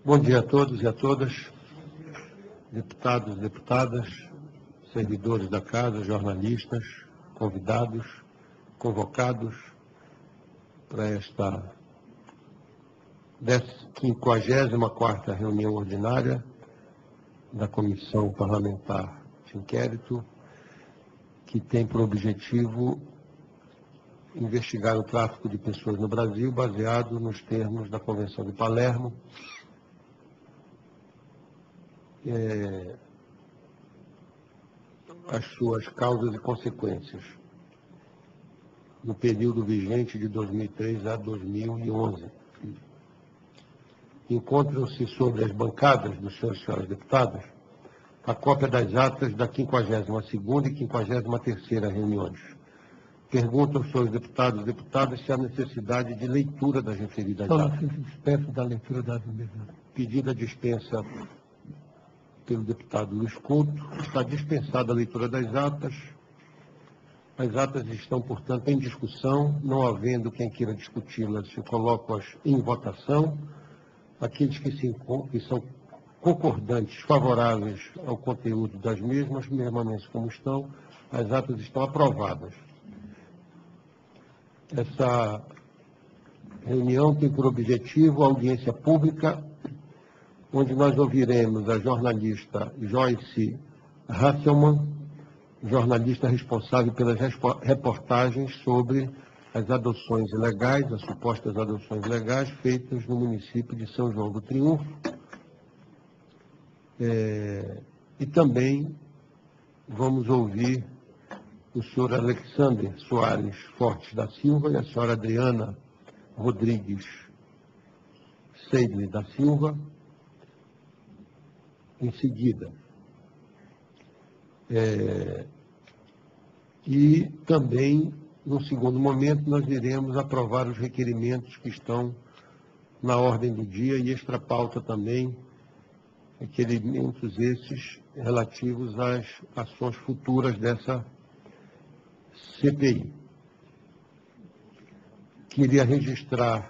Bom dia a todos e a todas, deputados, deputadas, servidores da casa, jornalistas, convidados, convocados para esta 54ª reunião ordinária da Comissão Parlamentar de Inquérito, que tem por objetivo investigar o tráfico de pessoas no Brasil, baseado nos termos da Convenção de Palermo, as suas causas e consequências, no período vigente de 2003 a 2011. Encontram-se sobre as bancadas dos senhores e senhoras deputadas a cópia das atas da 52ª e 53ª reuniões. Pergunto aos senhores deputados e deputadas se há necessidade de leitura das referidas atas. Dispensa da leitura das mesmas. Pedida dispensa pelo deputado Luiz Couto. Está dispensada a leitura das atas. As atas estão, portanto, em discussão. Não havendo quem queira discuti-las, se colocam-as em votação. Aqueles que são concordantes, favoráveis ao conteúdo das mesmas, permanecem como estão. As atas estão aprovadas. Essa reunião tem por objetivo a audiência pública, onde nós ouviremos a jornalista Joyce Hasselmann, jornalista responsável pelas reportagens sobre as adoções ilegais, as supostas adoções ilegais feitas no município de São João do Triunfo. E também vamos ouvir o senhor Alexander Soares Fortes da Silva e a senhora Adriana Rodrigues Seidley da Silva, em seguida. E também, no segundo momento, nós iremos aprovar os requerimentos que estão na ordem do dia e extra-pauta também, requerimentos esses relativos às ações futuras dessa CPI. Queria registrar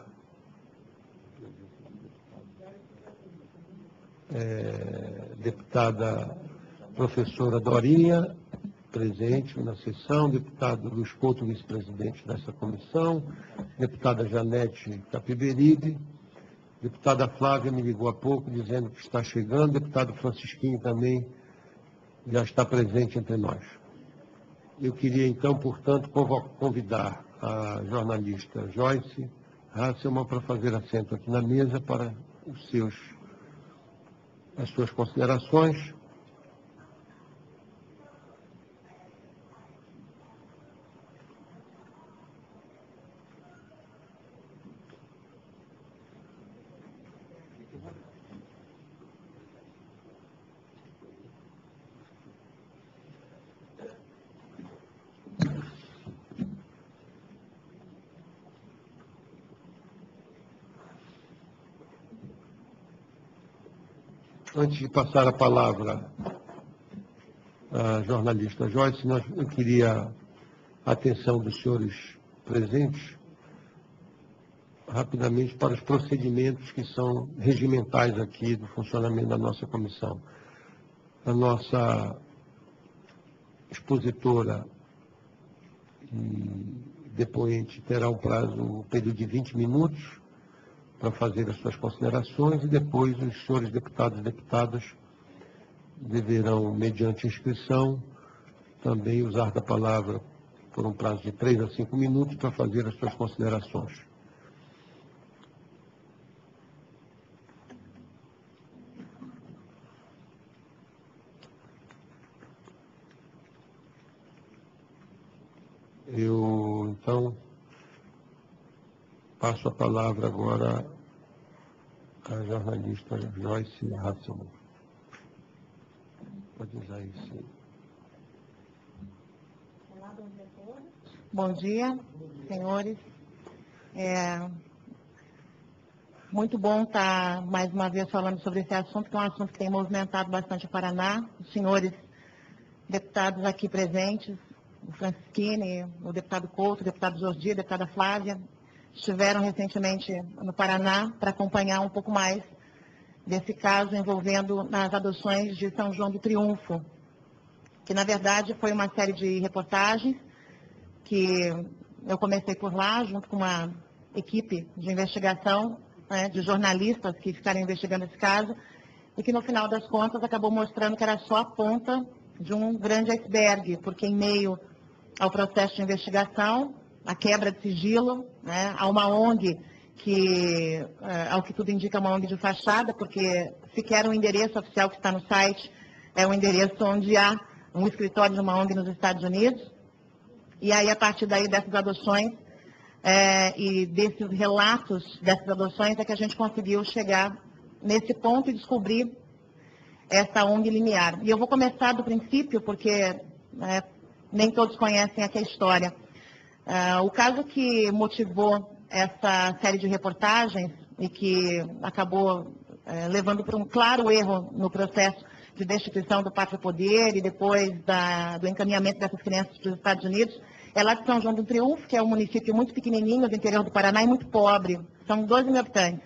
deputada professora Dorinha, presente na sessão, deputado Luiz Couto, vice-presidente dessa comissão, deputada Janete Capiberibe, deputada Flávia me ligou há pouco dizendo que está chegando, deputado Francisquinho também já está presente entre nós. Eu queria, então, portanto, convidar a jornalista Joyce Hasselmann para fazer assento aqui na mesa para as suas considerações. Antes de passar a palavra à jornalista Joyce, eu queria a atenção dos senhores presentes, rapidamente, para os procedimentos que são regimentais aqui do funcionamento da nossa comissão. A nossa expositora e depoente terá um período de 20 minutos, para fazer as suas considerações, e depois os senhores deputados e deputadas deverão, mediante inscrição, também usar da palavra por um prazo de 3 a 5 minutos para fazer as suas considerações. Eu, então, passo a palavra agora à jornalista Joyce Hasselmann. Pode usar isso. Olá, bom dia a todos. Bom dia, senhores. Muito bom estar mais uma vez falando sobre esse assunto, que é um assunto que tem movimentado bastante o Paraná. Os senhores deputados aqui presentes, o Francisquini, o deputado Couto, o deputado Jordi, a deputada Flávia, estiveram recentemente no Paraná para acompanhar um pouco mais desse caso envolvendo nas adoções de São João do Triunfo, que na verdade foi uma série de reportagens que eu comecei por lá, junto com uma equipe de investigação, né, de jornalistas que ficaram investigando esse caso, e que no final das contas acabou mostrando que era só a ponta de um grande iceberg, porque em meio ao processo de investigação, a quebra de sigilo, né, a uma ONG que, ao que tudo indica, é uma ONG de fachada, porque sequer o endereço oficial que está no site é um endereço onde há um escritório de uma ONG nos Estados Unidos. E aí, a partir daí, dessas adoções e desses relatos dessas adoções, é que a gente conseguiu chegar nesse ponto e descobrir essa ONG limiar. E eu vou começar do princípio, porque nem todos conhecem aqui a história. O caso que motivou essa série de reportagens e que acabou levando para um claro erro no processo de destituição do pátrio poder e depois do encaminhamento dessas crianças para os Estados Unidos, é lá de São João do Triunfo, que é um município muito pequenininho do interior do Paraná e muito pobre. São 12 mil habitantes.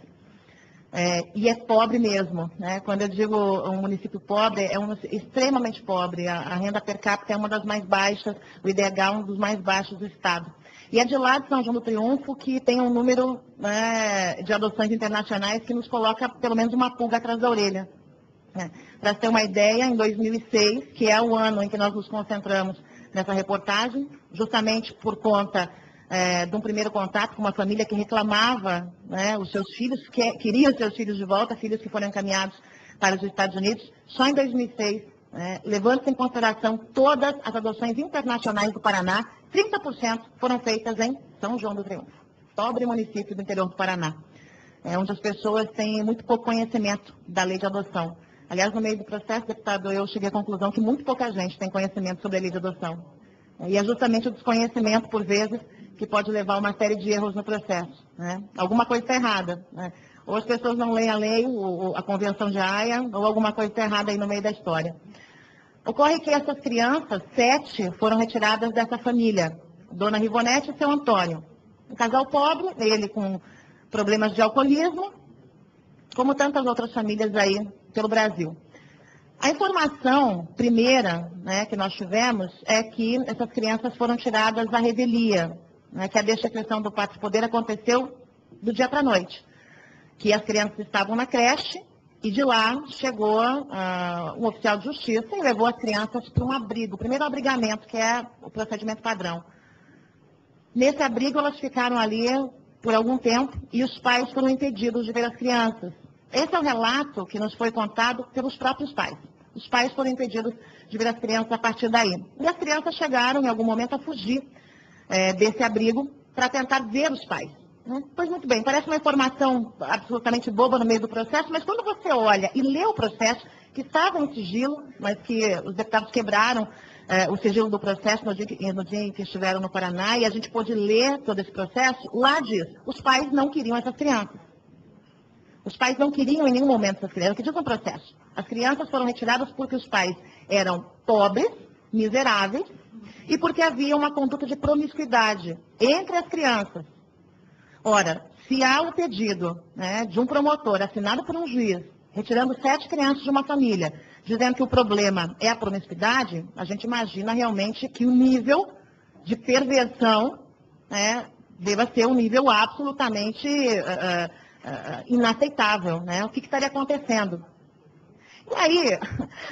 E é pobre mesmo, né? Quando eu digo um município pobre, é extremamente pobre. A renda per capita é uma das mais baixas, o IDH um dos mais baixos do estado. E é de lá de São João do Triunfo que tem um número, né, de adoções internacionais que nos coloca pelo menos uma pulga atrás da orelha. Para ter uma ideia, em 2006, que é o ano em que nós nos concentramos nessa reportagem, justamente por conta de um primeiro contato com uma família que reclamava, né, os seus filhos, queria os seus filhos de volta, filhos que foram encaminhados para os Estados Unidos, só em 2006, levando-se em consideração todas as adoções internacionais do Paraná, 30% foram feitas em São João do Triunfo, pobre município do interior do Paraná, onde as pessoas têm muito pouco conhecimento da lei de adoção. Aliás, no meio do processo, deputado, eu cheguei à conclusão que muito pouca gente tem conhecimento sobre a lei de adoção. E é justamente o desconhecimento, por vezes, que pode levar a uma série de erros no processo. Né? Alguma coisa está errada. Né? Ou as pessoas não leem a lei, ou a Convenção de Haia, ou alguma coisa está errada aí no meio da história. Ocorre que essas crianças, 7, foram retiradas dessa família. Dona Rivonete e seu Antônio. Um casal pobre, ele com problemas de alcoolismo, como tantas outras famílias aí pelo Brasil. A informação primeira, né, que nós tivemos é que essas crianças foram tiradas da revelia, né, que a destituição do pátrio poder aconteceu do dia para a noite, que as crianças estavam na creche e de lá chegou um oficial de justiça e levou as crianças para um abrigo, o primeiro abrigamento, que é o procedimento padrão. Nesse abrigo elas ficaram ali por algum tempo e os pais foram impedidos de ver as crianças. Esse é o relato que nos foi contado pelos próprios pais. Os pais foram impedidos de ver as crianças a partir daí. E as crianças chegaram, em algum momento, a fugir desse abrigo para tentar ver os pais. Né? Pois muito bem, parece uma informação absolutamente boba no meio do processo, mas quando você olha e lê o processo, que estava em sigilo, mas que os deputados quebraram o sigilo do processo no dia em que estiveram no Paraná, e a gente pôde ler todo esse processo, lá diz, os pais não queriam essas crianças. Os pais não queriam em nenhum momento essas crianças, que diz um processo. As crianças foram retiradas porque os pais eram pobres, miseráveis, e porque havia uma conduta de promiscuidade entre as crianças. Ora, se há um pedido, né, de um promotor assinado por um juiz, retirando 7 crianças de uma família, dizendo que o problema é a promiscuidade, a gente imagina realmente que o nível de perversão, né, deva ser um nível absolutamente inaceitável, né? O que estaria acontecendo? E aí,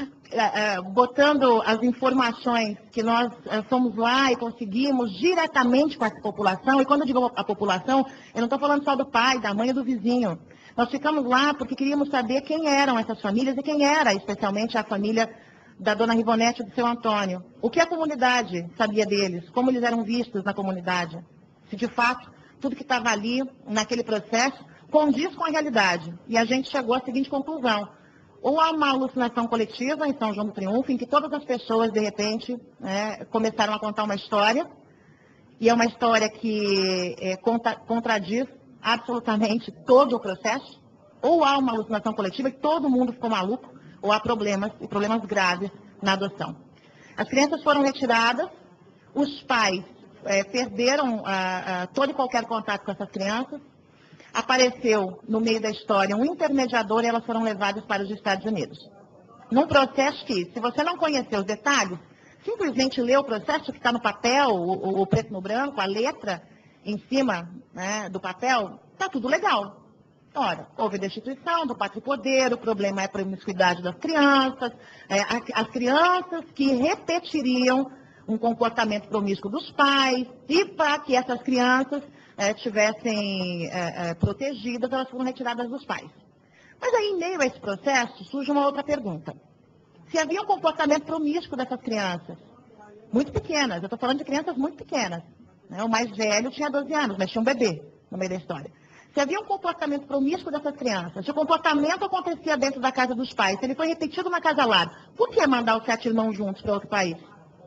botando as informações que nós fomos lá e conseguimos diretamente com essa população, e quando eu digo a população, eu não estou falando só do pai, da mãe e do vizinho. Nós ficamos lá porque queríamos saber quem eram essas famílias e quem era, especialmente, a família da dona Rivonete e do seu Antônio. O que a comunidade sabia deles, como eles eram vistos na comunidade. Se, de fato, tudo que estava ali, naquele processo, condiz com a realidade. E a gente chegou à seguinte conclusão. Ou há uma alucinação coletiva em São João do Triunfo, em que todas as pessoas, de repente, começaram a contar uma história, e é uma história que contradiz absolutamente todo o processo, ou há uma alucinação coletiva e todo mundo ficou maluco, ou há problemas, e problemas graves na adoção. As crianças foram retiradas, os pais perderam todo e qualquer contato com essas crianças. apareceu no meio da história um intermediador e elas foram levadas para os Estados Unidos. Num processo que, se você não conhecer os detalhes, simplesmente lê o processo que está no papel, o preto no branco, a letra em cima, né, do papel, está tudo legal. Ora, houve destituição do pátrio poder, o problema é a promiscuidade das crianças, as crianças que repetiriam um comportamento promíscuo dos pais, e para que essas crianças estivessem protegidas, elas foram retiradas dos pais. Mas aí, em meio a esse processo, surge uma outra pergunta. Se havia um comportamento promíscuo dessas crianças, muito pequenas, eu estou falando de crianças muito pequenas, né? O mais velho tinha 12 anos, mas tinha um bebê no meio da história. Se havia um comportamento promíscuo dessas crianças, se o comportamento acontecia dentro da casa dos pais, se ele foi repetido na casa lar, por que mandar os 7 irmãos juntos para outro país?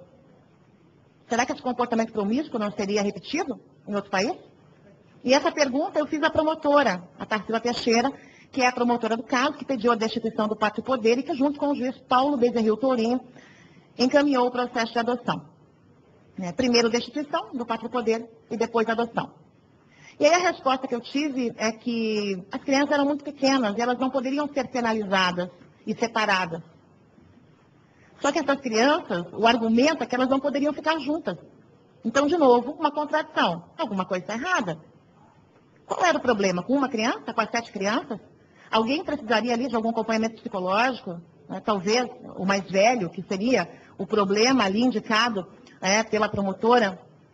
Será que esse comportamento promíscuo não seria repetido em outro país? E essa pergunta eu fiz à promotora, a Tarsila Teixeira, que é a promotora do caso, que pediu a destituição do pátrio poder e que, junto com o juiz Paulo Bezerril Tourinho, encaminhou o processo de adoção. Primeiro destituição do pátrio poder e depois adoção. E aí a resposta que eu tive é que as crianças eram muito pequenas e elas não poderiam ser penalizadas e separadas. Só que essas crianças, o argumento é que elas não poderiam ficar juntas. Então, de novo, uma contradição. Alguma coisa está errada. Qual era o problema? Com uma criança? Com as 7 crianças? Alguém precisaria ali de algum acompanhamento psicológico? Talvez o mais velho, que seria o problema ali indicado pela promotora,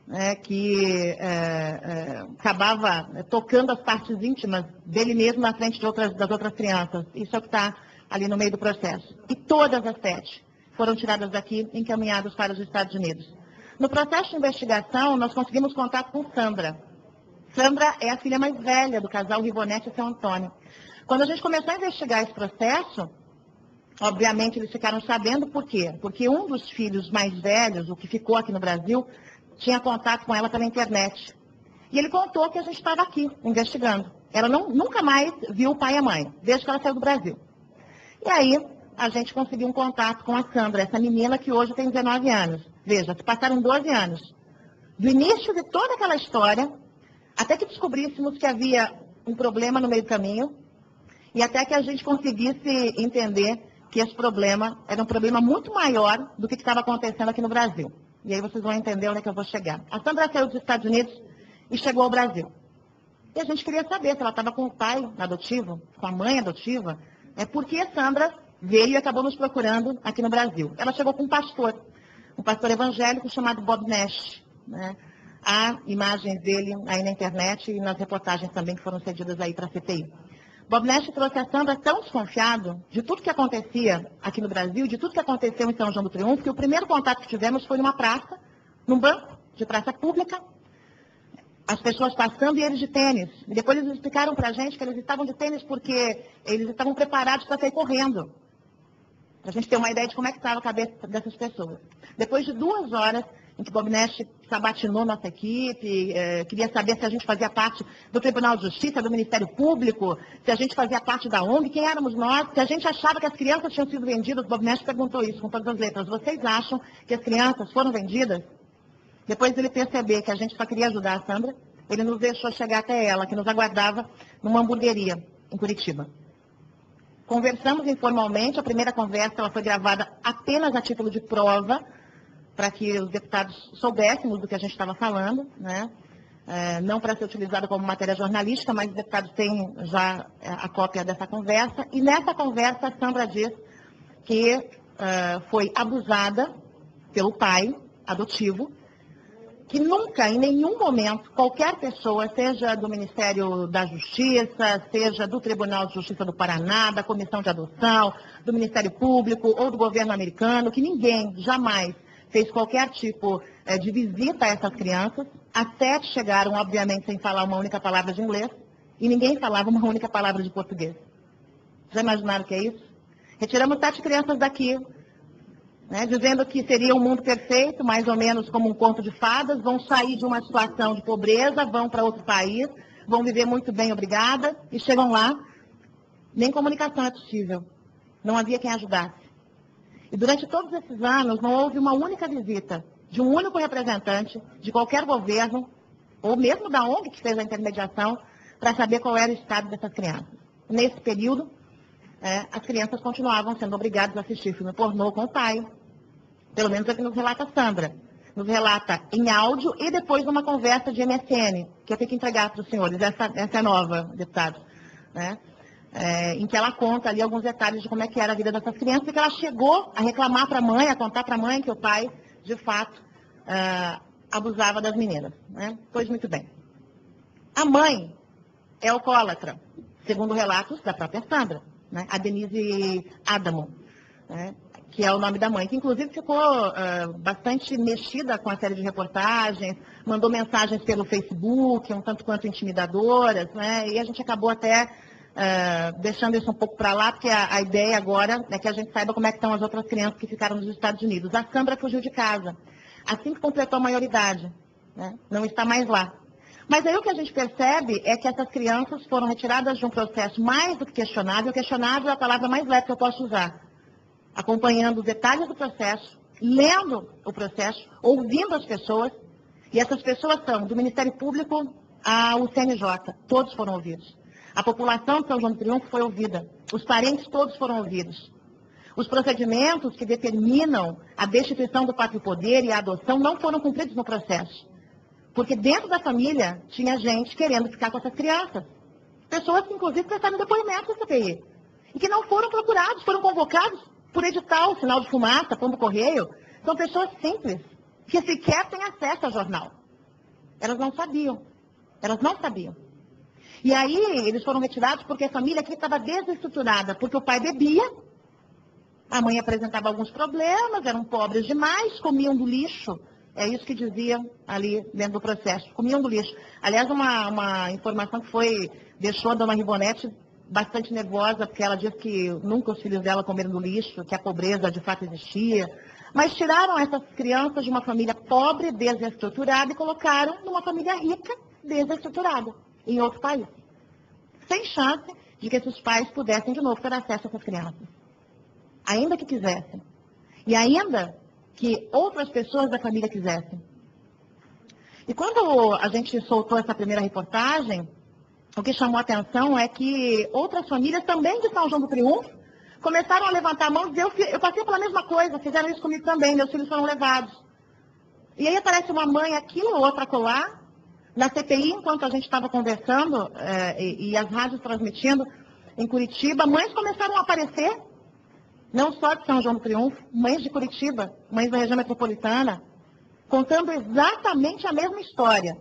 que acabava tocando as partes íntimas dele mesmo na frente das outras crianças. Isso é o que está ali no meio do processo. E todas as 7 foram tiradas daqui e encaminhadas para os Estados Unidos. No processo de investigação, nós conseguimos contato com Sandra. Sandra é a filha mais velha do casal Rivonete e São Antônio. Quando a gente começou a investigar esse processo, obviamente eles ficaram sabendo por quê? Porque um dos filhos mais velhos, o que ficou aqui no Brasil, tinha contato com ela pela internet. E ele contou que a gente estava aqui, investigando. Ela nunca mais viu o pai e a mãe, desde que ela saiu do Brasil. E aí, a gente conseguiu um contato com a Sandra, essa menina que hoje tem 19 anos. Veja, se passaram 12 anos. Do início de toda aquela história, até que descobríssemos que havia um problema no meio do caminho, e até que a gente conseguisse entender que esse problema era um problema muito maior do que estava acontecendo aqui no Brasil. E aí vocês vão entender onde é que eu vou chegar. A Sandra saiu dos Estados Unidos e chegou ao Brasil. E a gente queria saber se ela estava com o pai adotivo, com a mãe adotiva, porque a Sandra veio e acabou nos procurando aqui no Brasil. Ela chegou com um pastor evangélico chamado Bob Nash, né? Há imagens dele aí na internet e nas reportagens também que foram cedidas aí para a CPI. Bob Nash trouxe a Sandra tão desconfiado de tudo que acontecia aqui no Brasil, de tudo que aconteceu em São João do Triunfo, que o primeiro contato que tivemos foi numa praça, num banco de praça pública, as pessoas passando e eles de tênis. E depois eles explicaram para a gente que eles estavam de tênis porque eles estavam preparados para sair correndo. Para a gente ter uma ideia de como é que estava a cabeça dessas pessoas. Depois de 2 horas em que Bob Nash sabatinou nossa equipe, queria saber se a gente fazia parte do Tribunal de Justiça, do Ministério Público, se a gente fazia parte da ONG, quem éramos nós, se a gente achava que as crianças tinham sido vendidas. Bob Nash perguntou isso com todas as letras. Vocês acham que as crianças foram vendidas? Depois de ele perceber que a gente só queria ajudar a Sandra, ele nos deixou chegar até ela, que nos aguardava numa hamburgueria em Curitiba. Conversamos informalmente, a primeira conversa ela foi gravada apenas a título de prova, para que os deputados soubéssemos do que a gente estava falando, né? Não para ser utilizado como matéria jornalística, mas os deputados têm já a cópia dessa conversa. E nessa conversa, a Sandra diz que foi abusada pelo pai adotivo, que nunca, em nenhum momento, qualquer pessoa, seja do Ministério da Justiça, seja do Tribunal de Justiça do Paraná, da Comissão de Adoção, do Ministério Público ou do governo americano, que ninguém jamais fez qualquer tipo de visita a essas crianças. As 7 chegaram, obviamente, sem falar uma única palavra de inglês, e ninguém falava uma única palavra de português. Já imaginaram o que é isso? Retiramos 7 crianças daqui, dizendo que seria um mundo perfeito, mais ou menos como um conto de fadas, vão sair de uma situação de pobreza, vão para outro país, vão viver muito bem, obrigada, e chegam lá, nem comunicação é possível. Não havia quem ajudasse. E durante todos esses anos, não houve uma única visita de um único representante de qualquer governo, ou mesmo da ONG que fez a intermediação, para saber qual era o estado dessas crianças. Nesse período, as crianças continuavam sendo obrigadas a assistir filme pornô com o pai. Pelo menos é o que nos relata a Sandra. Nos relata em áudio e depois numa conversa de MSN, que eu tenho que entregar para os senhores. Essa é nova, deputado. Né? Em que ela conta ali alguns detalhes de como é que era a vida dessas crianças, e que ela chegou a reclamar para a mãe, a contar para a mãe que o pai, de fato, abusava das meninas. Né? Pois muito bem. A mãe é alcoólatra, segundo relatos da própria Sandra, né? A Denise Adamo, né? Que é o nome da mãe, que inclusive ficou bastante mexida com a série de reportagens, mandou mensagens pelo Facebook, um tanto quanto intimidadoras, né? E a gente acabou até deixando isso um pouco para lá, porque a ideia agora é que a gente saiba como é que estão as outras crianças que ficaram nos Estados Unidos. A Sandra fugiu de casa, assim que completou a maioridade, né? Não está mais lá. Mas aí o que a gente percebe é que essas crianças foram retiradas de um processo mais do que questionável. Questionável é a palavra mais leve que eu posso usar. Acompanhando os detalhes do processo, lendo o processo, ouvindo as pessoas, e essas pessoas são do Ministério Público ao CNJ, todos foram ouvidos. A população de São João do Triunfo foi ouvida, os parentes todos foram ouvidos. Os procedimentos que determinam a destituição do pátrio poder e a adoção não foram cumpridos no processo, porque dentro da família tinha gente querendo ficar com essas crianças. Pessoas que inclusive prestaram depoimento da CPI, e que não foram procurados, foram convocados por edital, sinal de fumaça, pombo correio. São pessoas simples, que sequer têm acesso ao jornal. Elas não sabiam. Elas não sabiam. E aí, eles foram retirados porque a família aqui estava desestruturada, porque o pai bebia, a mãe apresentava alguns problemas, eram pobres demais, comiam do lixo. É isso que diziam ali dentro do processo. Comiam do lixo. Aliás, uma informação que deixou a dona Ribonete bastante nervosa, porque ela disse que nunca os filhos dela comeram do lixo, que a pobreza de fato existia. Mas tiraram essas crianças de uma família pobre, desestruturada, e colocaram numa família rica, desestruturada, em outro país. Sem chance de que esses pais pudessem de novo ter acesso a essas crianças. Ainda que quisessem. E ainda que outras pessoas da família quisessem. E quando a gente soltou essa primeira reportagem, o que chamou a atenção é que outras famílias também de São João do Triunfo começaram a levantar a mão e dizer, eu passei pela mesma coisa, fizeram isso comigo também, meus filhos foram levados. E aí aparece uma mãe aqui, outra acolá, na CPI, enquanto a gente estava conversando e as rádios transmitindo em Curitiba, mães começaram a aparecer, não só de São João do Triunfo, mães de Curitiba, mães da região metropolitana, contando exatamente a mesma história.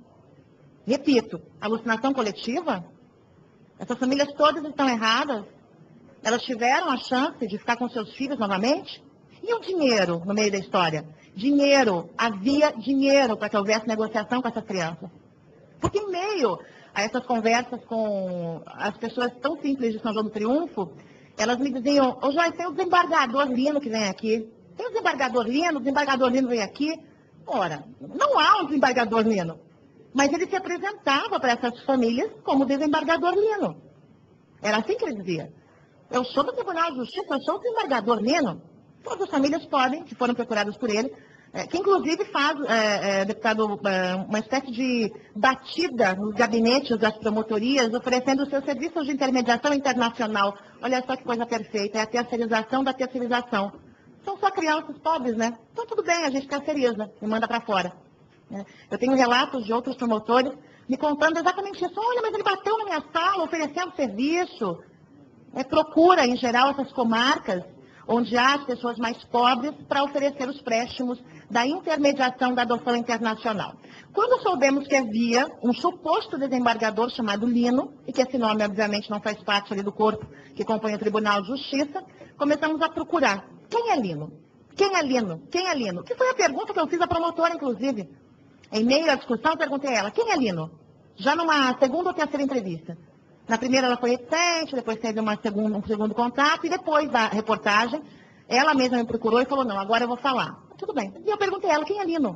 Repito, alucinação coletiva, essas famílias todas estão erradas, elas tiveram a chance de ficar com seus filhos novamente, e o dinheiro no meio da história? Dinheiro, havia dinheiro para que houvesse negociação com essas crianças. Porque em meio a essas conversas com as pessoas tão simples de São João do Triunfo, elas me diziam, ô Joyce, tem o desembargador Lino que vem aqui. Tem o desembargador Lino vem aqui. Ora, não há um desembargador Lino. Mas ele se apresentava para essas famílias como desembargador Lino. Era assim que ele dizia. Eu sou do Tribunal de Justiça, eu sou o desembargador Lino. Todas as famílias podem, que foram procuradas por ele, que inclusive faz, deputado, uma espécie de batida nos gabinetes das promotorias, oferecendo os seus serviços de intermediação internacional. Olha só que coisa perfeita, é a terceirização da terceirização. São só crianças pobres, né? Então tudo bem, a gente terceiriza e manda para fora. Eu tenho relatos de outros promotores me contando exatamente isso. Olha, mas ele bateu na minha sala oferecendo serviço. Procura, em geral, essas comarcas onde há as pessoas mais pobres para oferecer os préstimos da intermediação da adoção internacional. Quando soubemos que havia um suposto desembargador chamado Lino, e que esse nome, obviamente, não faz parte ali do corpo que compõe o Tribunal de Justiça, começamos a procurar. Quem é Lino? Quem é Lino? Quem é Lino? Que foi a pergunta que eu fiz à promotora, inclusive. Em meio à discussão, eu perguntei a ela, quem é Lino? Já numa segunda ou terceira entrevista. Na primeira ela foi reticente, depois teve um segundo contato, e depois da reportagem, ela mesma me procurou e falou, não, agora eu vou falar. Tudo bem. E eu perguntei a ela, quem é Lino?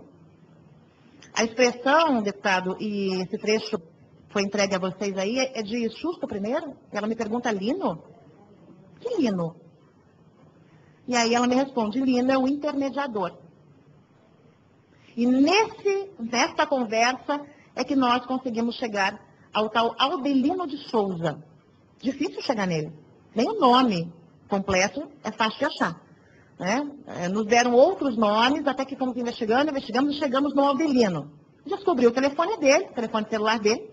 A expressão, deputado, e esse trecho foi entregue a vocês aí, é de susto primeiro. Ela me pergunta, Lino? Que Lino? E aí ela me responde, Lino é o intermediador. E nesta conversa é que nós conseguimos chegar ao tal Albelino de Souza. Difícil chegar nele. Nem o nome completo é fácil de achar. Né? Nos deram outros nomes, até que fomos investigando e chegamos no Albelino. Descobri o telefone dele, o telefone celular dele,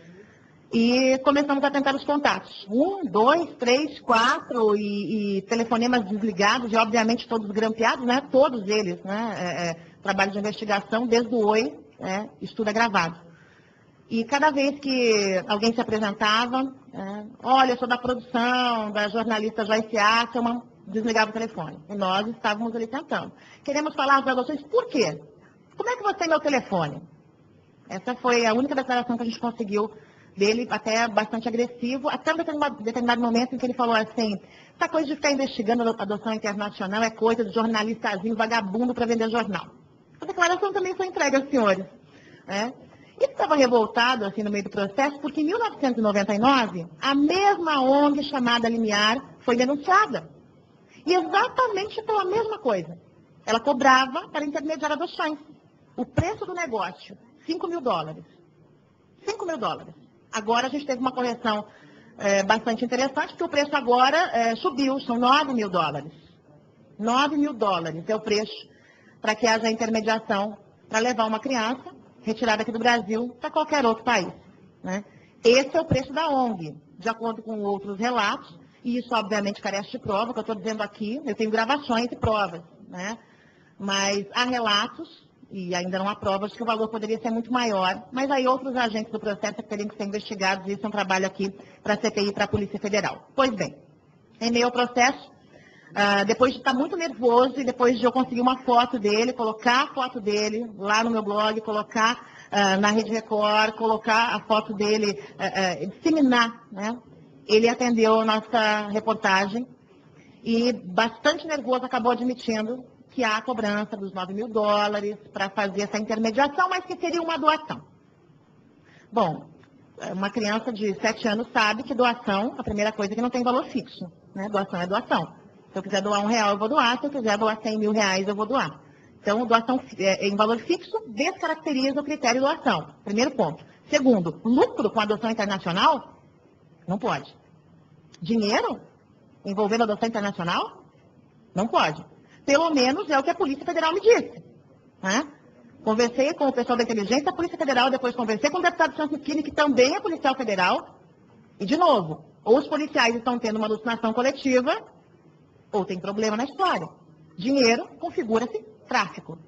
e começamos a tentar os contatos. 1, 2, 3, 4, e telefonemas desligados, e obviamente todos grampeados, né? Todos eles, né? Trabalho de investigação, desde o Oi, estudo é gravado. E cada vez que alguém se apresentava, olha, eu sou da produção, da jornalista Joyce Ackerman, desligava o telefone. E nós estávamos ali tentando. Queremos falar para vocês, por quê? Como é que você tem meu telefone? Essa foi a única declaração que a gente conseguiu dele, até bastante agressivo, até um determinado momento em que ele falou assim, essa coisa de ficar investigando a adoção internacional é coisa de jornalistazinho vagabundo para vender jornal. A declaração também foi entregue aos senhores. Ele estava revoltado, assim, no meio do processo, porque em 1999, a mesma ONG chamada Limiar foi denunciada. E exatamente pela mesma coisa. Ela cobrava para intermediar adoções. O preço do negócio, $5.000. $5.000. Agora a gente teve uma correção bastante interessante, porque o preço agora subiu, são $9.000. $9.000 é o preço para que haja intermediação para levar uma criança retirada aqui do Brasil para qualquer outro país. Né? Esse é o preço da ONG, de acordo com outros relatos, e isso obviamente carece de prova, que eu estou dizendo aqui, eu tenho gravações e provas, né? Mas há relatos, e ainda não há provas, que o valor poderia ser muito maior, mas aí outros agentes do processo teriam que ser investigados, e isso é um trabalho aqui para a CPI e para a Polícia Federal. Pois bem, em meio ao processo, depois de estar muito nervoso e depois de eu conseguir uma foto dele, colocar a foto dele lá no meu blog, colocar na Rede Record, colocar a foto dele, disseminar, né? Ele atendeu a nossa reportagem e, bastante nervoso, acabou admitindo que há a cobrança dos $9.000 para fazer essa intermediação, mas que seria uma doação. Bom, uma criança de 7 anos sabe que doação, a primeira coisa é que não tem valor fixo, né? Doação é doação. Se eu quiser doar R$1, eu vou doar. Se eu quiser doar R$100.000, eu vou doar. Então, doação em valor fixo descaracteriza o critério de doação. Primeiro ponto. Segundo, lucro com adoção internacional? Não pode. Dinheiro envolvendo adoção internacional? Não pode. Pelo menos é o que a Polícia Federal me disse. Né? Conversei com o pessoal da inteligência da Polícia Federal, depois conversei com o deputado Francisquini, que também é policial federal. E, de novo, ou os policiais estão tendo uma alucinação coletiva, ou tem problema na história. Dinheiro configura-se tráfico.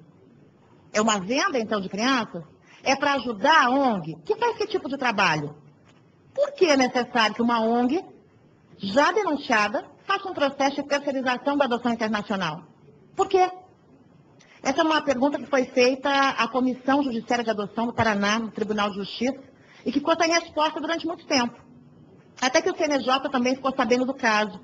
É uma venda, então, de crianças? É para ajudar a ONG? Que faz que tipo de trabalho? Por que é necessário que uma ONG, já denunciada, faça um processo de terceirização da adoção internacional? Por quê? Essa é uma pergunta que foi feita à Comissão Judiciária de Adoção do Paraná, no Tribunal de Justiça, e que ficou sem resposta durante muito tempo. Até que o CNJ também ficou sabendo do caso.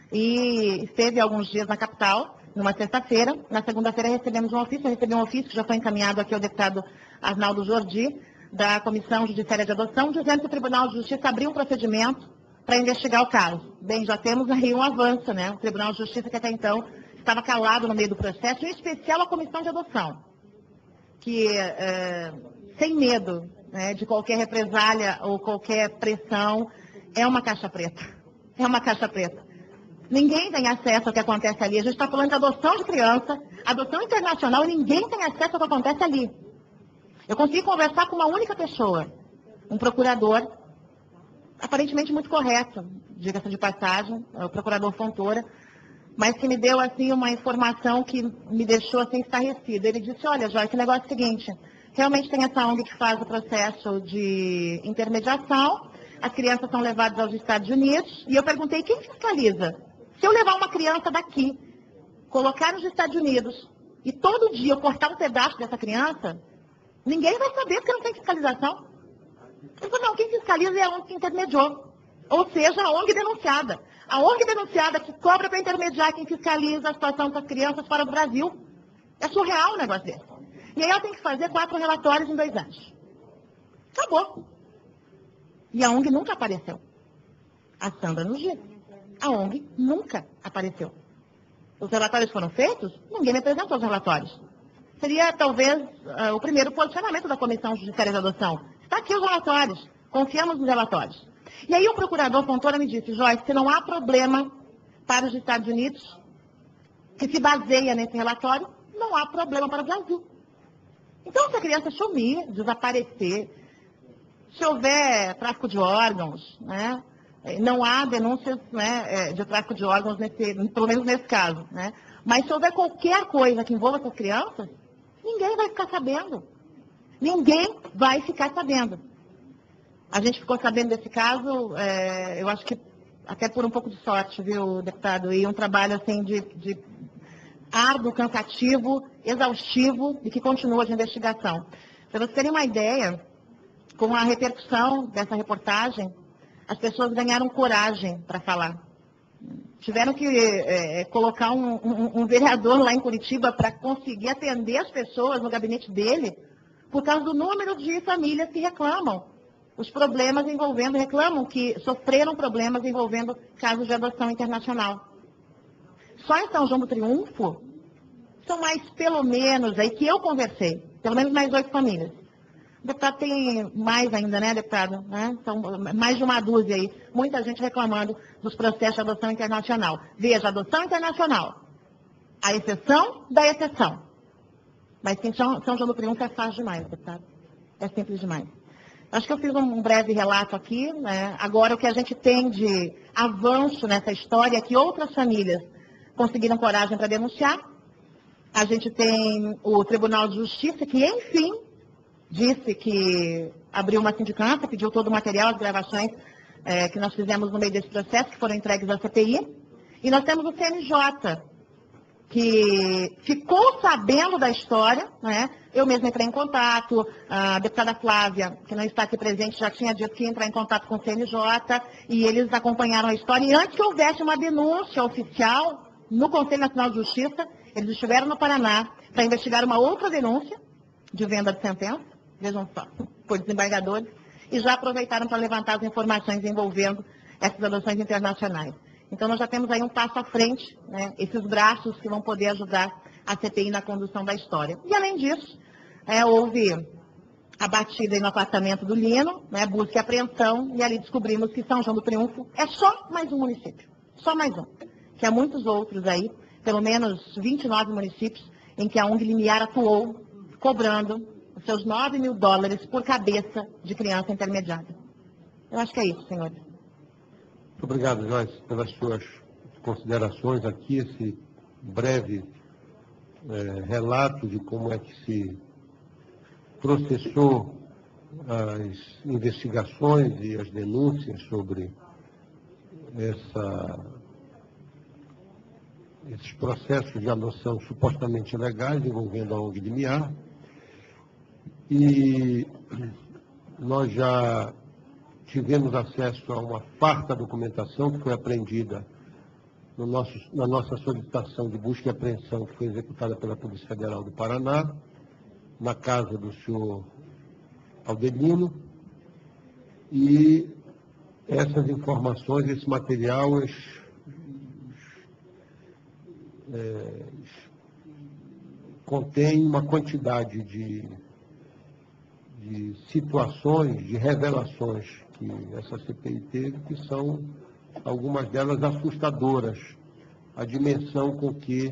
E esteve alguns dias na capital, numa sexta-feira. Na segunda-feira recebemos um ofício, eu recebi um ofício que já foi encaminhado aqui ao deputado Arnaldo Jordi, da Comissão Judiciária de Adoção, dizendo que o Tribunal de Justiça abriu um procedimento para investigar o caso. Bem, já temos aí um avanço, né? O Tribunal de Justiça, que até então estava calado no meio do processo, em especial a Comissão de Adoção, que, sem medo, né, de qualquer represália ou qualquer pressão, é uma caixa preta. É uma caixa preta. Ninguém tem acesso ao que acontece ali. A gente está falando de adoção de criança, adoção internacional, e ninguém tem acesso ao que acontece ali. Eu consegui conversar com uma única pessoa, um procurador, aparentemente muito correto, diga-se de passagem, o procurador Fontoura, mas que me deu assim uma informação que me deixou assim estarrecida. Ele disse, olha, Joyce, o negócio é o seguinte, realmente tem essa ONG que faz o processo de intermediação, as crianças são levadas aos Estados Unidos, e eu perguntei, quem fiscaliza? Se eu levar uma criança daqui, colocar nos Estados Unidos, e todo dia eu cortar um pedaço dessa criança, ninguém vai saber porque não tem fiscalização. Eu falei, não, quem fiscaliza é a ONG que intermediou. Ou seja, a ONG denunciada. A ONG denunciada que cobra para intermediar quem fiscaliza a situação das crianças fora do Brasil. É surreal um negócio desse. E aí ela tem que fazer 4 relatórios em 2 anos. Acabou. E a ONG nunca apareceu. A Sandra nos disse. A ONG nunca apareceu. Os relatórios foram feitos, ninguém me apresentou os relatórios. Seria, talvez, o primeiro posicionamento da Comissão Judiciária de Adoção. Está aqui os relatórios. Confiamos nos relatórios. E aí o procurador Fontoura me disse, Joyce, que não há problema para os Estados Unidos, que se baseia nesse relatório, não há problema para o Brasil. Então, se a criança sumir, desaparecer, se houver tráfico de órgãos, né, não há denúncias, né, de tráfico de órgãos, pelo menos nesse caso, né, mas se houver qualquer coisa que envolva essas crianças, ninguém vai ficar sabendo. Ninguém vai ficar sabendo. A gente ficou sabendo desse caso, eu acho que até por um pouco de sorte, viu, deputado? E um trabalho assim de árduo, cansativo, exaustivo e que continua de investigação. Para vocês terem uma ideia, com a repercussão dessa reportagem, as pessoas ganharam coragem para falar. Tiveram que colocar um vereador lá em Curitiba para conseguir atender as pessoas no gabinete dele, por causa do número de famílias que reclamam. Os problemas reclamam que sofreram problemas envolvendo casos de adoção internacional. Só em São João do Triunfo, são mais, pelo menos, aí que eu conversei, pelo menos mais 8 famílias. O deputado tem mais ainda, né, deputado? Né? São mais de uma dúzia aí. Muita gente reclamando dos processos de adoção internacional. Veja, adoção internacional. A exceção da exceção. Mas sim, São João do Triunfo é fácil demais, deputado. É simples demais. Acho que eu fiz um breve relato aqui, né? Agora, o que a gente tem de avanço nessa história é que outras famílias conseguiram coragem para denunciar. A gente tem o Tribunal de Justiça, que, enfim, disse que abriu uma sindicância, pediu todo o material, as gravações que nós fizemos no meio desse processo, que foram entregues à CPI. E nós temos o CNJ, que ficou sabendo da história, né? Eu mesma entrei em contato, a deputada Flávia, que não está aqui presente, já tinha dito que ia entrar em contato com o CNJ, e eles acompanharam a história. E antes que houvesse uma denúncia oficial no Conselho Nacional de Justiça, eles estiveram no Paraná para investigar uma outra denúncia de venda de sentença, vejam só, por desembargadores, e já aproveitaram para levantar as informações envolvendo essas adoções internacionais. Então, nós já temos aí um passo à frente, né, esses braços que vão poder ajudar a CPI na condução da história. E, além disso, houve a batida no apartamento do Lino, né, busca e apreensão, e ali descobrimos que São João do Triunfo é só mais um município, só mais um. Que há muitos outros aí, pelo menos 29 municípios, em que a ONG Limiar atuou, cobrando os seus $9.000 por cabeça de criança intermediária. Eu acho que é isso, senhores. Muito obrigado, Joyce, pelas suas considerações aqui, esse breve relato de como é que se processou as investigações e as denúncias sobre esses processos de adoção supostamente ilegais envolvendo a ONG Limiar. E nós já tivemos acesso a uma farta documentação que foi apreendida na nossa solicitação de busca e apreensão que foi executada pela Polícia Federal do Paraná, na casa do senhor Aldelino. E essas informações, esse material, contém uma quantidade de situações, de revelações que essa CPI teve, que são, algumas delas, assustadoras. A dimensão com que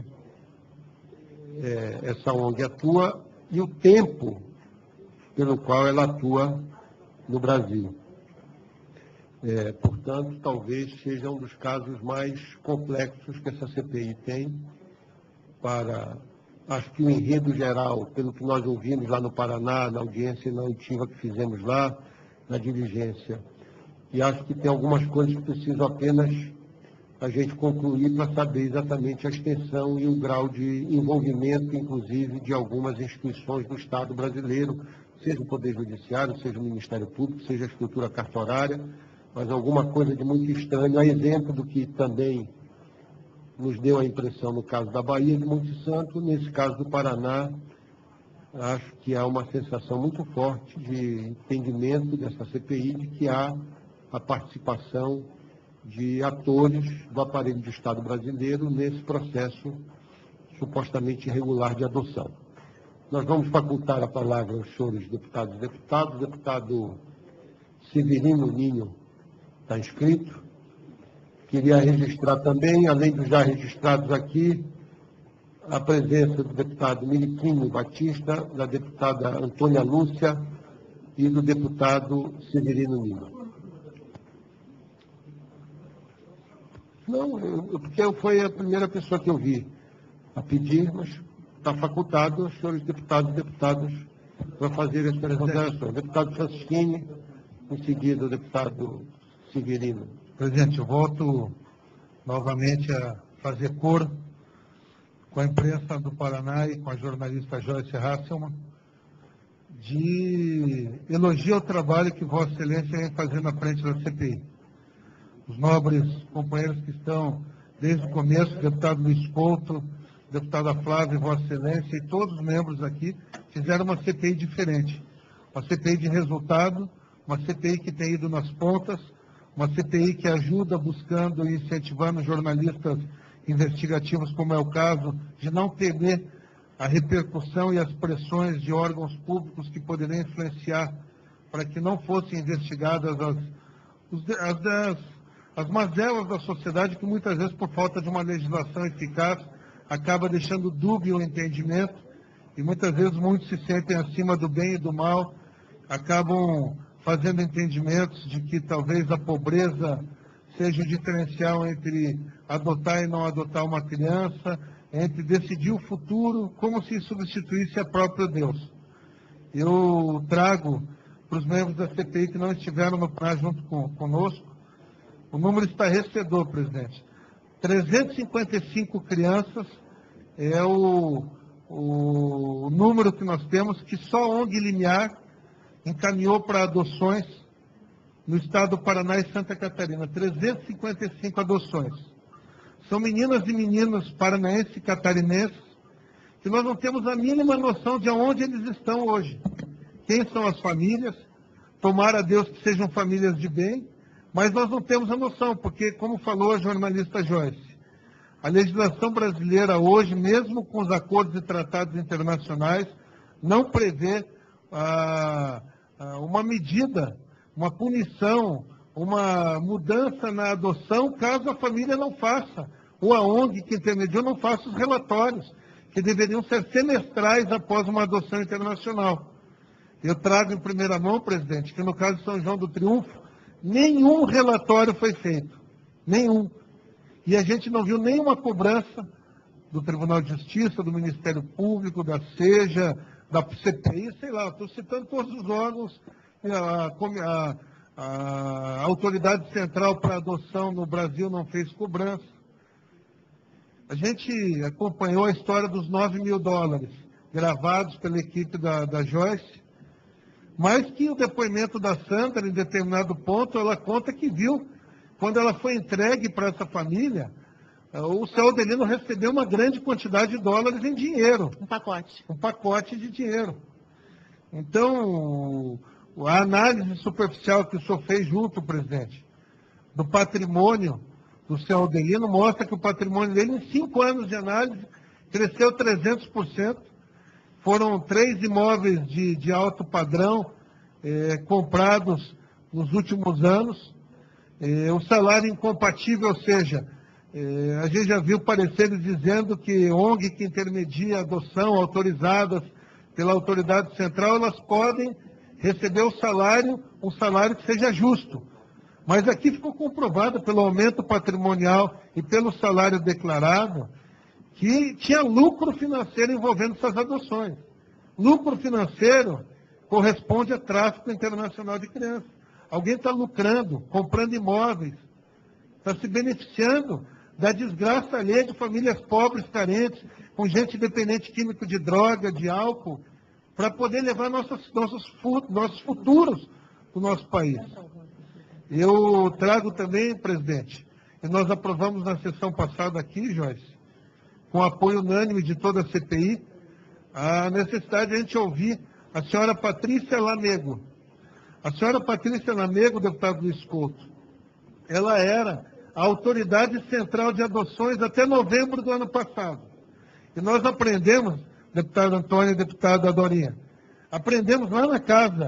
essa ONG atua e o tempo pelo qual ela atua no Brasil. Portanto, talvez seja um dos casos mais complexos que essa CPI tem para... Acho que o enredo geral, pelo que nós ouvimos lá no Paraná, na audiência e na oitiva que fizemos lá, na diligência, e acho que tem algumas coisas que precisam apenas a gente concluir para saber exatamente a extensão e o grau de envolvimento, inclusive, de algumas instituições do Estado brasileiro, seja o Poder Judiciário, seja o Ministério Público, seja a estrutura cartorária, mas alguma coisa de muito estranho, a exemplo do que também nos deu a impressão no caso da Bahia de Monte Santo, nesse caso do Paraná, acho que há uma sensação muito forte de entendimento dessa CPI de que há a participação de atores do aparelho de Estado brasileiro nesse processo supostamente irregular de adoção. Nós vamos facultar a palavra aos senhores deputados e deputadas. O deputado Severino Ninho está inscrito. Queria registrar também, além dos já registrados aqui, a presença do deputado Miliquinho Batista, da deputada Antônia Lúcia e do deputado Severino Ninho. Não, porque foi a primeira pessoa que eu vi a pedir, mas está facultado os senhores deputados e deputadas para fazer as considerações. Deputado Francisquini, em seguida o deputado Severino. Presidente, eu volto novamente a fazer coro com a imprensa do Paraná e com a jornalista Joyce Hasselmann de elogio ao trabalho que Vossa Excelência vem fazendo à frente da CPI. Os nobres companheiros que estão desde o começo, o deputado Luiz Couto, deputada Flávia, Vossa Excelência e todos os membros aqui, fizeram uma CPI diferente. Uma CPI de resultado, uma CPI que tem ido nas pontas, uma CPI que ajuda buscando e incentivando jornalistas investigativos, como é o caso, de não temer a repercussão e as pressões de órgãos públicos que poderiam influenciar para que não fossem investigadas as mazelas da sociedade, que muitas vezes, por falta de uma legislação eficaz, acaba deixando dúbio o entendimento, e muitas vezes muitos se sentem acima do bem e do mal, acabam fazendo entendimentos de que talvez a pobreza seja o diferencial entre adotar e não adotar uma criança, entre decidir o futuro, como se substituísse a próprio Deus. Eu trago para os membros da CPI que não estiveram no plenário junto conosco, o número estarrecedor, presidente. 355 crianças é o número que nós temos, que só a ONG Limiar encaminhou para adoções no estado do Paraná e Santa Catarina. 355 adoções. São meninas e meninos paranaenses e catarinenses que nós não temos a mínima noção de onde eles estão hoje. Quem são as famílias? Tomara a Deus que sejam famílias de bem, mas nós não temos a noção, porque, como falou a jornalista Joyce, a legislação brasileira hoje, mesmo com os acordos e tratados internacionais, não prevê uma medida, uma punição, uma mudança na adoção, caso a família não faça, ou a ONG que intermediou não faça os relatórios, que deveriam ser semestrais após uma adoção internacional. Eu trago em primeira mão, presidente, que no caso de São João do Triunfo, nenhum relatório foi feito. Nenhum. E a gente não viu nenhuma cobrança do Tribunal de Justiça, do Ministério Público, da SEJA, da CPI, sei lá, estou citando todos os órgãos, a Autoridade Central para Adoção no Brasil não fez cobrança. A gente acompanhou a história dos 9 mil dólares, gravados pela equipe da Joyce, mas que o depoimento da Sandra, em determinado ponto, ela conta que viu, quando ela foi entregue para essa família, o seu Adelino recebeu uma grande quantidade de dólares em dinheiro. Um pacote. Um pacote de dinheiro. Então, a análise superficial que o senhor fez junto, presidente, do patrimônio do seu Adelino, mostra que o patrimônio dele, em 5 anos de análise, cresceu 300%. Foram 3 imóveis de alto padrão comprados nos últimos anos. O salário incompatível, ou seja, a gente já viu pareceres dizendo que ONG que intermedia a adoção, autorizadas pela autoridade central, elas podem receber um salário que seja justo. Mas aqui ficou comprovado pelo aumento patrimonial e pelo salário declarado que tinha lucro financeiro envolvendo essas adoções. Lucro financeiro corresponde a tráfico internacional de crianças. Alguém está lucrando, comprando imóveis, está se beneficiando da desgraça alheia de famílias pobres, carentes, com gente dependente químico de droga, de álcool, para poder levar nossos futuros para o nosso país. Eu trago também, presidente, e nós aprovamos na sessão passada aqui, Joyce, com apoio unânime de toda a CPI, a necessidade de a gente ouvir a senhora Patrícia Lamego. A senhora Patrícia Lamego, deputado Luiz Couto, ela era a autoridade central de adoções até novembro do ano passado. E nós aprendemos, deputado Antônio e deputada Dorinha, aprendemos lá na casa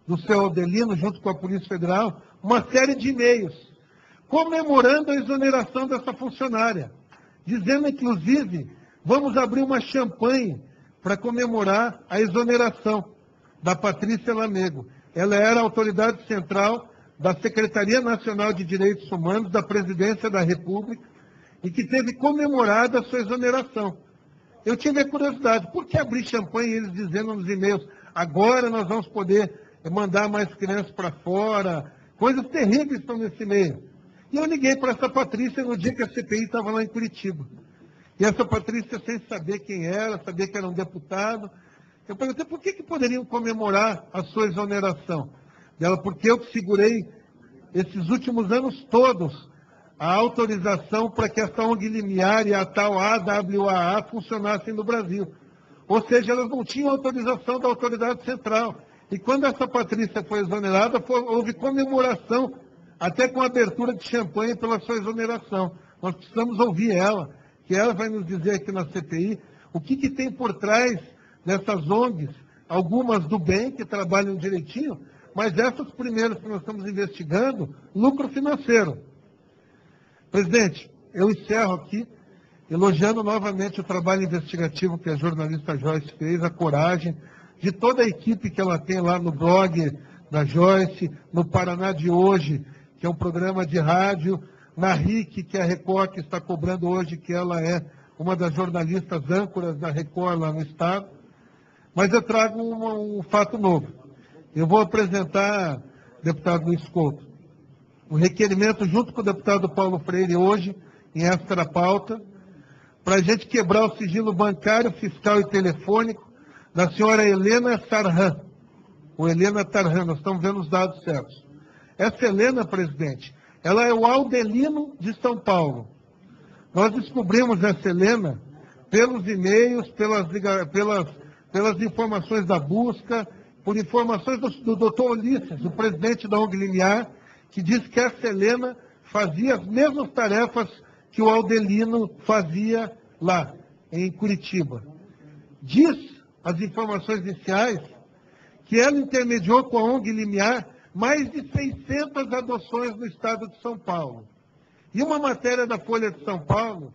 do seu Aldelino, junto com a Polícia Federal, uma série de e-mails comemorando a exoneração dessa funcionária, dizendo, inclusive, vamos abrir uma champanhe para comemorar a exoneração da Patrícia Lamego. Ela era a autoridade central da Secretaria Nacional de Direitos Humanos da Presidência da República e que teve comemorada a sua exoneração. Eu tive a curiosidade, por que abrir champanhe, eles dizendo nos e-mails, agora nós vamos poder mandar mais crianças para fora, coisas terríveis estão nesse e-mail. E eu liguei para essa Patrícia no dia que a CPI estava lá em Curitiba. E essa Patrícia, sem saber quem era, sabia que era um deputado, eu perguntei por que poderiam comemorar a sua exoneração. Dela, porque eu segurei esses últimos anos todos a autorização para que essa ONG limiar e a tal AWAA funcionassem no Brasil. Ou seja, elas não tinham autorização da autoridade central. E quando essa Patrícia foi exonerada, houve comemoração, até com abertura de champanhe pela sua exoneração. Nós precisamos ouvir ela, que ela vai nos dizer aqui na CPI o que tem por trás dessas ONGs, algumas do bem, que trabalham direitinho, mas essas primeiras que nós estamos investigando, lucro financeiro. Presidente, eu encerro aqui elogiando novamente o trabalho investigativo que a jornalista Joyce fez, a coragem de toda a equipe que ela tem lá no blog da Joyce, no Paraná de Hoje, que é um programa de rádio, na RIC, que é a Record, que está cobrando hoje, que ela é uma das jornalistas âncoras da Record lá no Estado. Mas eu trago um fato novo. Eu vou apresentar, deputado Luiz Couto, um requerimento junto com o deputado Paulo Freire hoje, em extra pauta, para a gente quebrar o sigilo bancário, fiscal e telefônico da senhora Helena Tarhan. Ou Helena Tarhan, nós estamos vendo os dados certos. Essa Helena, presidente, ela é o Aldelino de São Paulo. Nós descobrimos essa Helena pelos e-mails, pelas informações da busca, por informações do doutor Ulisses, o presidente da ONG Limiar, que diz que essa Helena fazia as mesmas tarefas que o Aldelino fazia lá, em Curitiba. Diz as informações iniciais que ela intermediou com a ONG Limiar mais de 600 adoções no estado de São Paulo. E uma matéria da Folha de São Paulo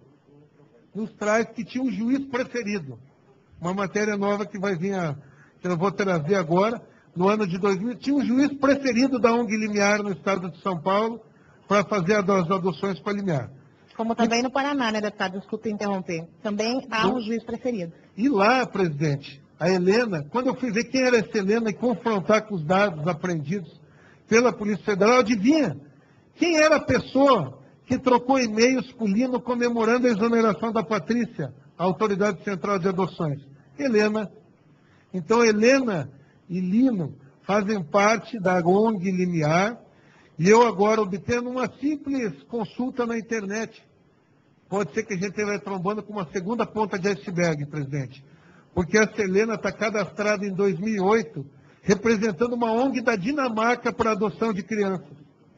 nos traz que tinha um juiz preferido. Uma matéria nova que vai vir, que eu vou trazer agora, no ano de 2000, tinha um juiz preferido da ONG Limiar no estado de São Paulo para fazer as adoções para Limiar. Como também no Paraná, né, deputado? Desculpe interromper. Também há um juiz preferido. E lá, presidente, a Helena, quando eu fui ver quem era essa Helena e confrontar com os dados apreendidos pela Polícia Federal, adivinha? Quem era a pessoa que trocou e-mails com o Lino comemorando a exoneração da Patrícia, a Autoridade Central de Adoções? Helena. Então, Helena e Lino fazem parte da ONG Limiar, e eu agora obtendo uma simples consulta na internet. Pode ser que a gente vai trombando com uma segunda ponta de iceberg, presidente. Porque essa Helena está cadastrada em 2008, representando uma ONG da Dinamarca para adoção de crianças.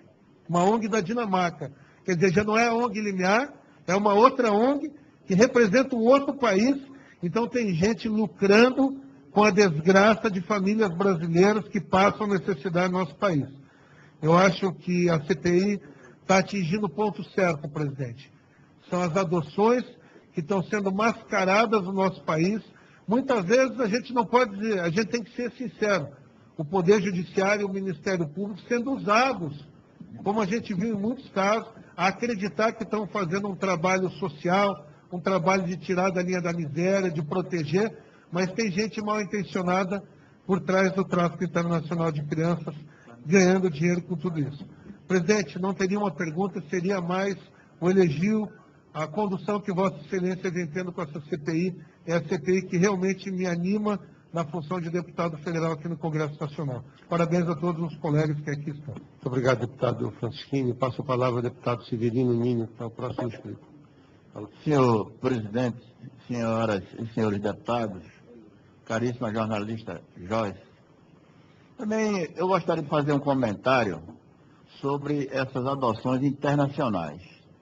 Uma ONG da Dinamarca. Quer dizer, já não é a ONG Limiar, é uma outra ONG que representa um outro país. Então tem gente lucrando com a desgraça de famílias brasileiras que passam necessidade no nosso país. Eu acho que a CPI está atingindo o ponto certo, presidente. São as adoções que estão sendo mascaradas no nosso país. Muitas vezes a gente não pode dizer, a gente tem que ser sincero. O Poder Judiciário e o Ministério Público sendo usados, como a gente viu em muitos casos, a acreditar que estão fazendo um trabalho social, um trabalho de tirar da linha da miséria, de proteger, mas tem gente mal intencionada por trás do tráfico internacional de crianças, ganhando dinheiro com tudo isso. Presidente, não teria uma pergunta, seria mais o elogio, a condução que Vossa Excelência vem tendo com essa CPI, é a CPI que realmente me anima na função de deputado federal aqui no Congresso Nacional. Parabéns a todos os colegas que aqui estão. Muito obrigado, deputado Francisquini. Passo a palavra ao deputado Severino Ninho, que é o próximo inscrito. Senhor presidente, senhoras e senhores deputados, caríssima jornalista Joyce, também eu gostaria de fazer um comentário sobre essas adoções internacionais.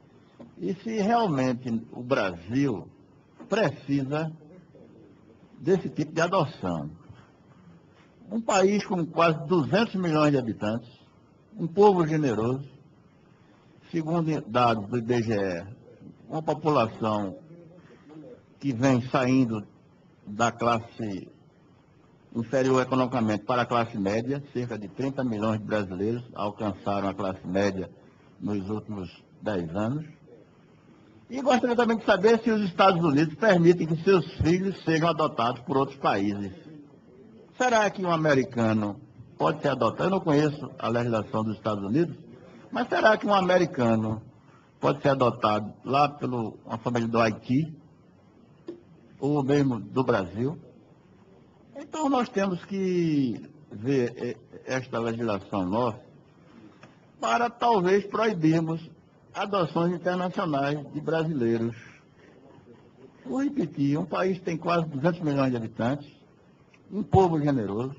E se realmente o Brasil precisa desse tipo de adoção. Um país com quase 200 milhões de habitantes, um povo generoso, segundo dados do IBGE, uma população que vem saindo da classe inferior economicamente para a classe média, cerca de 30 milhões de brasileiros alcançaram a classe média nos últimos 10 anos. E gostaria também de saber se os Estados Unidos permitem que seus filhos sejam adotados por outros países. Será que um americano pode ser adotado? Eu não conheço a legislação dos Estados Unidos, mas será que um americano pode ser adotado lá por uma família do Haiti, ou mesmo do Brasil? Então nós temos que ver esta legislação nossa para talvez proibirmos adoções internacionais de brasileiros. Vou repetir, um país que tem quase 200 milhões de habitantes, um povo generoso,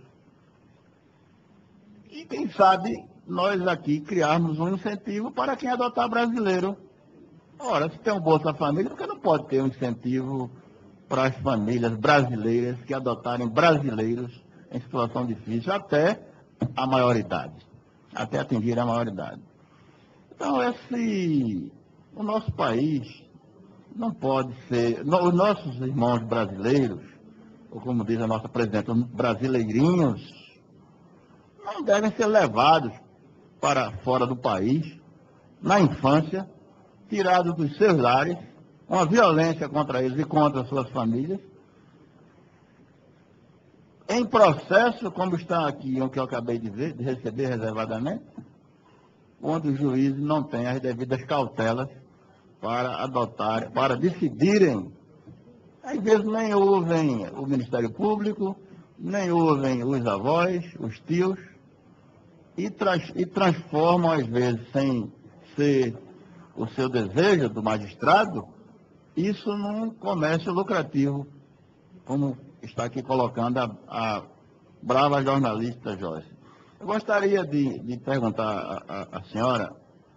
e quem sabe nós aqui criarmos um incentivo para quem adotar brasileiro. Ora, se tem um Bolsa Família, por que não pode ter um incentivo para as famílias brasileiras que adotarem brasileiros em situação difícil até a maioridade, até atingir a maioridade? Então, o nosso país não pode ser, os nossos irmãos brasileiros, ou como diz a nossa presidenta, os brasileirinhos, não devem ser levados para fora do país, na infância, tirados dos seus lares, uma violência contra eles e contra suas famílias, em processo, como está aqui, o que eu acabei de receber reservadamente, onde os juízes não têm as devidas cautelas para adotar, para decidirem. Às vezes nem ouvem o Ministério Público, nem ouvem os avós, os tios, e transformam, às vezes, sem ser o seu desejo do magistrado, isso num comércio lucrativo, como está aqui colocando a brava jornalista Joyce. Eu gostaria de perguntar à senhora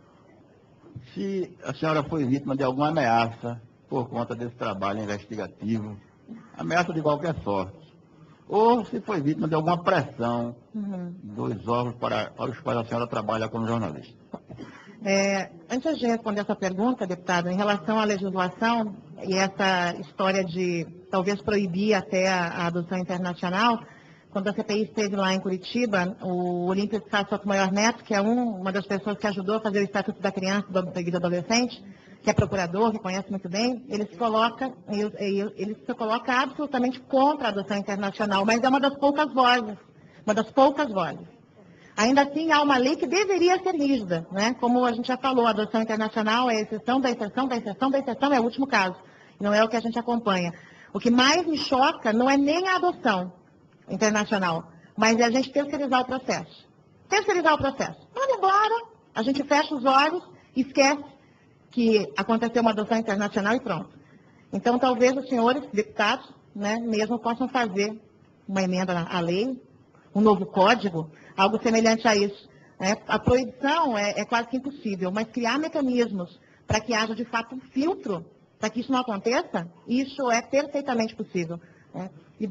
se a senhora foi vítima de alguma ameaça por conta desse trabalho investigativo, ameaça de qualquer sorte, ou se foi vítima de alguma pressão dos órgãos para os quais a senhora trabalha como jornalista. Antes de responder essa pergunta, deputado, em relação à legislação e essa história de talvez proibir até a adoção internacional, quando a CPI esteve lá em Curitiba, o Olímpio de Sotomayor Neto, que é uma das pessoas que ajudou a fazer o Estatuto da Criança e do Adolescente, que é procurador, que conhece muito bem, ele se coloca absolutamente contra a adoção internacional, mas é uma das poucas vozes. Ainda assim, há uma lei que deveria ser rígida, né? Como a gente já falou, a adoção internacional é a exceção da exceção da exceção da exceção, é o último caso, não é o que a gente acompanha. O que mais me choca não é nem a adoção internacional, mas é a gente terceirizar o processo. Manda embora, a gente fecha os olhos, esquece que aconteceu uma adoção internacional e pronto. Então, talvez os senhores deputados, né, mesmo possam fazer uma emenda à lei, um novo código, algo semelhante a isso. Né? A proibição é quase que impossível, mas criar mecanismos para que haja, de fato, um filtro, para que isso não aconteça, isso é perfeitamente possível. Né?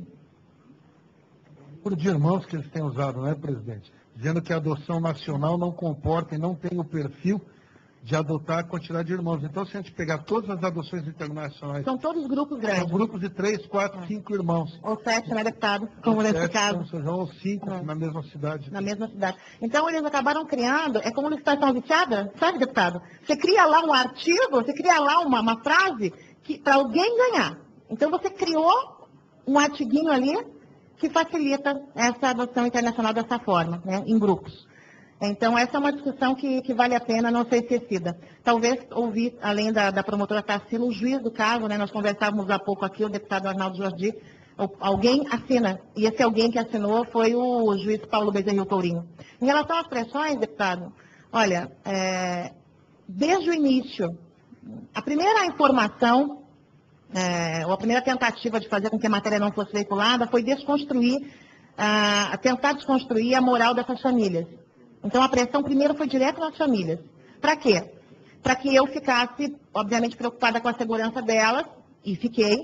Por de irmãos que eles têm usado, não é, presidente? Dizendo que a adoção nacional não comporta e não tem o perfil de adotar a quantidade de irmãos. Então, se a gente pegar todas as adoções internacionais... São todos grupos grandes. São grupos de 3, 4, 5 irmãos. Ou 7, né, deputado? Como nesse caso. Ou 5 na mesma cidade. Na mesma cidade. Então, eles acabaram criando, é como licitação viciada, sabe, deputado? Você cria lá um artigo, você cria lá uma frase para alguém ganhar. Então, você criou um artiguinho ali que facilita essa adoção internacional dessa forma, né, em grupos. Então, essa é uma discussão que vale a pena não ser esquecida. Talvez ouvir, além da promotora Tarsila, o juiz do caso, né, nós conversávamos há pouco aqui, o deputado Arnaldo Jordi, alguém assina, e esse alguém que assinou foi o juiz Paulo Bezerril Tourinho. Em relação às pressões, deputado, olha, desde o início, a primeira informação, ou a primeira tentativa de fazer com que a matéria não fosse veiculada foi tentar desconstruir a moral dessas famílias. Então, a pressão primeiro foi direto nas famílias. Para quê? Para que eu ficasse, obviamente, preocupada com a segurança delas, e fiquei,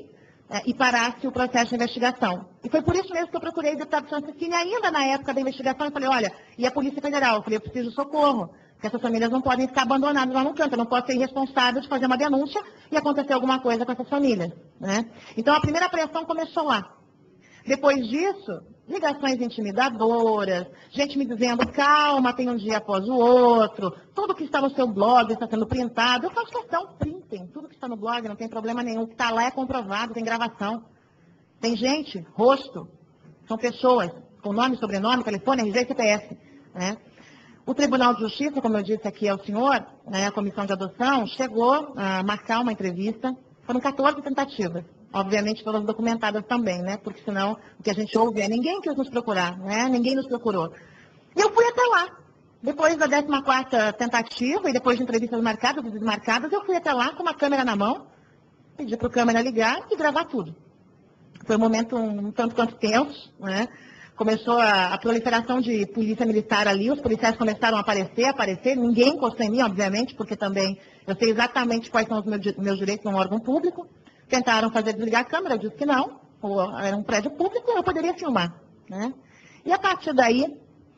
e parasse o processo de investigação. E foi por isso mesmo que eu procurei o deputado Francisquini, ainda na época da investigação, e falei, olha, e a Polícia Federal? Eu falei, eu preciso de socorro, porque essas famílias não podem ficar abandonadas lá no canto, eu não posso ser irresponsável de fazer uma denúncia e acontecer alguma coisa com essas famílias, né? Então, a primeira pressão começou lá. Depois disso, ligações intimidadoras, gente me dizendo, calma, tem um dia após o outro, tudo que está no seu blog está sendo printado. Eu faço questão, printem, tudo que está no blog, não tem problema nenhum. O que está lá é comprovado, tem gravação. Tem gente, rosto, são pessoas, com nome, sobrenome, telefone, RG e CPF. Né? O Tribunal de Justiça, como eu disse aqui ao senhor, né, a Comissão de Adoção, chegou a marcar uma entrevista, foram 14 tentativas. Obviamente todas documentadas também, né? Porque senão o que a gente ouve é ninguém quis nos procurar, né? Ninguém nos procurou. E eu fui até lá. Depois da 14ª tentativa e depois de entrevistas marcadas e desmarcadas, eu fui até lá com uma câmera na mão, pedi para o câmera ligar e gravar tudo. Foi um momento um tanto quanto tenso, né? Começou a proliferação de polícia militar ali, os policiais começaram a aparecer, ninguém encostou em mim, obviamente, porque também eu sei exatamente quais são os meus direitos num órgão público. Tentaram fazer desligar a câmera, eu disse que não, era um prédio público, eu poderia filmar. Né? E a partir daí,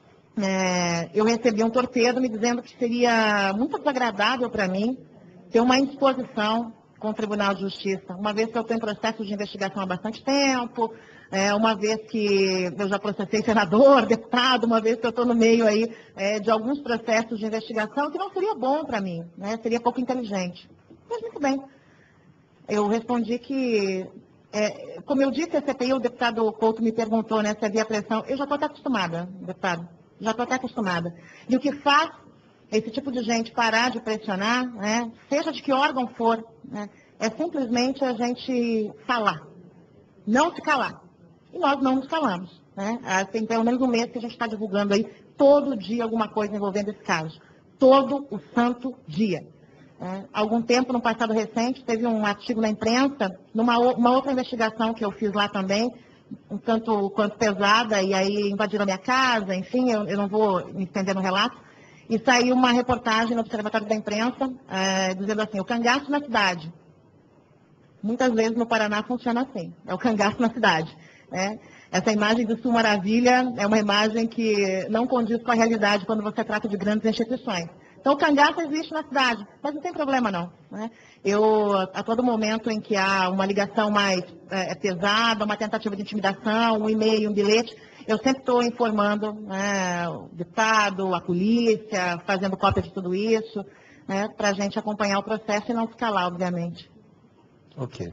eu recebi um torpedo me dizendo que seria muito desagradável para mim ter uma indisposição com o Tribunal de Justiça, uma vez que eu estou em processo de investigação há bastante tempo, uma vez que eu já processei senador, deputado, uma vez que eu estou no meio aí de alguns processos de investigação, que não seria bom para mim, né? Seria pouco inteligente. Mas muito bem. Eu respondi que, como eu disse, a CPI, o deputado Couto me perguntou, né, se havia pressão. Eu já estou até acostumada, deputado, já estou até acostumada. E o que faz esse tipo de gente parar de pressionar, né, seja de que órgão for, né, é simplesmente a gente falar, não se calar. E nós não nos calamos. Né? Tem pelo menos um mês que a gente está divulgando aí todo dia alguma coisa envolvendo esse caso. Todo o santo dia. Algum tempo, no passado recente, teve um artigo na imprensa, numa outra investigação que eu fiz lá também, um tanto quanto pesada, e aí invadiram a minha casa, enfim, eu não vou me estender no relato, e saiu uma reportagem no Observatório da Imprensa, dizendo assim, o cangaço na cidade. Muitas vezes no Paraná funciona assim, é o cangaço na cidade. Né? Essa imagem do Sul Maravilha é uma imagem que não condiz com a realidade quando você trata de grandes instituições. Então, o cangaço existe na cidade, mas não tem problema, não. Né? A todo momento em que há uma ligação mais pesada, uma tentativa de intimidação, um e-mail, um bilhete, eu sempre estou informando o deputado, a polícia, fazendo cópia de tudo isso, né, para a gente acompanhar o processo e não se calar, obviamente. Ok.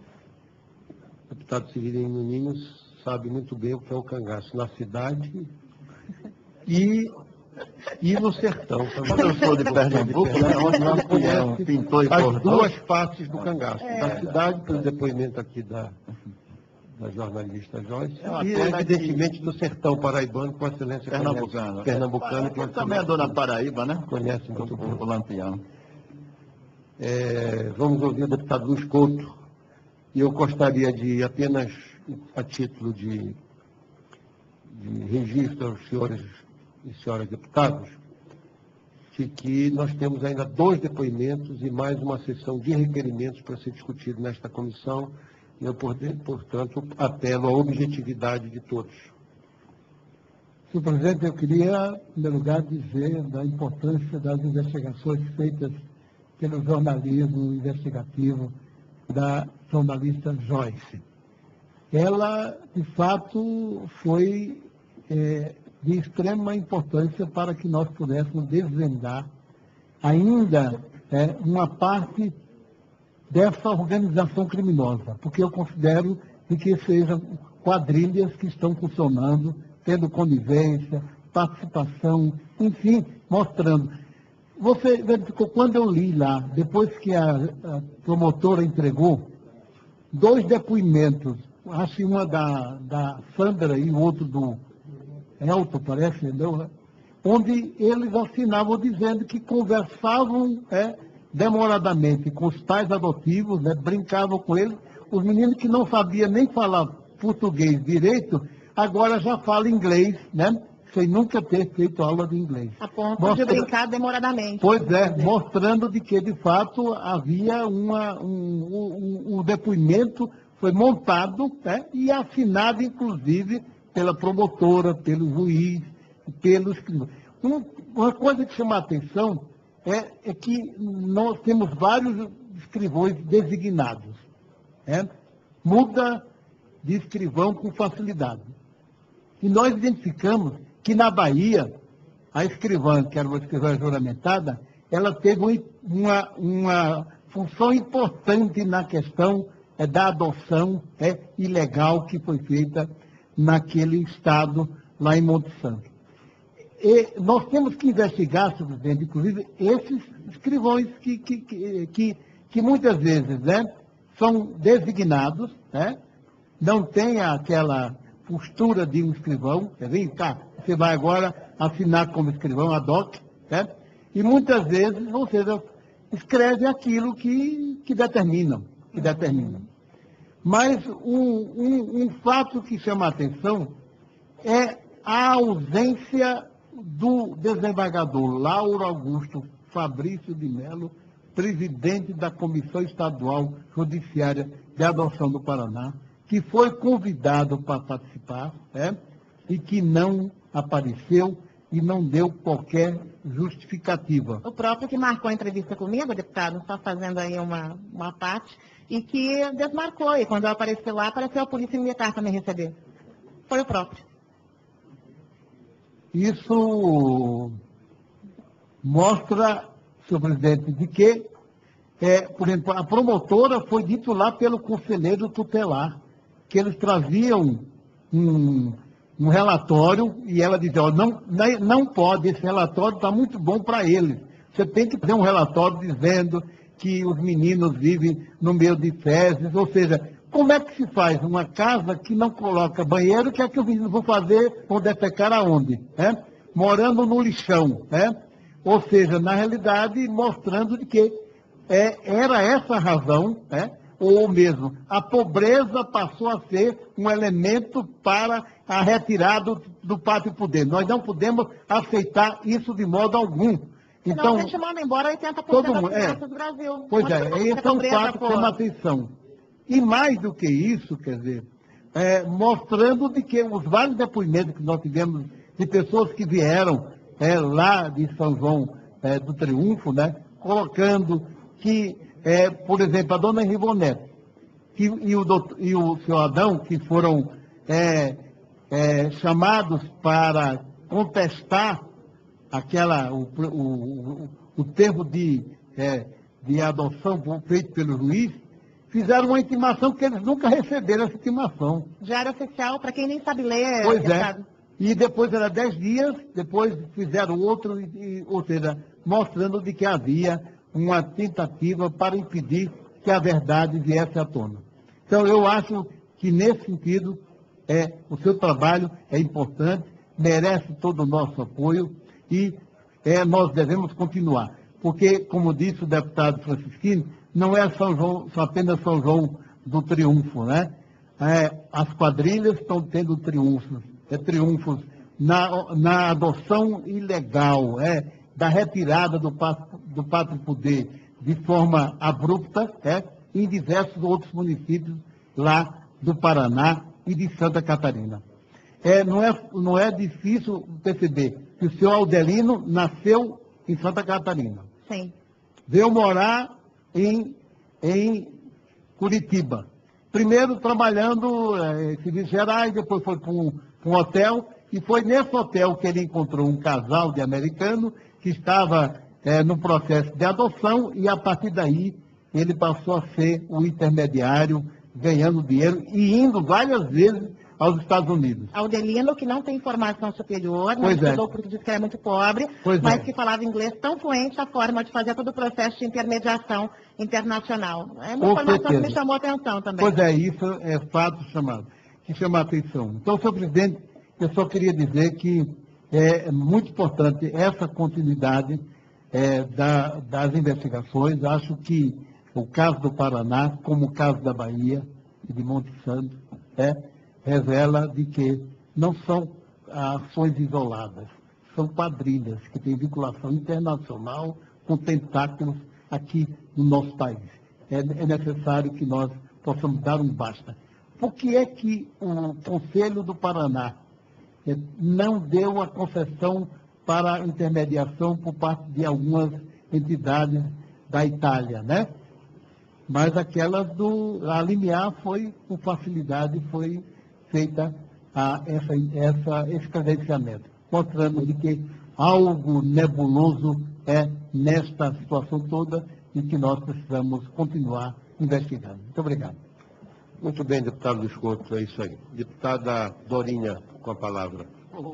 O deputado Severino Nunes sabe muito bem o que é o cangaço na cidade e no sertão. Quando eu sou de Pernambuco, né, onde nós conhecemos pintor e as cordão. duas faces do cangaço. Da cidade, pelo depoimento aqui da jornalista Joyce, e evidentemente do sertão paraibano, com a excelência pernambucana. Que também é dona Paraíba, né? Conhece muito bem. O Lampião. Vamos ouvir o deputado Luiz Couto, e eu gostaria de apenas, a título de registro aos senhores e senhoras deputados, de que nós temos ainda 2 depoimentos e mais uma sessão de requerimentos para ser discutido nesta comissão, e eu, portanto, apelo à objetividade de todos. Senhor presidente, eu queria, em primeiro lugar, dizer da importância das investigações feitas pelo jornalismo investigativo da jornalista Joyce. Ela, de fato, foi de extrema importância para que nós pudéssemos desvendar ainda uma parte dessa organização criminosa, porque eu considero que sejam quadrilhas que estão funcionando, tendo conivência, participação, enfim, mostrando. Você verificou, quando eu li lá, depois que a promotora entregou, 2 depoimentos, acho que uma da Sandra e o outro do Elton, parece, entendeu? Onde eles assinavam dizendo que conversavam demoradamente com os pais adotivos, brincavam com eles. Os meninos que não sabiam nem falar português direito, agora já falam inglês, né? Sem nunca ter feito aula de inglês. A ponto de brincar demoradamente. Pois mostrando de que, de fato, havia um depoimento foi montado, né, e assinado, inclusive, pela promotora, pelo juiz, pelo escrivão. Uma coisa que chama a atenção é que nós temos vários escrivões designados. Né? Muda de escrivão com facilidade. E nós identificamos que na Bahia, a escrivã, que era uma escrivã juramentada, ela teve uma função importante na questão da adoção ilegal que foi feita naquele estado, lá em Monte Santo. E nós temos que investigar, senhor presidente, inclusive, esses escrivões que muitas vezes, né, são designados, né, não tem aquela postura de um escrivão, vem cá, você vai agora assinar como escrivão, ad hoc, né, e muitas vezes, ou seja, escreve aquilo que determinam. Mas um fato que chama a atenção é a ausência do desembargador Lauro Augusto Fabrício de Melo, presidente da Comissão Estadual Judiciária de Adoção do Paraná, que foi convidado para participar, e que não apareceu e não deu qualquer justificativa. O próprio que marcou a entrevista comigo, deputado, só fazendo aí uma parte, e que desmarcou, e quando eu apareci lá, apareceu a Polícia Militar para me receber. Foi o próprio. Isso mostra, senhor presidente, de que, por exemplo, a promotora foi dito lá pelo conselheiro tutelar, que eles traziam um relatório e ela dizia, não pode, esse relatório está muito bom para eles. Você tem que ter um relatório dizendo que os meninos vivem no meio de fezes, ou seja, como é que se faz uma casa que não coloca banheiro, que é que os meninos vão fazer, vão defecar aonde? Morando no lixão. Ou seja, na realidade, mostrando de que era essa a razão, ou mesmo a pobreza passou a ser um elemento para a retirada do pátrio poder. Nós não podemos aceitar isso de modo algum. Então, a gente manda embora 80% das crianças do Brasil. Pois esse é um fato que chama atenção. E mais do que isso, quer dizer, mostrando de que os vários depoimentos que nós tivemos de pessoas que vieram lá de São João do Triunfo, né, colocando que, por exemplo, a dona Rivonete e o senhor Adão, que foram chamados para contestar o termo de adoção feito pelo juiz, fizeram uma intimação que eles nunca receberam essa intimação. Diário oficial, para quem nem sabe ler. Pois E depois era 10 dias, depois fizeram outro, ou seja, mostrando de que havia uma tentativa para impedir que a verdade viesse à tona. Então, eu acho que, nesse sentido, o seu trabalho é importante, merece todo o nosso apoio e nós devemos continuar. Porque, como disse o deputado Francisquini, não é só apenas São João do Triunfo, né? As quadrilhas estão tendo triunfos, triunfos na adoção ilegal, da retirada do pátrio poder de forma abrupta, em diversos outros municípios lá do Paraná e de Santa Catarina. Não é difícil perceber que o senhor Aldelino nasceu em Santa Catarina. Sim. Veio morar em Curitiba. Primeiro trabalhando em serviços gerais, depois foi para um hotel, e foi nesse hotel que ele encontrou um casal de americanos que estava no processo de adoção, e a partir daí ele passou a ser o intermediário, ganhando dinheiro e indo várias vezes aos Estados Unidos. Aldelino, que não tem formação superior, não estudou porque disse que era muito pobre, mas que falava inglês tão fluente a forma de fazer todo o processo de intermediação internacional. É uma informação que me chamou a atenção também. Pois isso é fato que chama a atenção. Então, senhor presidente, eu só queria dizer que é muito importante essa continuidade das investigações. Acho que o caso do Paraná, como o caso da Bahia e de Monte Santo, revela de que não são ações isoladas, são quadrilhas que têm vinculação internacional com tentáculos aqui no nosso país. É necessário que nós possamos dar um basta. Por que é que o Conselho do Paraná não deu a concessão para intermediação por parte de algumas entidades da Itália, né? Mas aquelas a limiar foi, com facilidade, foi feita esse credenciamento, mostrando de que algo nebuloso é nesta situação toda e que nós precisamos continuar investigando. Muito obrigado. Muito bem, deputado Luiz Couto, é isso aí. Deputada Dorinha, com a palavra.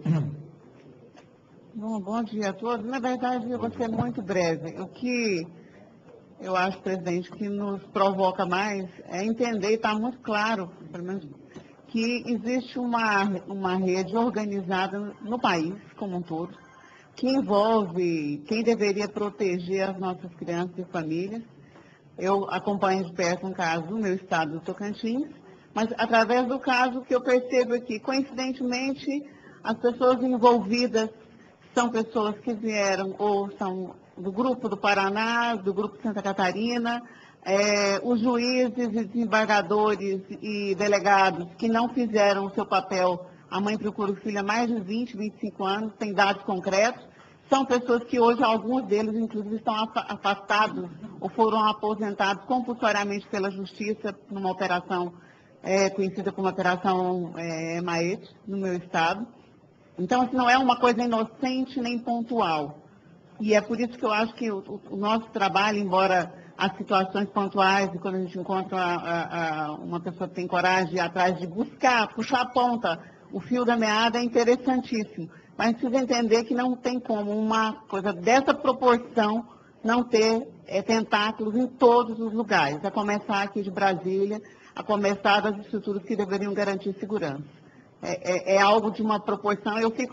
Bom dia a todos. Na verdade, eu vou ser muito breve. O que eu acho, presidente, que nos provoca mais é entender, e está muito claro, pelo menos, que existe uma rede organizada no país como um todo, que envolve quem deveria proteger as nossas crianças e famílias. Eu acompanho de perto um caso do meu estado do Tocantins, mas através do caso que eu percebo aqui, coincidentemente, as pessoas envolvidas são pessoas que vieram ou são do grupo do Paraná, do grupo de Santa Catarina, os juízes e desembargadores e delegados que não fizeram o seu papel. A mãe procura o filho há mais de 20, 25 anos, tem dados concretos. São pessoas que hoje, alguns deles, inclusive, estão afastados ou foram aposentados compulsoriamente pela Justiça numa operação conhecida como Operação Maete, no meu estado. Então, assim, não é uma coisa inocente nem pontual. E é por isso que eu acho que o nosso trabalho, embora as situações pontuais, e quando a gente encontra uma pessoa que tem coragem de ir atrás de buscar, puxar a ponta, o fio da meada é interessantíssimo. Mas a gente precisa entender que não tem como uma coisa dessa proporção não ter tentáculos em todos os lugares, a começar aqui de Brasília, a começar das estruturas que deveriam garantir segurança. É algo de uma proporção, eu fico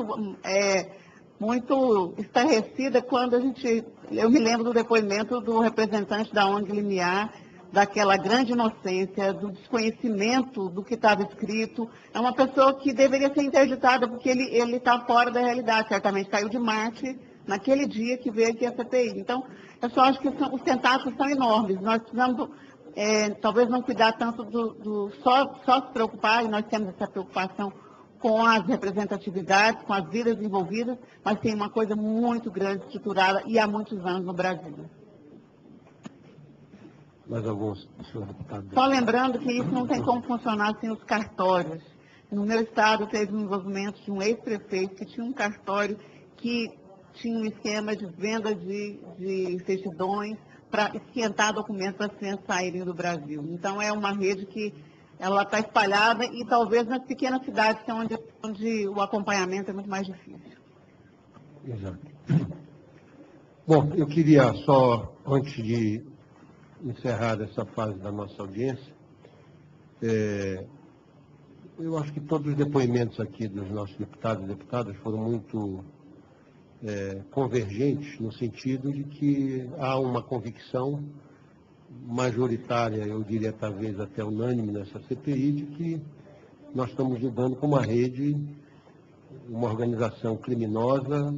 muito estarrecida quando eu me lembro do depoimento do representante da ONG Limiar, daquela grande inocência, do desconhecimento do que estava escrito. É uma pessoa que deveria ser interditada, porque ele está fora da realidade, certamente caiu de Marte naquele dia que veio aqui a CPI. Então, eu só acho que os tentáculos são enormes. Nós precisamos, talvez não cuidar tanto só se preocupar, e nós temos essa preocupação com as representatividades, com as vidas envolvidas, mas tem uma coisa muito grande, estruturada, e há muitos anos no Brasil. Mais alguns, senhor deputado? Só lembrando que isso não tem como funcionar sem os cartórios. No meu estado, teve um envolvimento de um ex-prefeito que tinha um cartório que tinha um esquema de venda de certidões para esquentar documentos para as crianças saírem do Brasil. Então, é uma rede que ela está espalhada e talvez nas pequenas cidades, que é onde o acompanhamento é muito mais difícil. Exato. Bom, eu queria só, antes de encerrar essa fase da nossa audiência, eu acho que todos os depoimentos aqui dos nossos deputados e deputadas foram muito convergentes, no sentido de que há uma convicção majoritária, eu diria talvez até unânime nessa CPI, de que nós estamos lidando com uma rede, uma organização criminosa,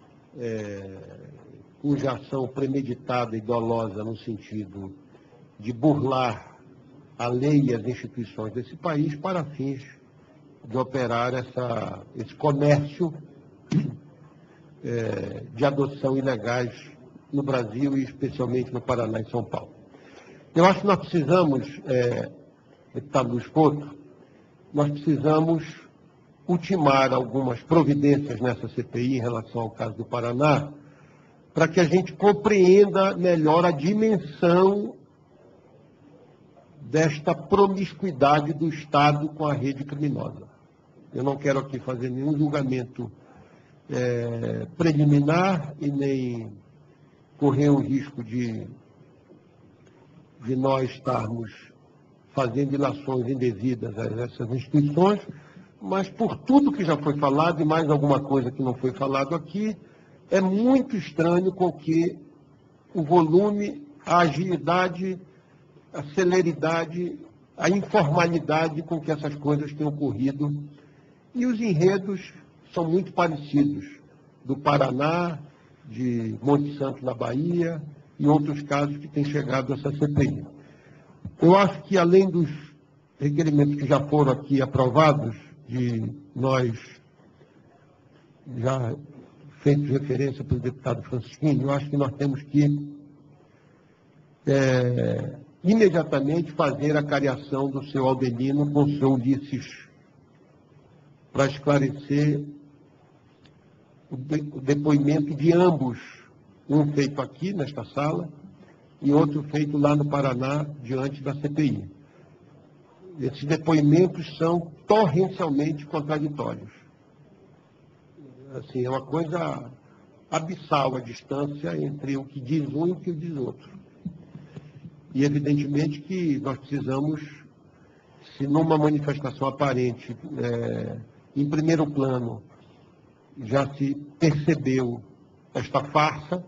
cuja ação premeditada e dolosa no sentido de burlar a lei e as instituições desse país para fins de operar esse comércio de adoção ilegais no Brasil e especialmente no Paraná e São Paulo. Eu acho que nós precisamos, deputado Luiz Couto, nós precisamos ultimar algumas providências nessa CPI em relação ao caso do Paraná, para que a gente compreenda melhor a dimensão desta promiscuidade do Estado com a rede criminosa. Eu não quero aqui fazer nenhum julgamento preliminar e nem correr o risco de nós estarmos fazendo ilações indevidas a essas instituições, mas por tudo que já foi falado e mais alguma coisa que não foi falado aqui, é muito estranho com que o volume, a agilidade, a celeridade, a informalidade com que essas coisas têm ocorrido. E os enredos são muito parecidos, do Paraná, de Monte Santo, na Bahia, e outros casos que têm chegado a essa CPI. Eu acho que, além dos requerimentos que já foram aqui aprovados, de nós já feitos referência pelo deputado Francisquini, eu acho que nós temos que imediatamente fazer a cariação do seu Aldelino com o seu Ulisses, para esclarecer o depoimento de ambos, um feito aqui nesta sala e outro feito lá no Paraná, diante da CPI. Esses depoimentos são torrencialmente contraditórios. Assim, é uma coisa abissal a distância entre o que diz um e o que diz outro. E, evidentemente, que nós precisamos, se numa manifestação aparente, em primeiro plano, já se percebeu esta farsa,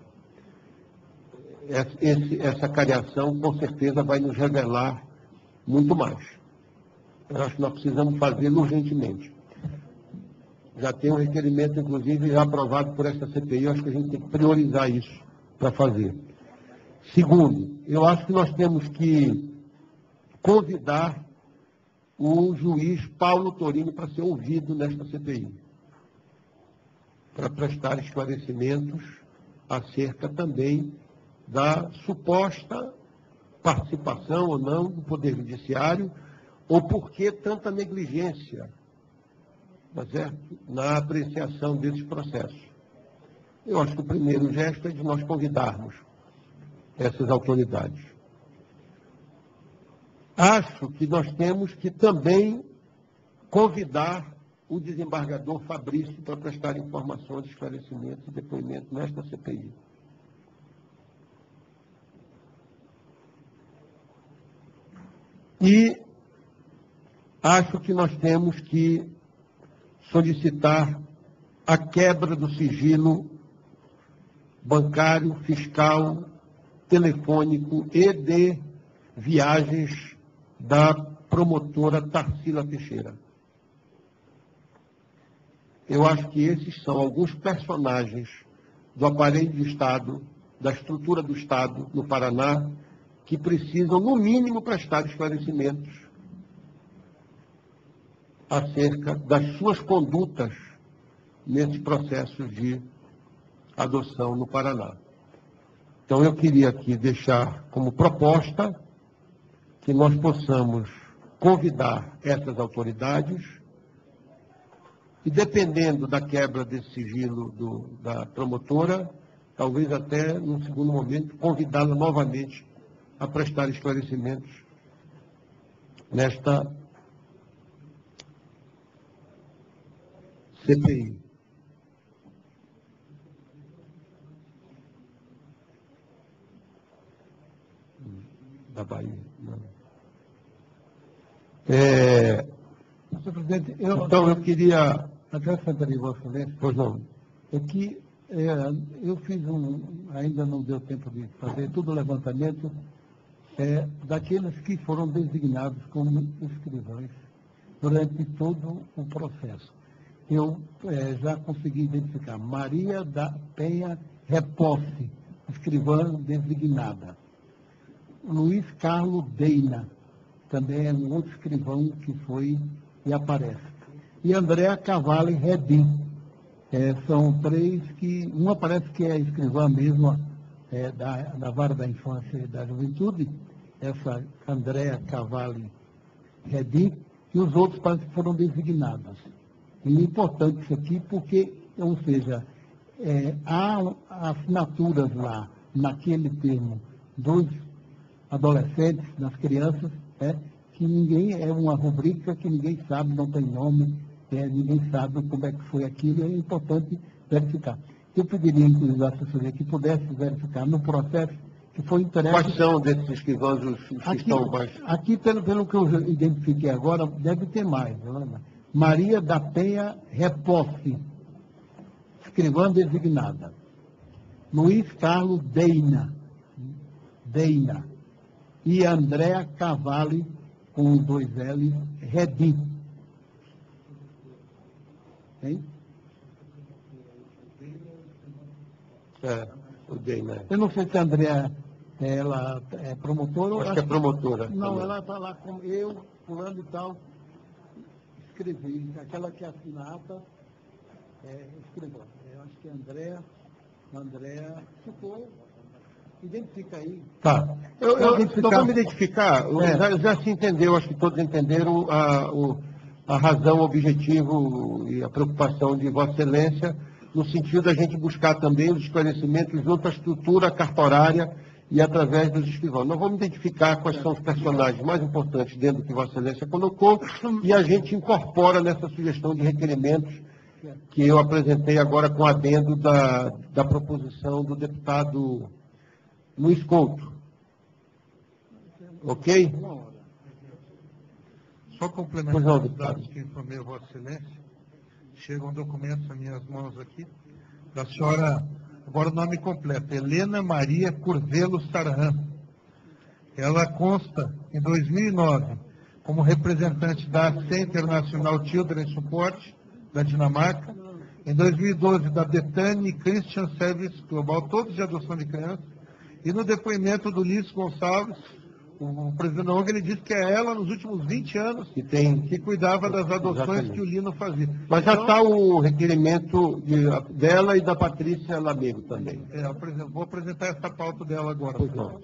essa cariação, com certeza, vai nos revelar muito mais. Eu acho que nós precisamos fazê-lo urgentemente. Já tem um requerimento, inclusive, já aprovado por esta CPI, eu acho que a gente tem que priorizar isso para fazer. Segundo, eu acho que nós temos que convidar o juiz Paulo Torini para ser ouvido nesta CPI, para prestar esclarecimentos acerca também da suposta participação ou não do Poder Judiciário, ou por que tanta negligência, tá certo? Na apreciação desses processos. Eu acho que o primeiro gesto é de nós convidarmos essas autoridades. Acho que nós temos que também convidar o desembargador Fabrício para prestar informações, esclarecimentos e depoimentos nesta CPI. E acho que nós temos que solicitar a quebra do sigilo bancário, fiscal, telefônico e de viagens da promotora Tarsila Teixeira. Eu acho que esses são alguns personagens do aparelho do Estado, da estrutura do Estado no Paraná, que precisam, no mínimo, prestar esclarecimentos acerca das suas condutas nesse processo de adoção no Paraná. Então, eu queria aqui deixar como proposta que nós possamos convidar essas autoridades e, dependendo da quebra desse sigilo da promotora, talvez até, num segundo momento, convidá-la novamente a prestar esclarecimentos nesta CPI. Da Bahia. Não. Senhor presidente, Então, eu queria... até Santa Vossa Excelência, Pois não. é que eu fiz ainda não deu tempo de fazer todo o levantamento daqueles que foram designados como escrivães durante todo o processo. Eu já consegui identificar Maria da Penha Reposse, escrivã designada. Luiz Carlos Deina, também é um outro escrivão que foi e aparece. E Andréa Cavalli Redim. São três que, uma parece que é escrivã mesmo da Vara da Infância e da Juventude, essa Andréa Cavalli Redim, e os outros parece que foram designados. E é importante isso aqui porque, ou seja, há assinaturas lá, naquele termo, dos adolescentes, das crianças, que ninguém, é uma rubrica que ninguém sabe, não tem nome, ninguém sabe como é que foi aquilo, e é importante verificar. Eu pediria, inclusive, à assessoria que pudesse verificar no processo que foi entregue... Quais são desses escrivãos os que estão mais... Aqui, pelo que eu identifiquei agora, deve ter mais. Maria da Penha Reposse, escrivã designada. Luiz Carlos Deina. E Andréa Cavalli, com 2 L, Redim. Hein? O Deina. Eu não sei se a Andréa Ela é promotora? Acho que é promotora. Não, também. ela está lá com eu, fulano e tal, escrevi. Aquela que assina a ata, escreveu. Eu acho que é Andréa, se for, identifica aí. Tá. Eu identificar. não vou me identificar. Já se entendeu, acho que todos entenderam a razão, o objetivo e a preocupação de Vossa Excelência, no sentido da gente buscar também os esclarecimentos junto à estrutura cartorária e através dos escrivãos. Nós vamos identificar quais são os personagens mais importantes dentro do que Vossa Excelência colocou e a gente incorpora nessa sugestão de requerimentos que eu apresentei agora com adendo da proposição do deputado Luiz Couto. Ok? Só complementar os dados que informei a Vossa Excelência. Chegam documentos nas minhas mãos aqui, da senhora, agora o nome completo, Helena Maria Curvelo Sarhan. Ela consta, em 2009, como representante da AC Internacional Children Support, da Dinamarca, em 2012, da Bethany Christian Service Global, todos de adoção de crianças, e no depoimento do Ulisses Gonçalves, o presidente da ONG, ele disse que é ela, nos últimos 20 anos, que cuidava das adoções. Exatamente. Que o Lino fazia. Mas já está o requerimento dela e da Patrícia Lamego também. Vou apresentar essa pauta dela agora. Pois não.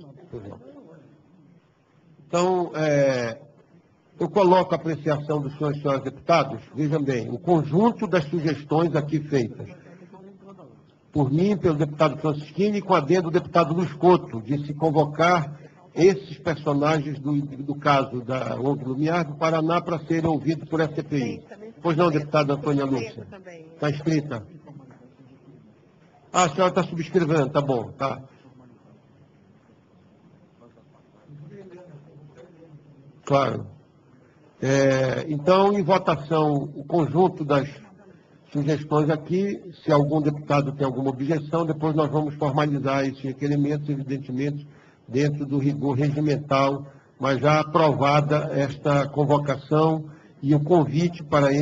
Então, eu coloco a apreciação dos senhores e senhoras deputados, vejam bem, o conjunto das sugestões aqui feitas por mim, pelo deputado Francisquini, e com adendo do deputado Luiz Couto, de se convocar esses personagens do caso da ONG Lumiar do Paraná para serem ouvidos por essa CPI. Pois não, deputada Antônia Lúcia? Está inscrita? Ah, a senhora está subscrevendo, tá bom, tá. Claro. Então, em votação, o conjunto das sugestões aqui, se algum deputado tem alguma objeção, depois nós vamos formalizar esses requerimentos, evidentemente, dentro do rigor regimental, mas já aprovada esta convocação e o convite para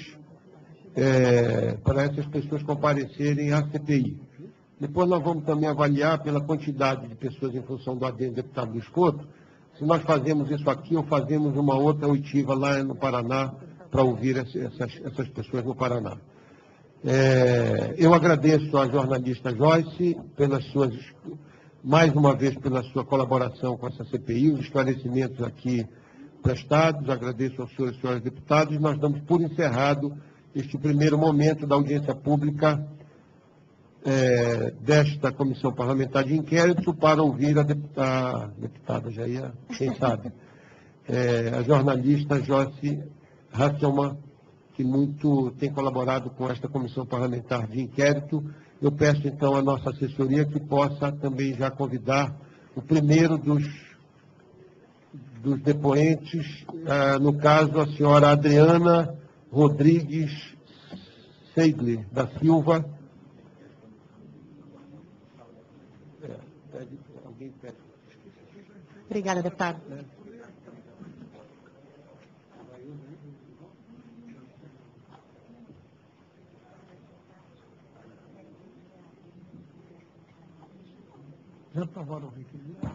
essas pessoas comparecerem à CPI. Depois nós vamos também avaliar pela quantidade de pessoas em função do adendo do deputado Luiz Couto, se nós fazemos isso aqui ou fazemos uma outra oitiva lá no Paraná para ouvir essas pessoas no Paraná. Eu agradeço à jornalista Joyce mais uma vez pela sua colaboração com essa CPI, os esclarecimentos aqui prestados, agradeço aos senhores e senhoras deputados, e nós damos por encerrado este primeiro momento da audiência pública desta Comissão Parlamentar de Inquérito para ouvir a deputada, já ia, quem sabe, a jornalista Joyce Hasselmann, que muito tem colaborado com esta Comissão Parlamentar de Inquérito. Eu peço, então, à nossa assessoria que possa também já convidar o primeiro dos depoentes, no caso, a senhora Adriana Rodrigues Seidler da Silva. Obrigada, deputado. Já aprovaram o requerimento?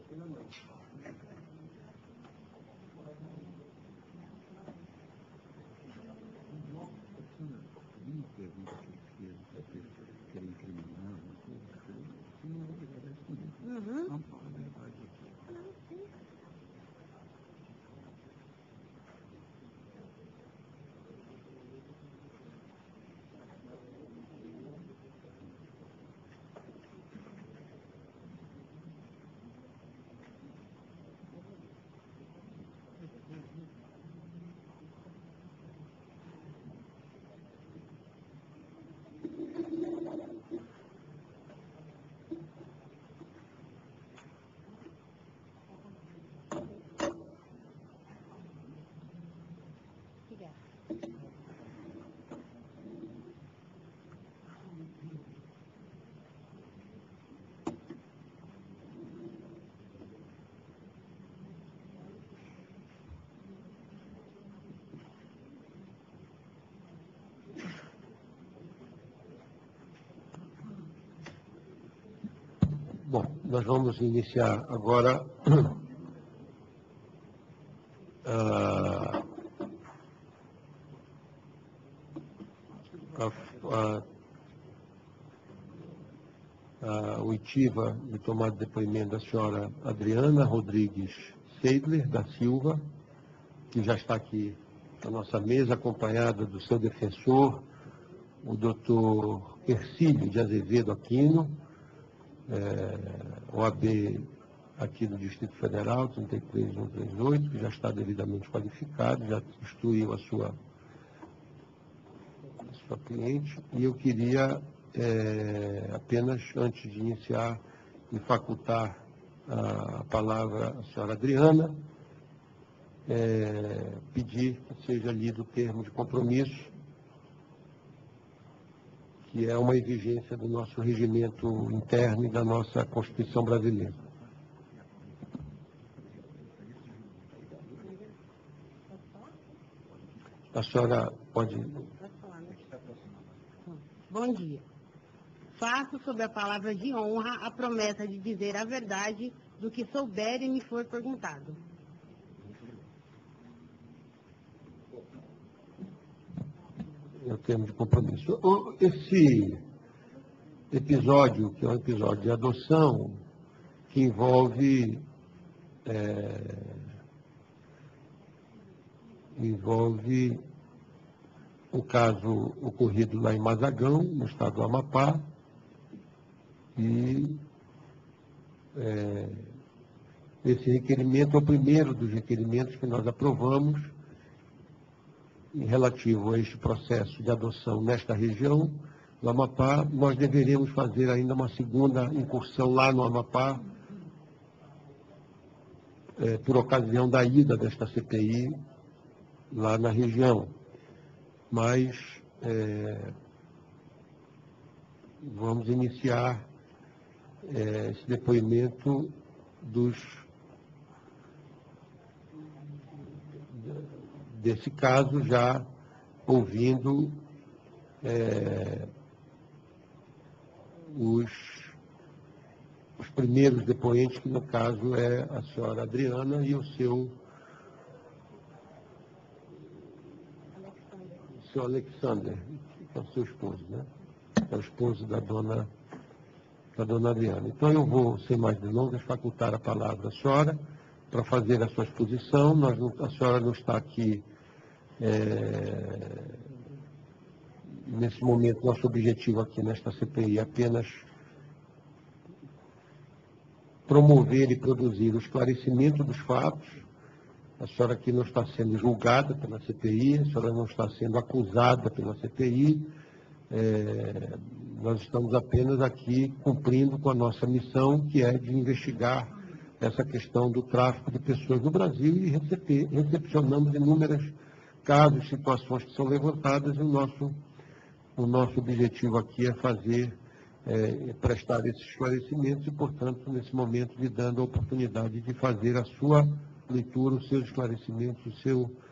Bom, nós vamos iniciar agora a oitiva de tomada de depoimento da senhora Adriana Rodrigues Seidler da Silva, que já está aqui na nossa mesa, acompanhada do seu defensor, o doutor Ercílio de Azevedo Aquino, OAB aqui do Distrito Federal, 33138, que já está devidamente qualificado, já instruiu a sua cliente, e eu queria apenas, antes de iniciar, me facultar a palavra à senhora Adriana, pedir que seja lido o termo de compromisso, que é uma exigência do nosso regimento interno e da nossa Constituição brasileira. A senhora pode... Bom dia. Faço sob a palavra de honra a promessa de dizer a verdade do que souber e me for perguntado. É o termo de compromisso. Esse episódio, que é um episódio de adoção, que envolve o caso ocorrido lá em Mazagão, no estado do Amapá, e esse requerimento é o primeiro dos requerimentos que nós aprovamos em relativo a este processo de adoção nesta região do Amapá. Nós deveremos fazer ainda uma segunda incursão lá no Amapá, por ocasião da ida desta CPI lá na região. Mas vamos iniciar esse depoimento desse caso, já ouvindo os primeiros depoentes, que no caso é a senhora Adriana e o seu Alexander, que é o seu esposo, né? É o esposo da dona Adriana. Então eu vou, sem mais delongas, facultar a palavra à senhora para fazer a sua exposição. A senhora não está aqui nesse momento. Nosso objetivo aqui nesta CPI é apenas promover e produzir o esclarecimento dos fatos. A senhora aqui não está sendo julgada pela CPI, a senhora não está sendo acusada pela CPI. Nós estamos apenas aqui cumprindo com a nossa missão, que é de investigar essa questão do tráfico de pessoas no Brasil, e recepcionamos inúmeros casos, situações que são levantadas, e o nosso objetivo aqui é prestar esses esclarecimentos, e, portanto, nesse momento, lhe dando a oportunidade de fazer a sua leitura, os seus esclarecimentos, o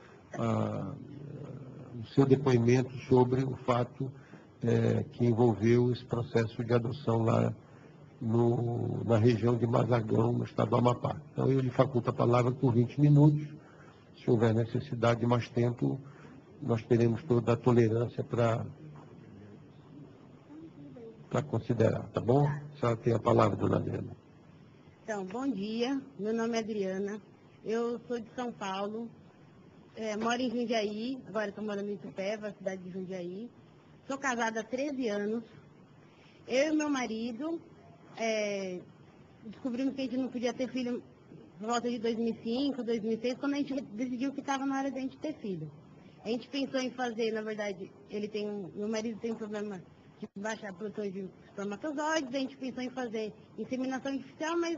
seu depoimento sobre o fato que envolveu esse processo de adoção lá na região de Mazagão, no estado do Amapá. Então, eu lhe faculto a palavra por 20 minutos. Se houver necessidade de mais tempo, nós teremos toda a tolerância para considerar, tá bom? A senhora tem a palavra, dona Adriana. Então, bom dia. Meu nome é Adriana. Eu sou de São Paulo. Moro em Jundiaí. Agora estou morando em Itupeva, cidade de Jundiaí. Sou casada há 13 anos. Eu e meu marido descobrimos que a gente não podia ter filho por volta de 2005, 2006, quando a gente decidiu que estava na hora de a gente ter filho. A gente pensou em fazer, na verdade, meu marido tem um problema de baixa produção de espermatozoides, a gente pensou em fazer inseminação artificial, mas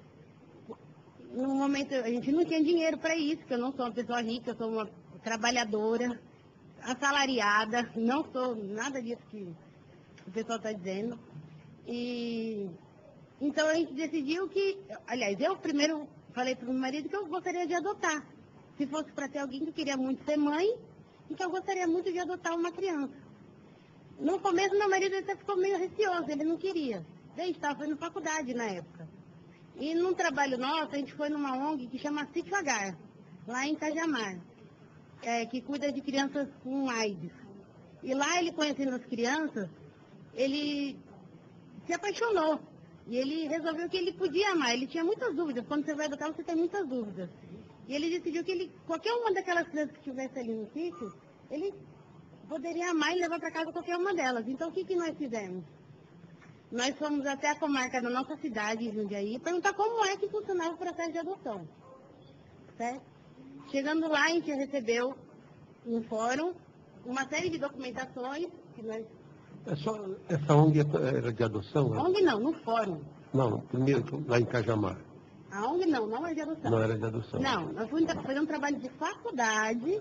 no momento a gente não tinha dinheiro para isso, porque eu não sou uma pessoa rica, eu sou uma trabalhadora, assalariada, não sou nada disso que o pessoal está dizendo. E então a gente decidiu que, aliás, eu primeiro falei para o meu marido que eu gostaria de adotar. Se fosse para ter alguém que queria muito ser mãe, e que eu gostaria muito de adotar uma criança. No começo, meu marido até ficou meio receoso, ele não queria. A gente estava fazendo faculdade na época. E num trabalho nosso, a gente foi numa ONG que chama Sítio Agar, lá em Cajamar, que cuida de crianças com AIDS. E lá, ele conhecendo as crianças, ele se apaixonou. E ele resolveu que ele podia amar. Ele tinha muitas dúvidas. Quando você vai adotar, você tem muitas dúvidas. E ele decidiu que qualquer uma daquelas crianças que estivesse ali no sítio, ele poderia amar e levar para casa qualquer uma delas. Então, o que nós fizemos? Nós fomos até a comarca da nossa cidade, Jundiaí, perguntar como é que funcionava o processo de adoção. Certo? Chegando lá, a gente recebeu no fórum uma série de documentações que nós... Essa ONG era de adoção? A ONG não, no fórum. Não, primeiro lá em Cajamar. A ONG não era de adoção. Não era de adoção. Não, nós fomos fazer um trabalho de faculdade,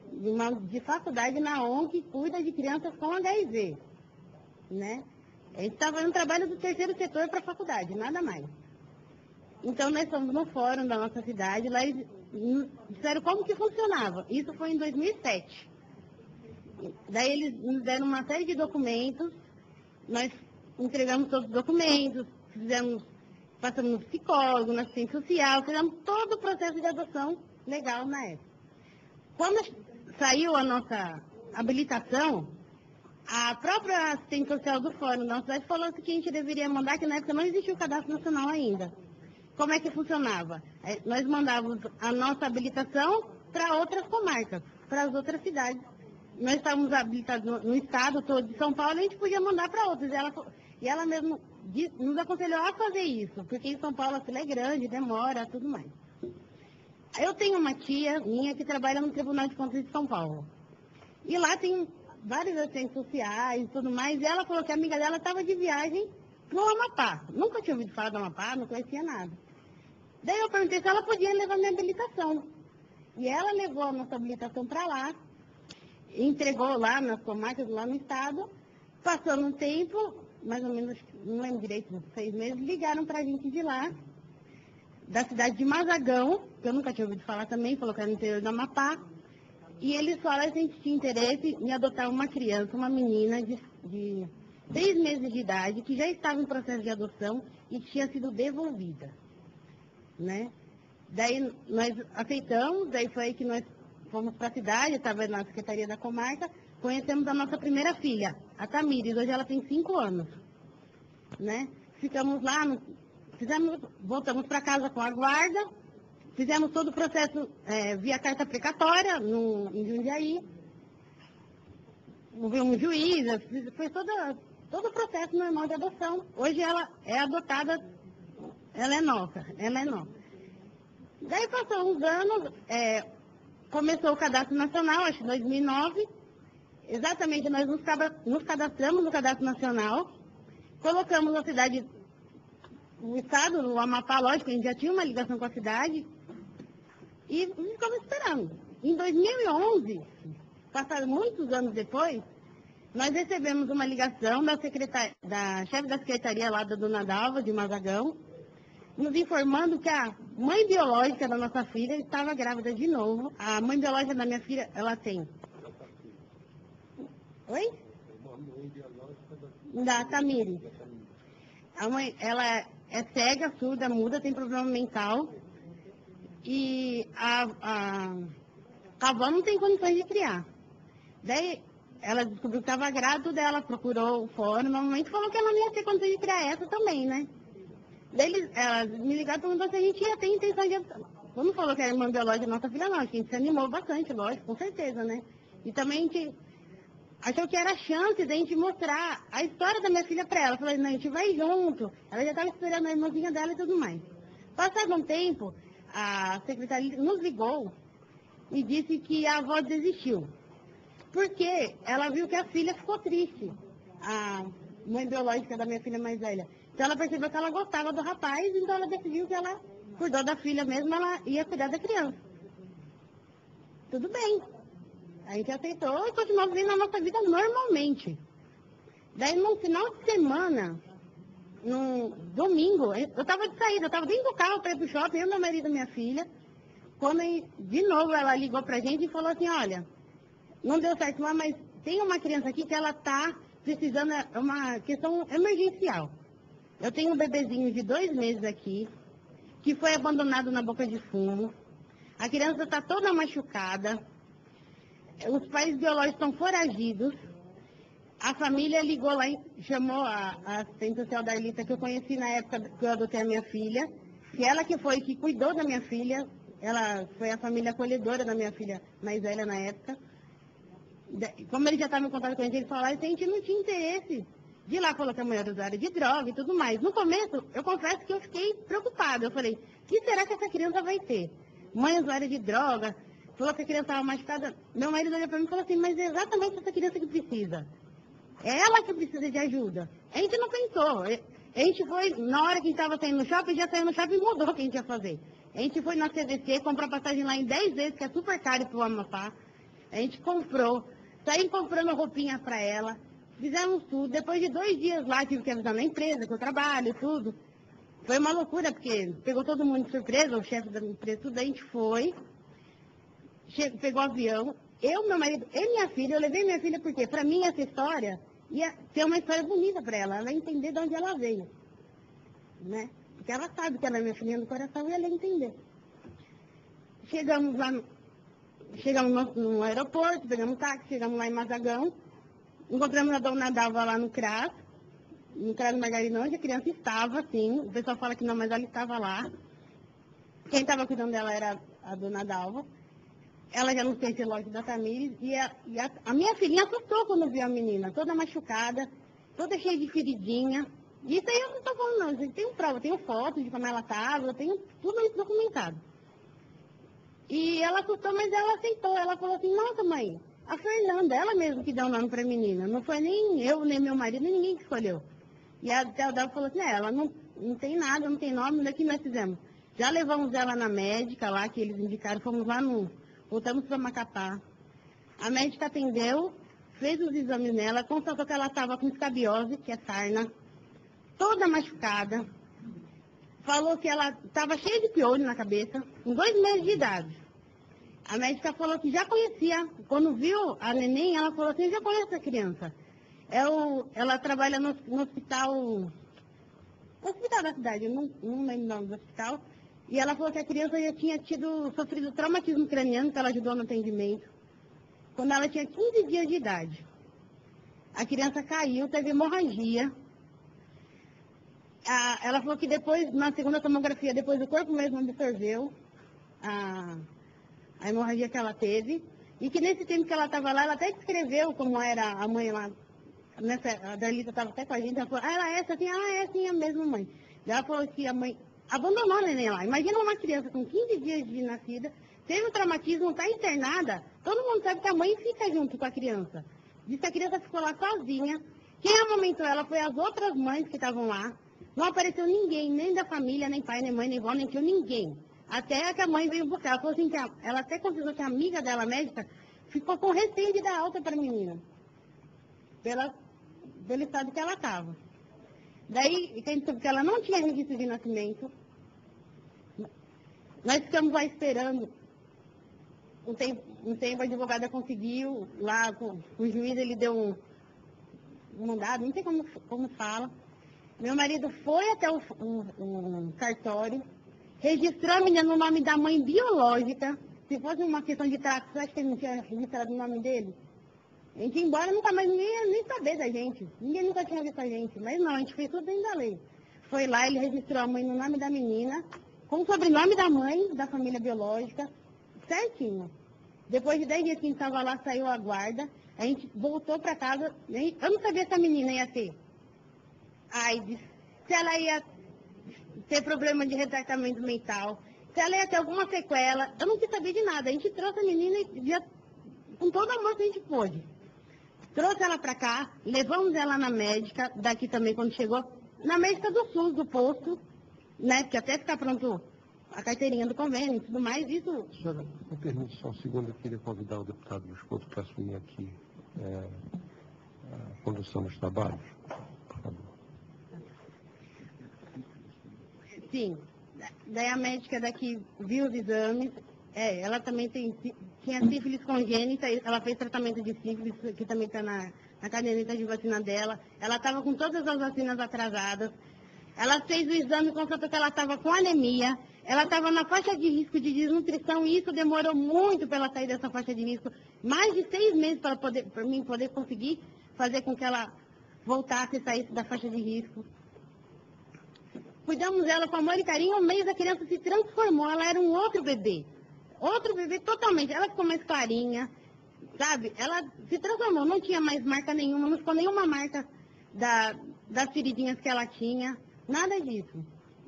na ONG que cuida de crianças com HIV. Né? A gente estava fazendo um trabalho do terceiro setor para a faculdade, nada mais. Então nós fomos no fórum da nossa cidade, lá eles disseram como que funcionava. Isso foi em 2007. Daí eles nos deram uma série de documentos, nós entregamos todos os documentos, passamos no psicólogo, na assistente social, fizemos todo o processo de adoção legal na época. Quando saiu a nossa habilitação, a própria assistente social do fórum da nossa cidade falou que a gente deveria mandar, que na época não existia o cadastro nacional ainda. Como é que funcionava? Nós mandávamos a nossa habilitação para outras comarcas, para as outras cidades. Nós estávamos habilitados no estado todo de São Paulo, a gente podia mandar para outros. E ela mesmo nos aconselhou a fazer isso, porque em São Paulo a fila é grande, demora, tudo mais. Eu tenho uma tia minha que trabalha no Tribunal de Contas de São Paulo. E lá tem vários assistentes sociais e tudo mais. E ela falou que a amiga dela estava de viagem no Amapá. Nunca tinha ouvido falar do Amapá, não conhecia nada. Daí eu perguntei se ela podia levar minha habilitação. E ela levou a nossa habilitação para lá, entregou lá nas comarcas, lá no estado. Passando um tempo, mais ou menos, não lembro direito, uns 6 meses, ligaram para a gente de lá, da cidade de Mazagão, que eu nunca tinha ouvido falar também, falou que era no interior do Amapá. E eles falaram que a gente tinha interesse em adotar uma criança, uma menina de 6 meses de idade, que já estava em processo de adoção e tinha sido devolvida. Né? Daí nós aceitamos, daí foi aí que nós fomos para a cidade, estava na Secretaria da Comarca, conhecemos a nossa primeira filha, a Tamires, hoje ela tem 5 anos. Né? Ficamos lá, voltamos para casa com a guarda, fizemos todo o processo via carta precatória em Jundiaí, movemos juiz, foi todo o processo normal de adoção. Hoje ela é adotada, ela é nossa. Daí passou uns anos, começou o Cadastro Nacional, acho que em 2009, exatamente nós nos cadastramos no Cadastro Nacional, colocamos a cidade, o estado, no Amapá, lógico, a gente já tinha uma ligação com a cidade, e ficamos esperando. Em 2011, passados muitos anos depois, nós recebemos uma ligação da chefe da secretaria lá da Dona Dalva, de Mazagão, nos informando que a mãe biológica da nossa filha estava grávida de novo. A mãe biológica da minha filha, ela tem... Oi? Da Tamires. A mãe, ela é cega, surda, muda, tem problema mental. E a avó não tem condições de criar. Daí, ela descobriu que estava grávida, ela procurou o fórum, normalmente falou que ela não ia ter condições de criar essa também, né? Daí, ela me ligou e perguntou se a gente ia ter intenção de... Não falou que era irmã biológica da nossa filha, não. A gente se animou bastante, lógico, com certeza, né? E também a gente achou que era a chance de a gente mostrar a história da minha filha para ela. Falei, não, a gente vai junto. Ela já estava esperando a irmãzinha dela e tudo mais. Passado um tempo, a secretária nos ligou e disse que a avó desistiu. Porque ela viu que a filha ficou triste, a mãe biológica da minha filha mais velha. Então ela percebeu que ela gostava do rapaz, então ela decidiu que ela cuidou da filha mesmo, ela ia cuidar da criança. Tudo bem. A gente aceitou e continuamos vivendo a nossa vida normalmente. Daí, no final de semana, no domingo, eu estava de saída, eu estava dentro do carro para ir pro shopping, eu, meu marido e minha filha. Quando, de novo, ela ligou pra gente e falou assim, olha, não deu certo, mas tem uma criança aqui que ela está precisando, é uma questão emergencial. Eu tenho um bebezinho de 2 meses aqui, que foi abandonado na boca de fumo. A criança está toda machucada. Os pais biológicos estão foragidos. A família ligou lá e chamou a assistente social da Elita, que eu conheci na época que eu adotei a minha filha. Que ela que foi que cuidou da minha filha. Ela foi a família acolhedora da minha filha mais velha na época. Como ele já estava em contato com a gente, ele falou, a gente não tinha interesse. De lá falou que a mulher era usuária de droga e tudo mais. No começo, eu confesso que eu fiquei preocupada. Eu falei, o que será que essa criança vai ter? Mãe usuária de droga, falou que a criança estava machucada. Meu marido olhou para mim e falou assim, mas é exatamente essa criança que precisa. É ela que precisa de ajuda. A gente não pensou. A gente foi, na hora que a gente estava saindo no shopping, já saiu no shopping e mudou o que a gente ia fazer. A gente foi na CVC, comprou passagem lá em 10 vezes, que é super caro para o Amapá. A gente comprou, saímos comprando roupinha para ela. Fizemos tudo. Depois de 2 dias lá, tive que avisar na empresa que eu trabalho, tudo. Foi uma loucura, porque pegou todo mundo de surpresa, o chefe da empresa, tudo. A gente foi, pegou o avião. Eu, meu marido e minha filha, eu levei minha filha porque, para mim, essa história ia ser uma história bonita para ela ia entender de onde ela veio. Né? Porque ela sabe que ela é minha filhinha do coração e ela ia entender. Chegamos lá, no aeroporto, pegamos um táxi, chegamos lá em Mazagão. Encontramos a dona Dalva lá no CRAS Margarina, onde a criança estava, sim. O pessoal fala que não, mas ela estava lá. Quem estava cuidando dela era a dona Dalva. Ela já não conhecia loja da Tamires. E a minha filhinha assustou quando viu a menina, toda machucada, toda cheia de feridinha. Isso aí eu não estou falando, não. Eu tenho prova, eu tenho foto de como ela estava, eu tenho tudo isso documentado. E ela assustou, mas ela aceitou. Ela falou assim, nossa, mãe, a Fernanda, ela mesma que deu o nome para a menina. Não foi nem eu, nem meu marido, nem ninguém que escolheu. E a Teodoro falou assim, ela não tem nada, não tem nome, daqui nós fizemos. Já levamos ela na médica lá, que eles indicaram, fomos lá voltamos para Macapá. A médica atendeu, fez os exames nela, constatou que ela estava com escabiose, que é sarna, toda machucada. Falou que ela estava cheia de piolho na cabeça, com 2 meses de idade. A médica falou que já conhecia, quando viu a neném, ela falou assim, já conhece a criança. Ela trabalha no hospital da cidade, eu não lembro o nome do hospital. E ela falou que a criança já tinha sofrido traumatismo craniano, que ela ajudou no atendimento, quando ela tinha 15 dias de idade. A criança caiu, teve hemorragia. Ela falou que depois, na segunda tomografia, depois o corpo mesmo absorveu a hemorragia que ela teve. E que nesse tempo que ela estava lá, ela até descreveu como era a mãe lá. A Darlita estava até com a gente, ela falou, ela é essa assim? É assim a mesma mãe. Ela falou que a mãe abandonou a neném lá. Imagina uma criança com 15 dias de nascida, teve um traumatismo, está internada, todo mundo sabe que a mãe fica junto com a criança. Diz que a criança ficou lá sozinha. Quem amamentou ela foi as outras mães que estavam lá. Não apareceu ninguém, nem da família, nem pai, nem mãe, nem vó, nem tio, ninguém. Até que a mãe veio buscar. Ela falou assim, que ela até confessou que a amiga dela, médica, ficou com receio de dar alta para a menina. Pelo estado que ela estava. Daí, a gente soube que ela não tinha registro de nascimento. Nós ficamos lá esperando. Um tempo a advogada conseguiu, lá, o juiz, ele deu um mandado, não sei como fala. Meu marido foi até o cartório, registrou a menina no nome da mãe biológica. Se fosse uma questão de trato, você acha que ele não tinha registrado o nome dele? A gente ia embora, nunca mais ninguém ia nem saber da gente. Ninguém nunca tinha visto a gente. Mas não, a gente fez tudo dentro da lei. Foi lá, ele registrou a mãe no nome da menina, com o sobrenome da mãe, da família biológica, certinho. Depois de 10 dias que a gente estava lá, saiu a guarda, a gente voltou para casa. Eu não sabia se a menina ia ter AIDS, se ela ia ter problema de retratamento mental, se ela ia ter alguma sequela. Eu não quis saber de nada. A gente trouxe a menina com todo o amor que a gente pôde. Trouxe ela para cá, levamos ela na médica, daqui também quando chegou, na médica do SUS, do posto, né? Porque até ficar pronto a carteirinha do convênio e tudo mais, isso. Senhora, me permite só um segundo, eu queria convidar o deputado Luiz Couto para assumir aqui a condução dos trabalhos. Por favor. Sim. Daí a médica daqui viu os exames. Ela também tinha sífilis congênita, ela fez tratamento de sífilis, que também está na caderneta de vacina dela. Ela estava com todas as vacinas atrasadas. Ela fez o exame e constatou que ela estava com anemia. Ela estava na faixa de risco de desnutrição e isso demorou muito para ela sair dessa faixa de risco. Mais de 6 meses para mim poder conseguir fazer com que ela voltasse e saísse da faixa de risco. Cuidamos dela com amor e carinho, ao mês a criança se transformou, ela era um outro bebê totalmente, ela ficou mais clarinha, sabe? Ela se transformou, não tinha mais marca nenhuma, não ficou nenhuma marca das feridinhas que ela tinha, nada disso.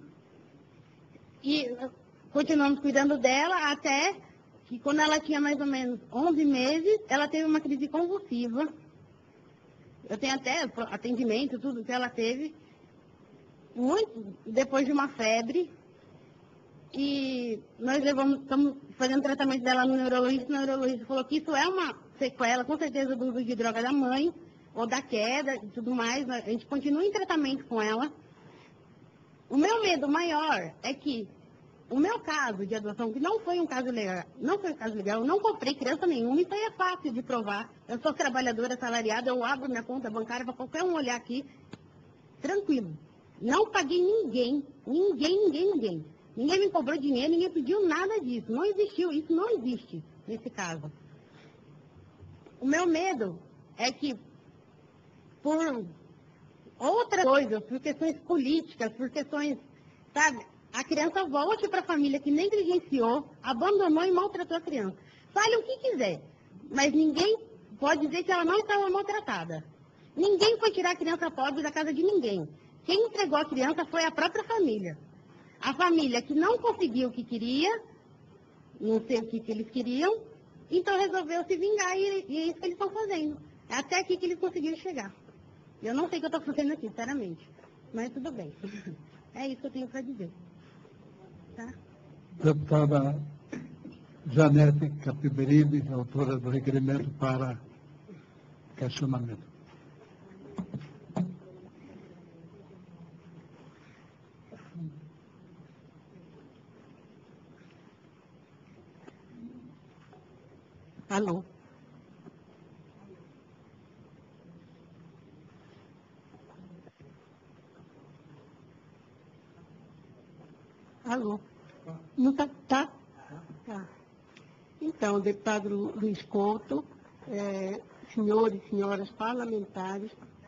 E continuamos cuidando dela até que quando ela tinha mais ou menos 11 meses, ela teve uma crise convulsiva. Eu tenho até atendimento, tudo que ela teve, muito depois de uma febre. E nós estamos fazendo tratamento dela no neurologista. O neurologista falou que isso é uma sequela, com certeza, do uso de droga da mãe, ou da queda e tudo mais. A gente continua em tratamento com ela. O meu medo maior é que o meu caso de adoção, que não foi um caso legal, eu não comprei criança nenhuma, isso aí é fácil de provar. Eu sou trabalhadora assalariada, eu abro minha conta bancária para qualquer um olhar aqui, tranquilo. Não paguei ninguém. Ninguém me cobrou dinheiro, ninguém pediu nada disso. Não existiu, isso não existe nesse caso. O meu medo é que, por outras coisas, por questões políticas, por questões, sabe, a criança volte para a família que negligenciou, abandonou e maltratou a criança. Fale o que quiser, mas ninguém pode dizer que ela não estava maltratada. Ninguém foi tirar a criança pobre da casa de ninguém. Quem entregou a criança foi a própria família. A família que não conseguiu o que queria, não sei o que eles queriam, então resolveu se vingar e é isso que eles estão fazendo. É até aqui que eles conseguiram chegar. Eu não sei o que eu estou fazendo aqui, sinceramente. Mas tudo bem. É isso que eu tenho para dizer. Tá? Deputada Janete Capiberibe, autora do requerimento para questionamento. Alô? Alô? Não tá? Tá. Então, deputado Luiz Couto, senhores e senhoras parlamentares,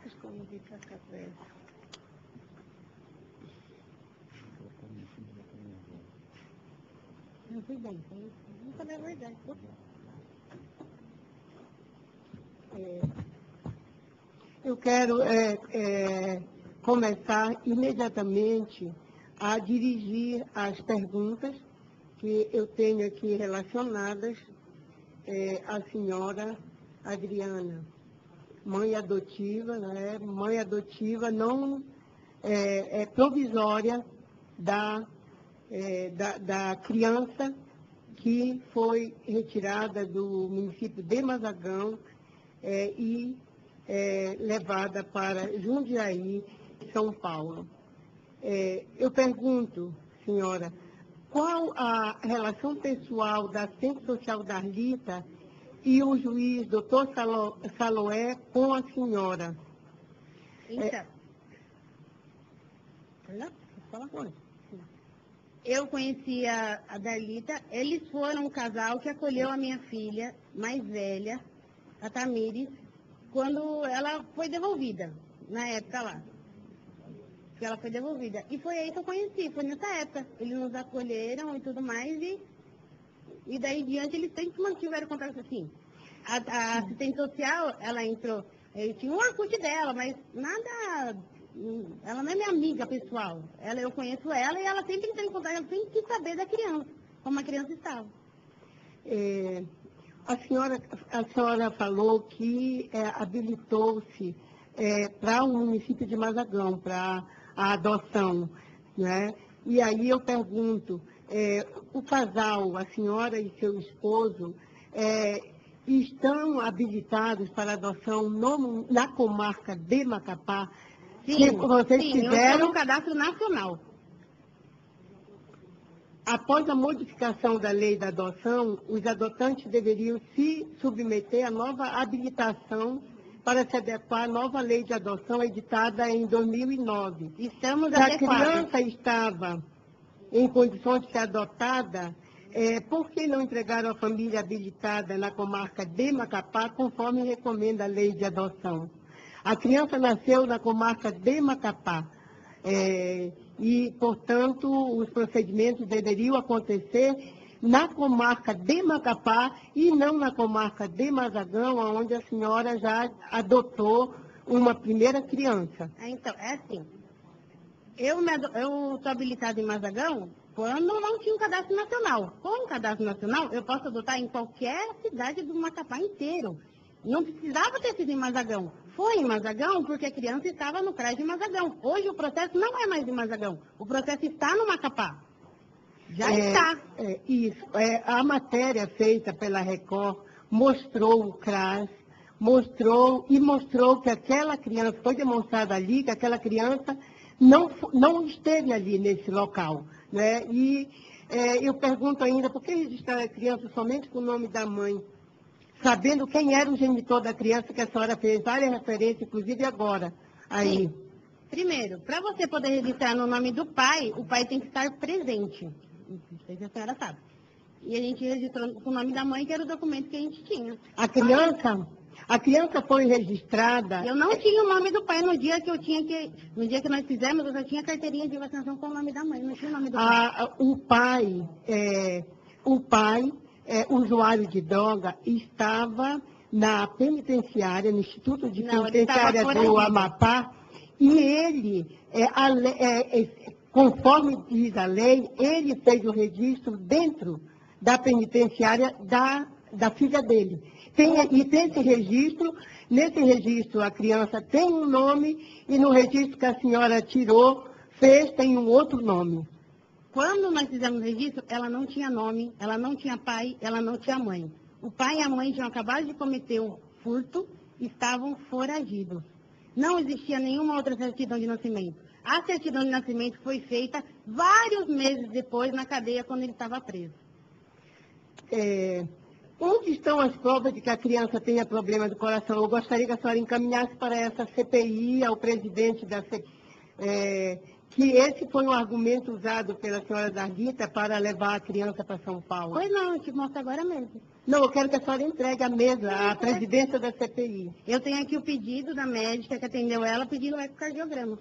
Não fui bem, não falei a verdade. eu quero começar imediatamente a dirigir as perguntas que eu tenho aqui relacionadas à senhora Adriana, mãe adotiva, né? Mãe adotiva não provisória da criança que foi retirada do município de Mazagão e levada para Jundiaí, São Paulo. Eu pergunto, senhora, qual a relação pessoal da assistente social Darlita e o juiz doutor Saloé com a senhora? Então, Eu conheci a Darlita, eles foram um casal que acolheu a minha filha mais velha, a Tamires, quando ela foi devolvida, na época lá. Que ela foi devolvida. E foi aí que eu conheci, foi nessa época. Eles nos acolheram e tudo mais, e daí em diante eles sempre mantiveram contato assim. A assistente social, ela entrou, eu tinha um Orkut dela, mas nada, ela não é minha amiga pessoal. Eu conheço ela e ela sempre entrou em contato, ela sempre quis saber da criança, como a criança estava. A senhora falou que habilitou-se para o município de Mazagão, para a adoção, né? E aí eu pergunto, o casal, a senhora e seu esposo, estão habilitados para adoção na comarca de Macapá? Sim, vocês sim, fizeram um cadastro nacional. Após a modificação da lei da adoção, os adotantes deveriam se submeter à nova habilitação para se adequar à nova lei de adoção editada em 2009. Estamos Se a adequados. criança estava em condições de ser adotada, por que não entregaram a família habilitada na comarca de Macapá, conforme recomenda a lei de adoção? A criança nasceu na comarca de Macapá. E, portanto, os procedimentos deveriam acontecer na comarca de Macapá e não na comarca de Mazagão, onde a senhora já adotou uma primeira criança. Então, é assim, eu estou habilitada em Mazagão quando não tinha um cadastro nacional. Com um cadastro nacional, eu posso adotar em qualquer cidade do Macapá inteiro. Não precisava ter sido em Mazagão. Foi em Mazagão porque a criança estava no CRAS de Mazagão. Hoje o processo não é mais em Mazagão. O processo está no Macapá. Já está. Isso. A matéria feita pela Record mostrou o CRAS, mostrou que aquela criança, foi demonstrado ali que aquela criança não esteve ali nesse local. Né? E eu pergunto ainda, por que registrar a criança somente com o nome da mãe? Sabendo quem era o genitor da criança, que a senhora fez várias referências, inclusive agora. Aí. Sim. Primeiro, para você poder registrar no nome do pai, o pai tem que estar presente. Não sei se a senhora sabe. E a gente registrou com o nome da mãe, que era o documento que a gente tinha. A criança foi registrada. Eu não tinha o nome do pai no dia que nós fizemos, eu só tinha carteirinha de vacinação com o nome da mãe, não tinha o nome do pai. O pai, usuário de droga, estava na penitenciária, no Instituto de Penitenciária do Amapá, e ele, conforme diz a lei, ele fez o registro dentro da penitenciária da filha dele. E tem esse registro, nesse registro a criança tem um nome, e no registro que a senhora tirou, tem um outro nome. Quando nós fizemos o registro, ela não tinha nome, ela não tinha pai, ela não tinha mãe. O pai e a mãe tinham acabado de cometer um furto, estavam foragidos. Não existia nenhuma outra certidão de nascimento. A certidão de nascimento foi feita vários meses depois na cadeia, quando ele estava preso. Onde estão as provas de que a criança tenha problema do coração? Eu gostaria que a senhora encaminhasse para essa CPI, ao presidente da CPI, que esse foi um argumento usado pela senhora Darlita para levar a criança para São Paulo. Pois não, eu te mostro agora mesmo. Não, eu quero que a senhora entregue à mesa, à presidência da CPI. Eu tenho aqui o pedido da médica que atendeu ela, pedindo o ecocardiograma.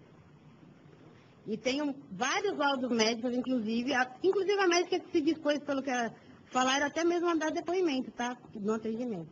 E tenho vários laudos médicos, inclusive a médica que se dispôs, pelo que falaram, até mesmo a dar depoimento, tá? No atendimento.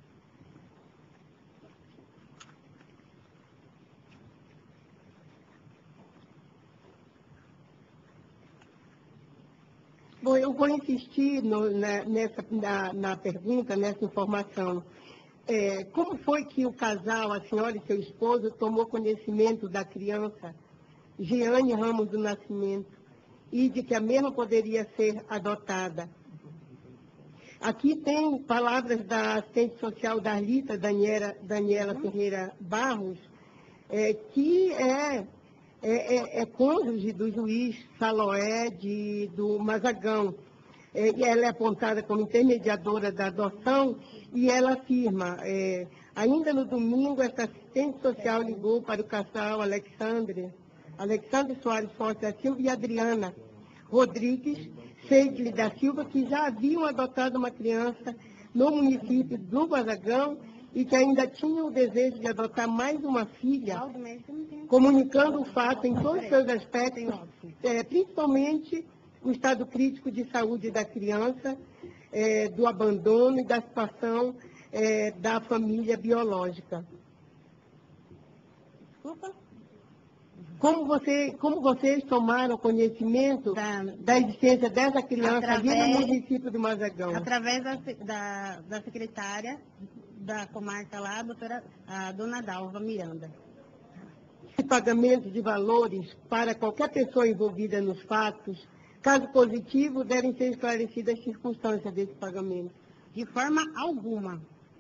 Bom, eu vou insistir na pergunta, nessa informação. Como foi que o casal, a senhora e seu esposo, tomou conhecimento da criança Jeane Ramos do Nascimento e de que a mesma poderia ser adotada? Aqui tem palavras da assistente social Darlita, Daniela Ferreira Barros, que é cônjuge do juiz Saloé do Mazagão. E ela é apontada como intermediadora da adoção e ela afirma, ainda no domingo, essa assistente social ligou para o casal Alexandre Soares Fonte da Silva e Adriana Rodrigues Seidli da Silva, que já haviam adotado uma criança no município do Mazagão e que ainda tinham o desejo de adotar mais uma filha, comunicando o fato em todos os seus aspectos, principalmente o estado crítico de saúde da criança, do abandono e da situação da família biológica. Desculpa. Como vocês tomaram conhecimento da existência dessa criança ali no município do Mazagão? Através da secretária da comarca lá, a dona Dalva Miranda. Esse pagamento de valores para qualquer pessoa envolvida nos fatos, caso positivo, devem ser esclarecidas as circunstâncias desse pagamento. De forma alguma.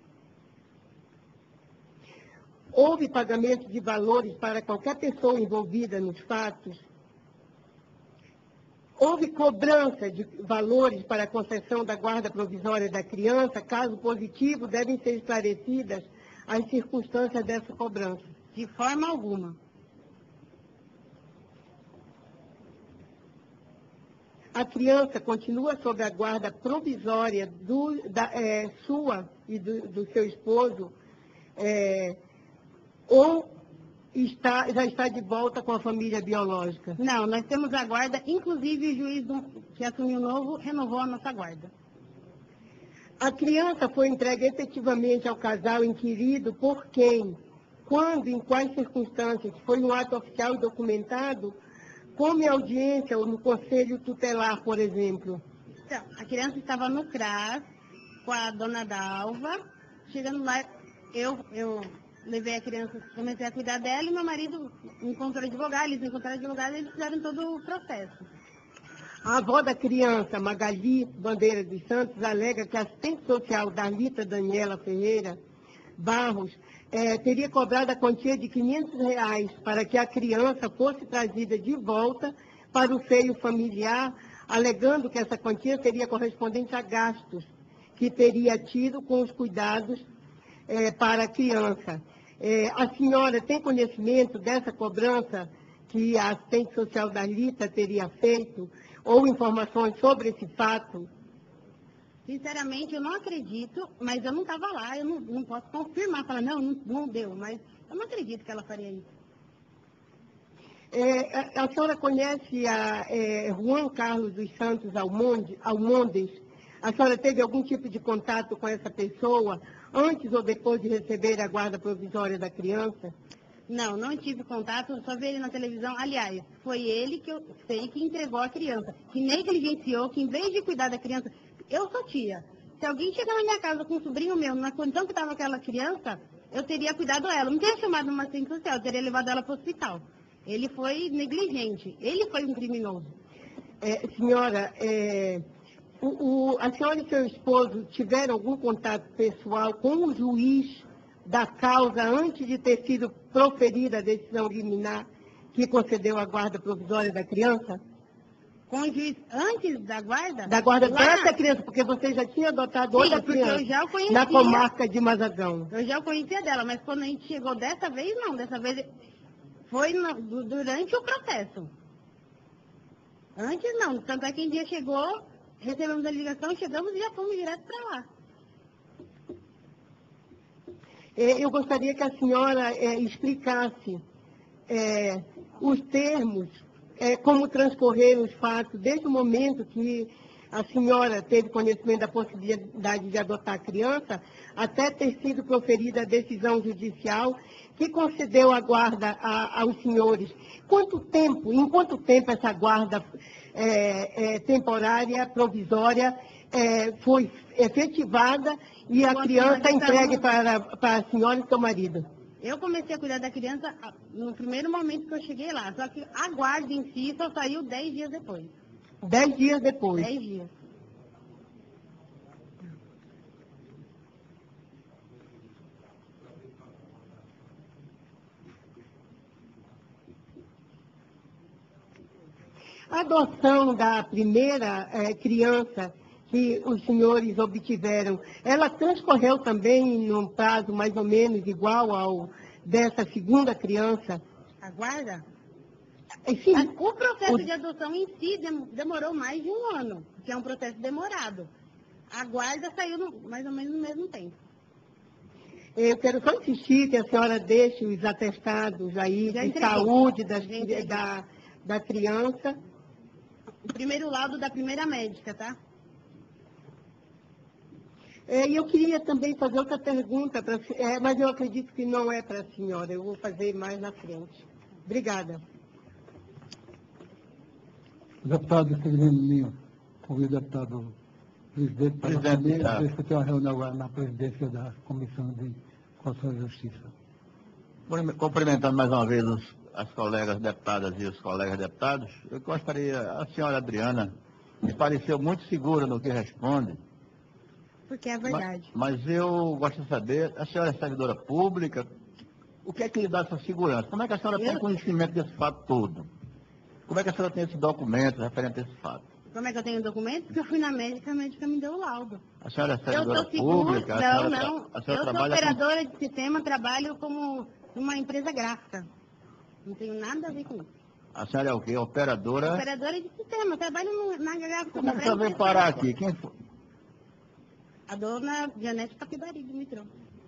Houve pagamento de valores para qualquer pessoa envolvida nos fatos? Houve cobrança de valores para a concessão da guarda provisória da criança? Caso positivo, devem ser esclarecidas as circunstâncias dessa cobrança. De forma alguma. A criança continua sob a guarda provisória sua e do seu esposo, ou já está de volta com a família biológica? Não, nós temos a guarda, inclusive o juiz que assumiu novo renovou a nossa guarda. A criança foi entregue efetivamente ao casal inquirido por quem? Quando, em quais circunstâncias? Foi um ato oficial e documentado? Como em audiência ou no conselho tutelar, por exemplo? Então, a criança estava no CRAS com a dona Dalva. Chegando lá, eu levei a criança, comecei a cuidar dela e meu marido encontrou advogado, eles encontraram advogado e eles fizeram todo o processo. A avó da criança, Magali Bandeira dos Santos, alega que a assistente social Darlita Daniela Ferreira Barros teria cobrado a quantia de R$500 para que a criança fosse trazida de volta para o seio familiar, alegando que essa quantia seria correspondente a gastos que teria tido com os cuidados para a criança. A senhora tem conhecimento dessa cobrança que a assistente social Darlita teria feito, ou informações sobre esse fato? Sinceramente, eu não acredito, mas eu não estava lá, eu não posso confirmar, falar, não deu, mas eu não acredito que ela faria isso. A senhora conhece a Juan Carlos dos Santos Almondes? A senhora teve algum tipo de contato com essa pessoa antes ou depois de receber a guarda provisória da criança? Não tive contato, só vi ele na televisão. Aliás, foi ele que eu sei que entregou a criança, que negligenciou, que em vez de cuidar da criança, eu sou tia. Se alguém chegar na minha casa com um sobrinho meu, na condição que estava aquela criança, eu teria cuidado dela. Não teria chamado uma assistente social, eu teria levado ela para o hospital. Ele foi negligente, ele foi um criminoso. Senhora, a senhora e seu esposo tiveram algum contato pessoal com o juiz da causa antes de ter sido proferida a decisão liminar que concedeu a guarda provisória da criança? Com o juiz antes da guarda? Da guarda dessa criança, porque você já tinha adotado outra criança eu já conhecia, na comarca de Mazagão. Eu já conhecia dela, mas quando a gente chegou dessa vez, não. Dessa vez foi durante o processo. Antes não. Tanto é que um dia chegou, recebemos a ligação, chegamos e já fomos direto para lá. Eu gostaria que a senhora explicasse os termos, como transcorreram os fatos, desde o momento que a senhora teve conhecimento da possibilidade de adotar a criança, até ter sido proferida a decisão judicial que concedeu a guarda aos senhores. Em quanto tempo essa guarda temporária, provisória, foi efetivada e a criança entregue para a senhora e seu marido? Eu comecei a cuidar da criança no primeiro momento que eu cheguei lá, só que a guarda em si só saiu 10 dias depois. 10 dias depois? 10 dias. A adoção da primeira criança que os senhores obtiveram, ela transcorreu também num prazo mais ou menos igual ao dessa segunda criança? A guarda? Enfim, O processo de adoção em si demorou mais de um ano, que é um processo demorado. A guarda saiu mais ou menos no mesmo tempo. eu quero só insistir que a senhora deixe os atestados aí Já de entreguei. saúde Já entreguei. da criança. O primeiro laudo da primeira médica, tá? E eu queria também fazer outra pergunta, mas eu acredito que não é para a senhora. Eu vou fazer mais na frente. Obrigada. Deputado Severino Ninho, convido o deputado presidente para discutir uma reunião agora na presidência da Comissão de Constituição e Justiça. Cumprimentando mais uma vez as colegas deputadas e os colegas deputados, eu gostaria, a senhora Adriana me pareceu muito segura no que responde, Porque é verdade. mas eu gosto de saber, a senhora é servidora pública, o que é que lhe dá essa segurança? Como é que a senhora tem conhecimento desse fato todo? Como é que a senhora tem esse documento referente a esse fato? Como é que eu tenho documento? Porque eu fui na médica, a médica me deu o laudo. A senhora é Eu servidora estou segura. pública? Não. A Eu senhora sou trabalha operadora de sistema, trabalho como uma empresa gráfica. Não tenho nada a ver com isso. A senhora é o quê? Operadora? Operadora de sistema, trabalho na gráfica. Como é que a senhora veio parar aqui? Quem foi? A dona Janete Capibari, do metrô.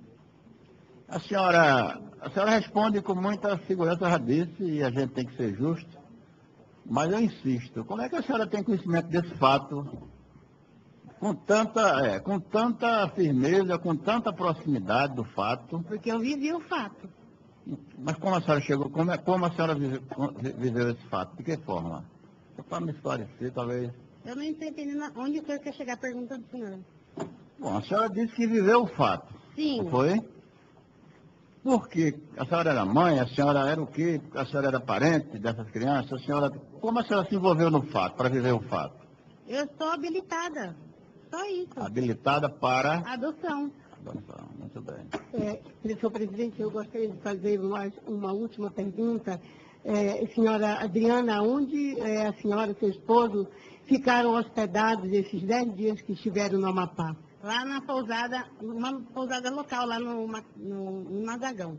A senhora responde com muita segurança, já disse, e a gente tem que ser justo. Mas eu insisto, como é que a senhora tem conhecimento desse fato com tanta firmeza, com tanta proximidade do fato? Porque eu vivi o fato. Mas como a senhora chegou, como a senhora viveu esse fato? De que forma? Só para me esclarecer, talvez. Eu não estou entendendo onde o senhor quer chegar a pergunta do senhor. Bom, a senhora disse que viveu o fato. Sim. Não foi? Por quê? A senhora era mãe, a senhora era o quê? A senhora era parente dessas crianças? Como a senhora se envolveu no fato, para viver o fato? Eu sou habilitada. Só isso. Habilitada para... Adoção. Adoção, muito bem. Senhor presidente, eu gostaria de fazer uma última pergunta. Senhora Adriana, onde a senhora e seu esposo ficaram hospedados esses 10 dias que estiveram no Amapá? Lá na pousada, uma pousada local, lá no Mazagão.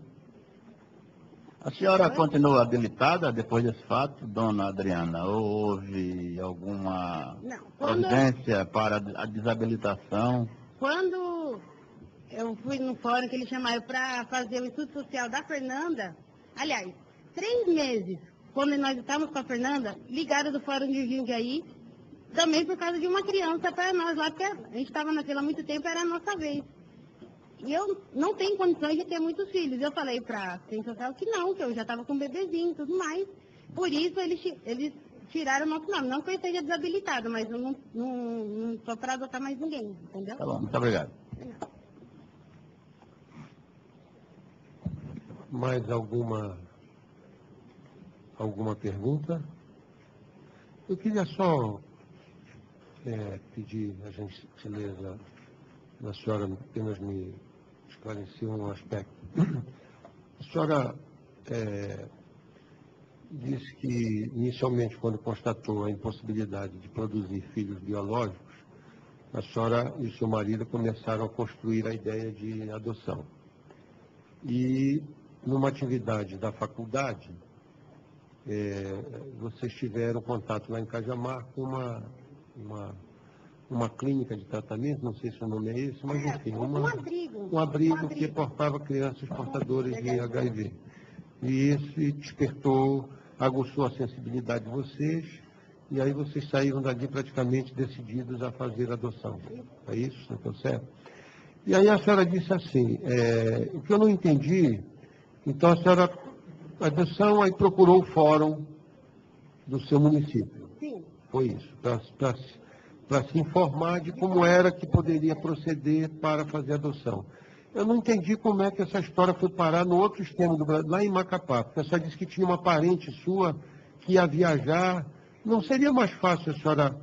A senhora continua habilitada depois desse fato, dona Adriana? Ou houve alguma providência para a desabilitação? Quando eu fui no fórum que eles chamaram para fazer o estudo social da Fernanda, aliás, 3 meses, quando nós estávamos com a Fernanda, ligaram do fórum de Jundiaí, também por causa de uma criança para nós lá, porque a gente estava naquela há muito tempo, era a nossa vez. E eu não tenho condições de ter muitos filhos. Eu falei para a assistente social que não, que eu já estava com um bebezinho e tudo mais. Por isso eles tiraram o nosso nome. Não que eu esteja desabilitado, mas eu não estou para adotar mais ninguém, entendeu? Tá bom, muito obrigado. Mais alguma pergunta? Eu queria só pedir a gentileza da senhora apenas me esclarecer um aspecto. A senhora disse que, inicialmente, quando constatou a impossibilidade de produzir filhos biológicos, a senhora e o seu marido começaram a construir a ideia de adoção. E, numa atividade da faculdade, vocês tiveram contato lá em Cajamar com uma clínica de tratamento, não sei se o nome é esse, mas enfim, um abrigo que portava crianças portadoras de HIV. E isso despertou, aguçou a sensibilidade de vocês, e aí vocês saíram dali praticamente decididos a fazer a adoção. É isso? Não estou certo? E aí a senhora disse assim, o que eu não entendi, então a senhora, a adoção, aí procurou o fórum do seu município. Sim. Foi isso, para se informar de como era que poderia proceder para fazer a adoção. Eu não entendi como é que essa história foi parar no outro extremo do Brasil, lá em Macapá, porque a senhora disse que tinha uma parente sua que ia viajar. Não seria mais fácil a senhora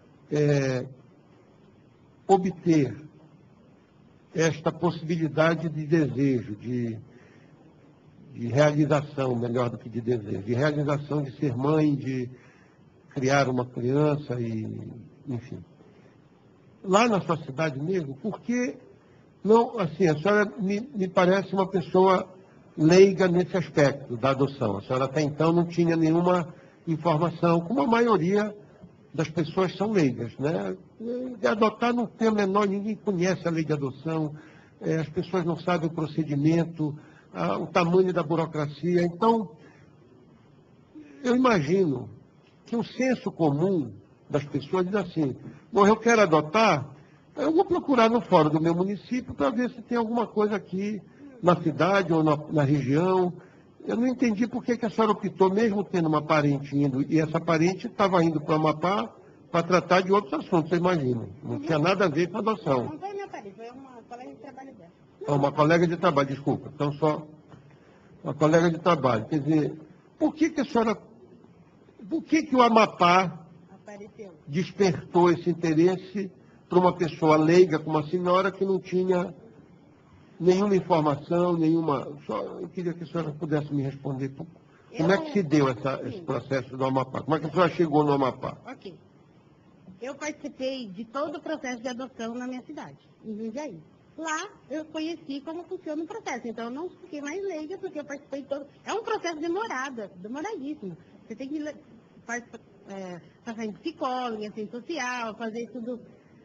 obter esta possibilidade de desejo, de realização, melhor do que de desejo, de realização de ser mãe, de criar uma criança e, enfim. Lá na sua cidade mesmo, por que não, assim, a senhora me parece uma pessoa leiga nesse aspecto da adoção. A senhora até então não tinha nenhuma informação, como a maioria das pessoas são leigas, né? De adotar não tem a menor, ninguém conhece a lei de adoção, as pessoas não sabem o procedimento, o tamanho da burocracia. Então, eu imagino que o senso comum das pessoas diz assim, bom, eu quero adotar, eu vou procurar no fórum do meu município para ver se tem alguma coisa aqui na cidade ou na região. Eu não entendi por que a senhora optou, mesmo tendo uma parente indo, e essa parente estava indo para o Amapá para tratar de outros assuntos, eu imagino. Não tinha nada a ver com adoção. Não foi minha parente, foi uma colega de trabalho dela. Uma colega de trabalho, desculpa. Então, só uma colega de trabalho. Quer dizer, por que a senhora... Por que o Amapá Apareceu. despertou esse interesse para uma pessoa leiga, como a senhora, que não tinha nenhuma informação, nenhuma... eu queria que a senhora pudesse me responder. Como é que se deu esse processo do Amapá? Como é que a senhora chegou no Amapá? Ok. Eu participei de todo o processo de adoção na minha cidade, em Jundiaí. Lá eu conheci como funciona o processo, então eu não fiquei mais leiga, porque eu participei de todo... É um processo demoradíssimo. Você tem que passar em psicólogo, em assistente social, fazer tudo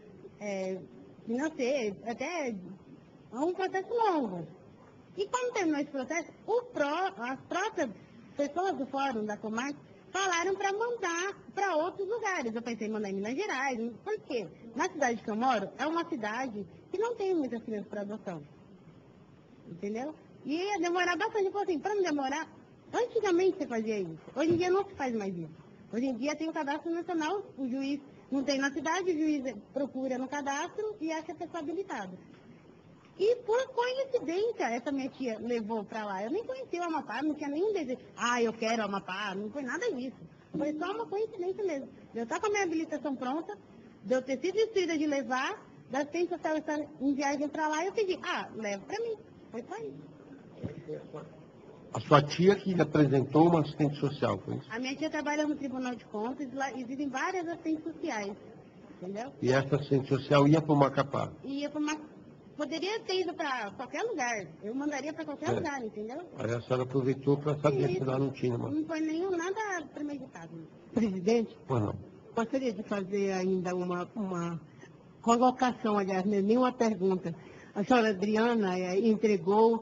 financeiro, até é um processo longo. E quando terminou esse processo, as próprias pessoas do fórum da comarca falaram para mandar para outros lugares. Eu pensei em mandar em Minas Gerais, por quê? Na cidade que eu moro, é uma cidade que não tem muitas crianças para adoção. Entendeu? E ia demorar bastante. Eu falei assim, para não demorar, antigamente você fazia isso. Hoje em dia não se faz mais isso. Hoje em dia tem o cadastro nacional, o juiz não tem na cidade, o juiz procura no cadastro e acha a pessoa habilitada. E por coincidência, essa minha tia levou para lá. Eu nem conhecia o Amapá, não tinha nenhum desejo. Eu quero o Amapá, não foi nada disso. Foi só uma coincidência mesmo. De eu estar com a minha habilitação pronta, de eu ter sido instruída de levar, da assistente social estar em viagem para lá, eu pedi, leva para mim. Foi só isso. A sua tia que lhe apresentou uma assistente social, foi isso? A minha tia trabalha no Tribunal de Contas e lá existem várias assistentes sociais, entendeu? E essa assistente social ia para o Macapá? Poderia ter ido para qualquer lugar. Eu mandaria para qualquer lugar, entendeu? Aí a senhora aproveitou para saber se lá não tinha, Não foi nada premeditado. Presidente, Ou não? gostaria de fazer ainda uma colocação, aliás, nenhuma pergunta. A senhora Adriana entregou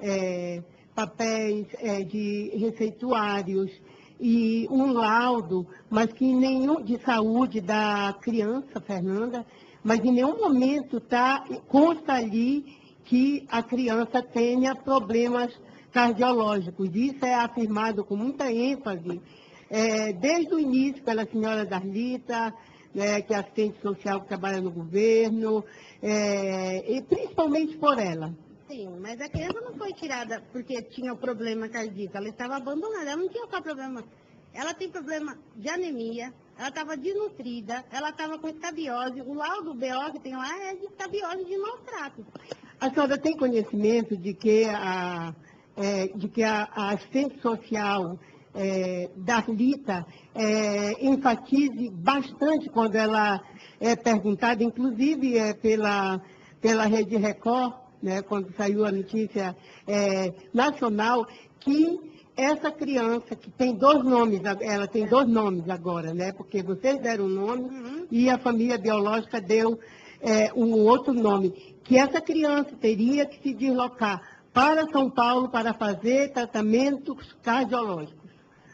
papéis de receituários e um laudo, mas que nenhum de saúde da criança, Fernanda, mas em nenhum momento consta ali que a criança tenha problemas cardiológicos. Isso é afirmado com muita ênfase, desde o início pela senhora Darlita, que é assistente social que trabalha no governo, e principalmente por ela. Sim, mas a criança não foi tirada porque tinha o problema cardíaco, ela estava abandonada, ela não tinha qual problema. Ela tem problema de anemia, ela estava desnutrida, ela estava com escabiose, o laudo BO que tem lá é de escabiose de maus tratos. A senhora tem conhecimento de que a assistente social Darlita enfatize bastante quando ela é perguntada, inclusive pela Rede Record, né, quando saiu a notícia nacional, que essa criança, que tem dois nomes, ela tem dois nomes agora, né? Porque vocês deram um nome e a família biológica deu um outro nome. Que essa criança teria que se deslocar para São Paulo para fazer tratamentos cardiológicos.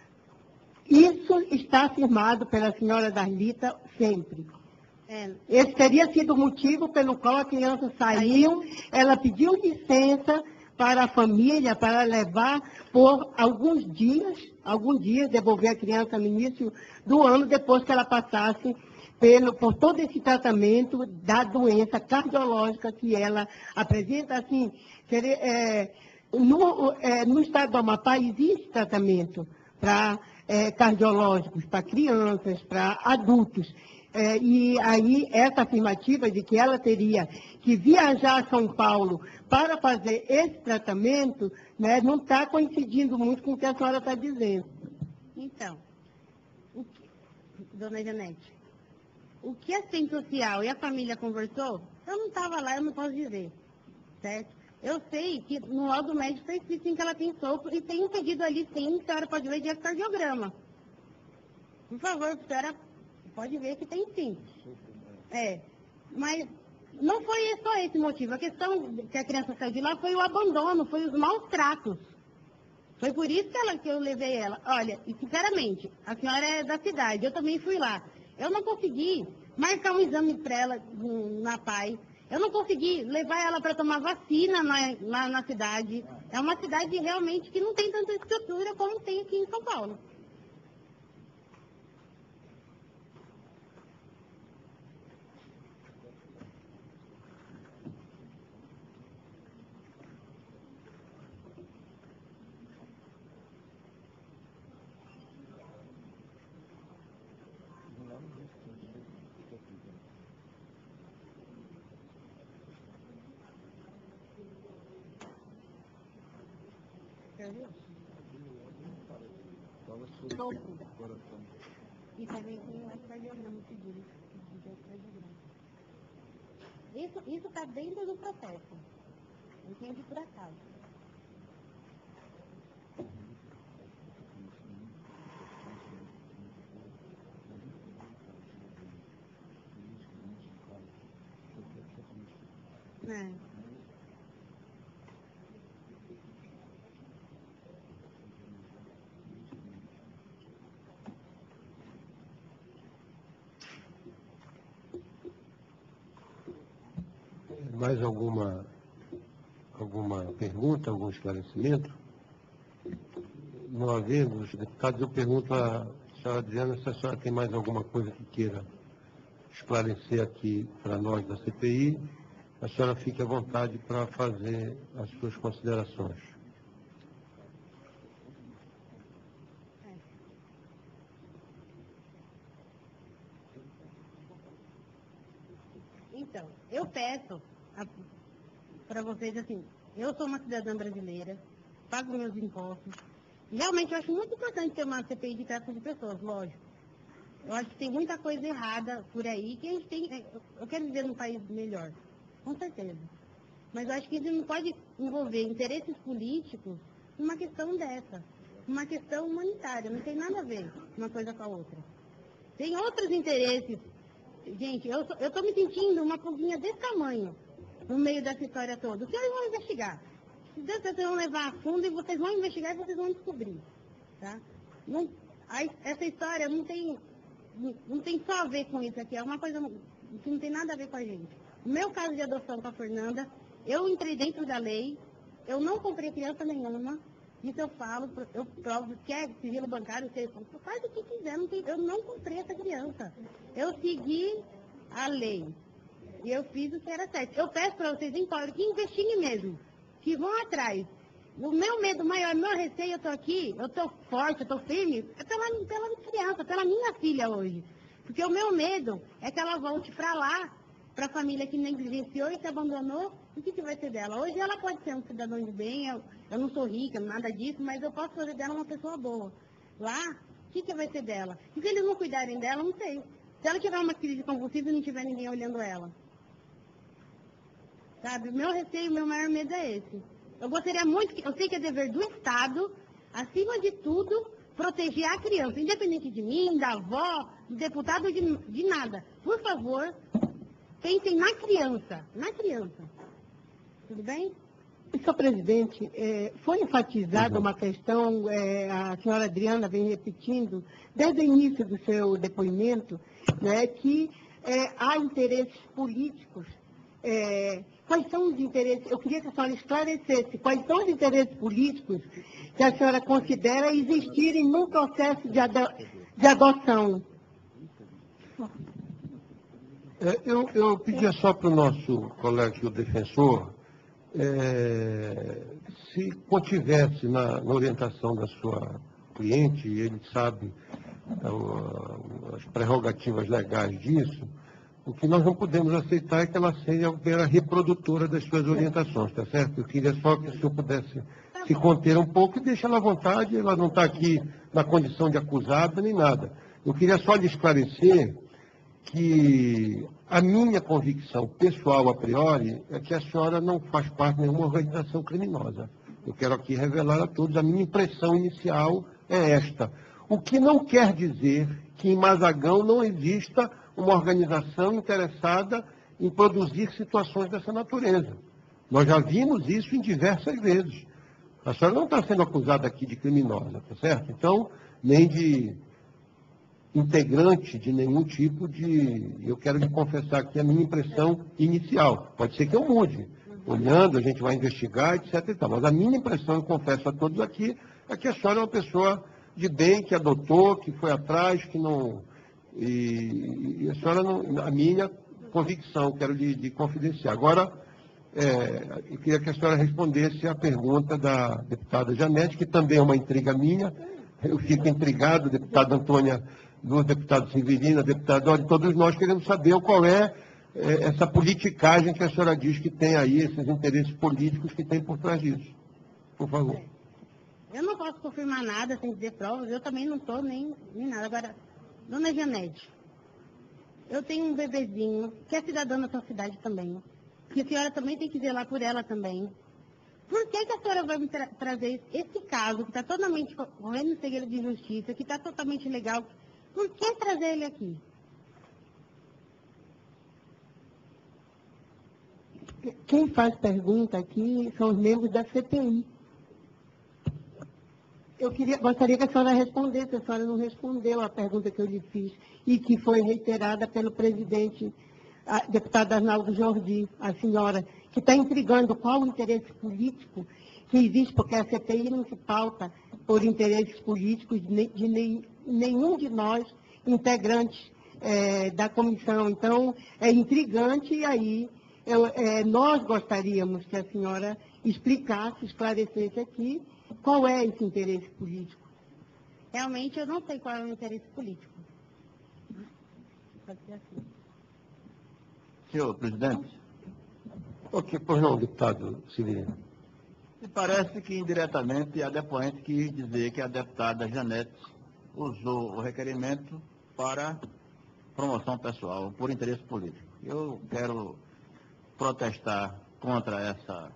Isso está afirmado pela senhora Darlita sempre. Esse teria sido o motivo pelo qual a criança saiu, ela pediu licença para a família, para levar por alguns dias, devolver a criança no início do ano, depois que ela passasse por todo esse tratamento da doença cardiológica que ela apresenta. Assim, no estado do Amapá existe tratamento para cardiológicos, para crianças, para adultos. E aí, essa afirmativa de que ela teria que viajar a São Paulo para fazer esse tratamento, né, não está coincidindo muito com o que a senhora está dizendo. Então, dona Janete, o que a assistente social e a família conversou, eu não estava lá, eu não posso dizer, certo? Eu sei que no laudo médico está escrito sim, que ela tem sopro e tem um pedido ali sim, a senhora pode ver de ecocardiograma. Por favor, a senhora pode ver que tem sim. Mas não foi só esse motivo. A questão que a criança saiu de lá foi o abandono, foi os maus tratos. Foi por isso que eu levei ela. Olha, e sinceramente, a senhora é da cidade, eu também fui lá. Eu não consegui marcar um exame para ela na PAI. Eu não consegui levar ela para tomar vacina na cidade. É uma cidade realmente que não tem tanta estrutura como tem aqui em São Paulo. E também tem o ecocardiograma pedido. Isso está dentro do processo. Entende por acaso. Mais alguma pergunta, algum esclarecimento? Não havendo, os deputados, eu pergunto à senhora Adriana se a senhora tem mais alguma coisa que queira esclarecer aqui para nós da CPI. A senhora fique à vontade para fazer as suas considerações. Então, eu peço para vocês, assim, eu sou uma cidadã brasileira, pago meus impostos. Realmente eu acho muito importante ter uma CPI de tráfico de pessoas, lógico. Eu acho que tem muita coisa errada por aí que a gente tem. Eu quero viver num país melhor, com certeza. Mas eu acho que isso não pode envolver interesses políticos numa questão dessa. Uma questão humanitária, não tem nada a ver uma coisa com a outra. Tem outros interesses. Gente, eu estou me sentindo uma pulguinha desse tamanho no meio dessa história toda. Os senhores vão investigar. Se Deus vocês vão levar a fundo e vocês vão investigar e vocês vão descobrir. Tá? Essa história não tem só a ver com isso aqui, é uma coisa que não tem nada a ver com a gente. No meu caso de adoção com a Fernanda, eu entrei dentro da lei, eu não comprei criança nenhuma, isso eu falo, eu provo, quer sigilo bancário, faz o que quiser, eu não comprei essa criança. Eu segui a lei e eu fiz o que era certo. Eu peço para vocês, que investiguem mesmo, que vão atrás. O meu medo maior, meu receio, eu estou aqui, eu estou forte, eu estou firme, é pela criança, pela minha filha hoje. Porque o meu medo é que ela volte para lá, para a família que negligenciou e que abandonou, o que vai ser dela? Hoje ela pode ser um cidadão de bem, eu não sou rica, nada disso, mas eu posso fazer dela uma pessoa boa. Lá, o que vai ser dela? E se eles não cuidarem dela, não sei. Se ela tiver uma crise convulsiva e não tiver ninguém olhando ela. Sabe, o meu receio, o meu maior medo é esse. Eu gostaria muito, eu sei que é dever do Estado, acima de tudo, proteger a criança, independente de mim, da avó, do deputado, de nada. Por favor, pensem na criança, Tudo bem? Senhor presidente, foi enfatizada uma questão, a senhora Adriana vem repetindo, desde o início do seu depoimento, né, que há interesses políticos. Quais são os interesses? Eu queria que a senhora esclarecesse quais são os interesses políticos que a senhora considera existirem no processo de adoção. Eu pedia só para o nosso colega aqui, o defensor, se contivesse na orientação da sua cliente, ele sabe as prerrogativas legais disso, o que nós não podemos aceitar é que ela seja a reprodutora das suas orientações, tá certo? Eu queria só que o senhor pudesse se conter um pouco e deixar ela à vontade, ela não está aqui na condição de acusada nem nada. Eu queria só lhe esclarecer que a minha convicção pessoal, a priori, é que a senhora não faz parte de nenhuma organização criminosa. Eu quero aqui revelar a todos, a minha impressão inicial é esta. O que não quer dizer que em Mazagão não exista uma organização interessada em produzir situações dessa natureza. Nós já vimos isso em diversas vezes. A senhora não está sendo acusada aqui de criminosa, tá certo? Então, nem de integrante de nenhum tipo de... Eu quero lhe confessar aqui a minha impressão inicial. Pode ser que eu mude. Olhando, a gente vai investigar, etc. E tal. Mas a minha impressão, eu confesso a todos aqui, é que a senhora é uma pessoa de bem, que adotou, que foi atrás, que não... E a senhora não... A minha convicção, quero lhe confidenciar. Agora, eu queria que a senhora respondesse à pergunta da deputada Janete, que também é uma intriga minha. Eu fico intrigado, deputada Antônia, do deputado Severino, deputado Dori, todos nós queremos saber qual é essa politicagem que a senhora diz que tem aí, esses interesses políticos que tem por trás disso. Por favor. Eu não posso confirmar nada sem dizer provas, eu também não estou nem nada. Agora, dona Janete, eu tenho um bebezinho que é cidadã da sua cidade também, que a senhora também tem que zelar por ela também. Por que a senhora vai me trazer esse caso, que está totalmente correndo em segredo de justiça, que está totalmente legal? Por que trazer ele aqui? Quem faz pergunta aqui são os membros da CPI. Gostaria que a senhora respondesse, a senhora não respondeu a pergunta que eu lhe fiz e que foi reiterada pelo presidente, a deputada Arnaldo Jordi, a senhora, que está intrigando qual o interesse político que existe, porque a CPI não se pauta por interesses políticos de nenhum de nós, integrantes da comissão. Então, é intrigante e aí nós gostaríamos que a senhora explicasse, esclarecesse aqui qual é esse interesse político. Realmente, eu não sei qual é o interesse político. Pode ser assim. Senhor presidente, Ok, pois não, deputado Severino. me parece que indiretamente a depoente quis dizer que a deputada Janete usou o requerimento para promoção pessoal, por interesse político. Eu quero protestar contra essa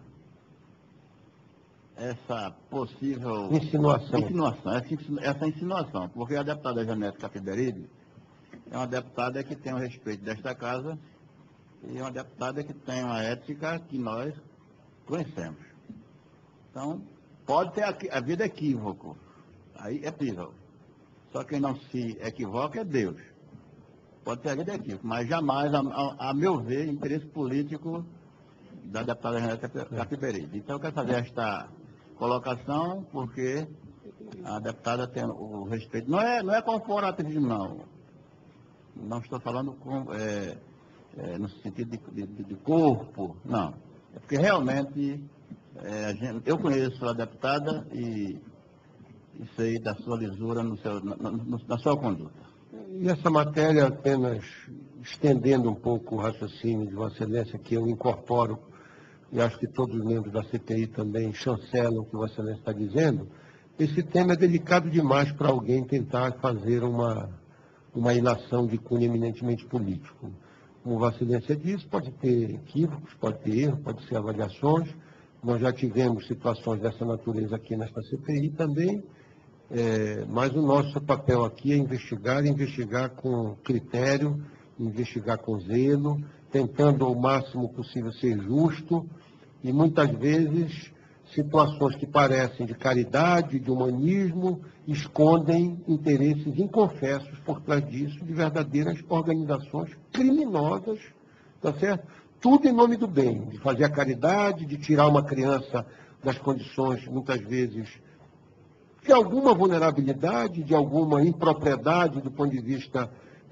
possível essa insinuação, porque a deputada Janete Capiberide é uma deputada que tem o respeito desta casa e é uma deputada que tem uma ética que nós conhecemos. Então, pode ter havido equívoco, aí é possível. Só quem não se equivoca é Deus. Pode ter havido equívoco, mas jamais, a meu ver, interesse político da deputada Janete Capiberide. Então, eu quero fazer esta colocação, porque a deputada tem o respeito. Não é corporativismo, não. Não estou falando no sentido de corpo, não. É porque realmente eu conheço a deputada e sei da sua lisura na sua conduta. E essa matéria, apenas estendendo um pouco o raciocínio de Vossa Excelência, que eu incorporo, e acho que todos os membros da CPI também chancelam o que Vossa Excelência está dizendo, esse tema é delicado demais para alguém tentar fazer uma ilação de cunho eminentemente político. Como Vossa Excelência disse, pode ter equívocos, pode ter erros, pode ser avaliações. Nós já tivemos situações dessa natureza aqui nesta CPI também, mas o nosso papel aqui é investigar com critério, investigar com zelo, tentando ao máximo possível ser justo, e muitas vezes situações que parecem de caridade, de humanismo, escondem interesses inconfessos por trás disso, de verdadeiras organizações criminosas, tá certo? Tudo em nome do bem, de fazer a caridade, de tirar uma criança das condições, muitas vezes, de alguma vulnerabilidade, de alguma impropriedade do ponto de vista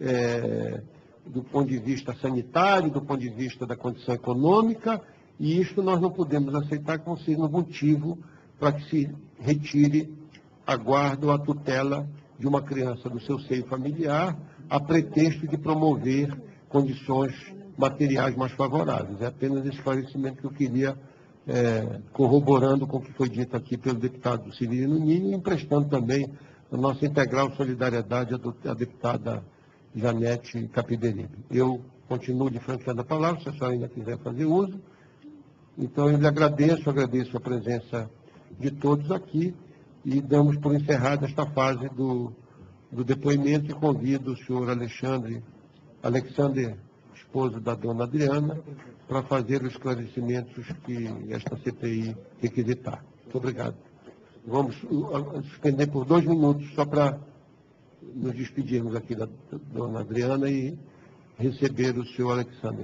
sanitário, do ponto de vista da condição econômica, e isso nós não podemos aceitar como sendo motivo para que se retire a guarda ou a tutela de uma criança do seu seio familiar, a pretexto de promover condições materiais mais favoráveis. É apenas esse esclarecimento que eu queria, corroborando com o que foi dito aqui pelo deputado Severino Ninho, e emprestando também a nossa integral solidariedade à deputada Janete Capiberibe. Eu continuo de franqueando a palavra, se a senhora ainda quiser fazer uso. Então, eu lhe agradeço a presença de todos aqui e damos por encerrada esta fase do depoimento e convido o senhor Alexander, esposo da dona Adriana, para fazer os esclarecimentos que esta CPI requisitar. Muito obrigado. Vamos suspender por 2 minutos, só para nos despedirmos aqui da dona Adriana e receber o senhor Alexander.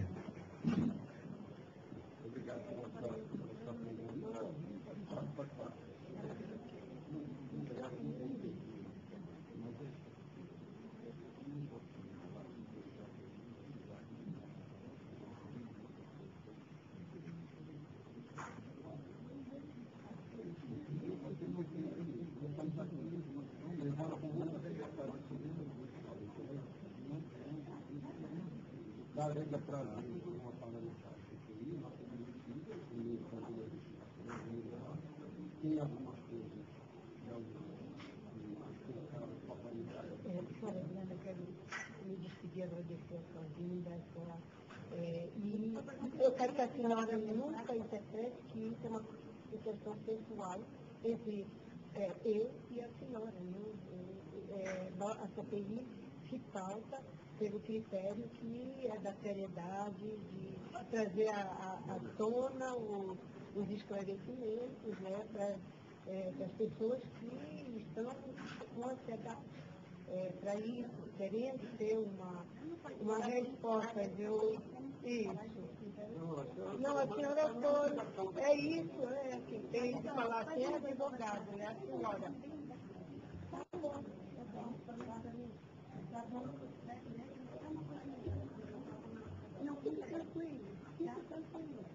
Me despedir, agradecer a sua vinda, e eu quero que a senhora nunca interprete que isso é uma questão pessoal entre eu e a senhora. A CPI se pauta pelo critério que é da seriedade, de trazer à tona os esclarecimentos, né, para as pessoas que estão com ansiedade. Para isso, querendo ter uma resposta, isso. Não, a senhora foi, é isso, que tem que falar sem advogado, né, a senhora. Tá bom. Não, fica tranquilo, fica tranquilo.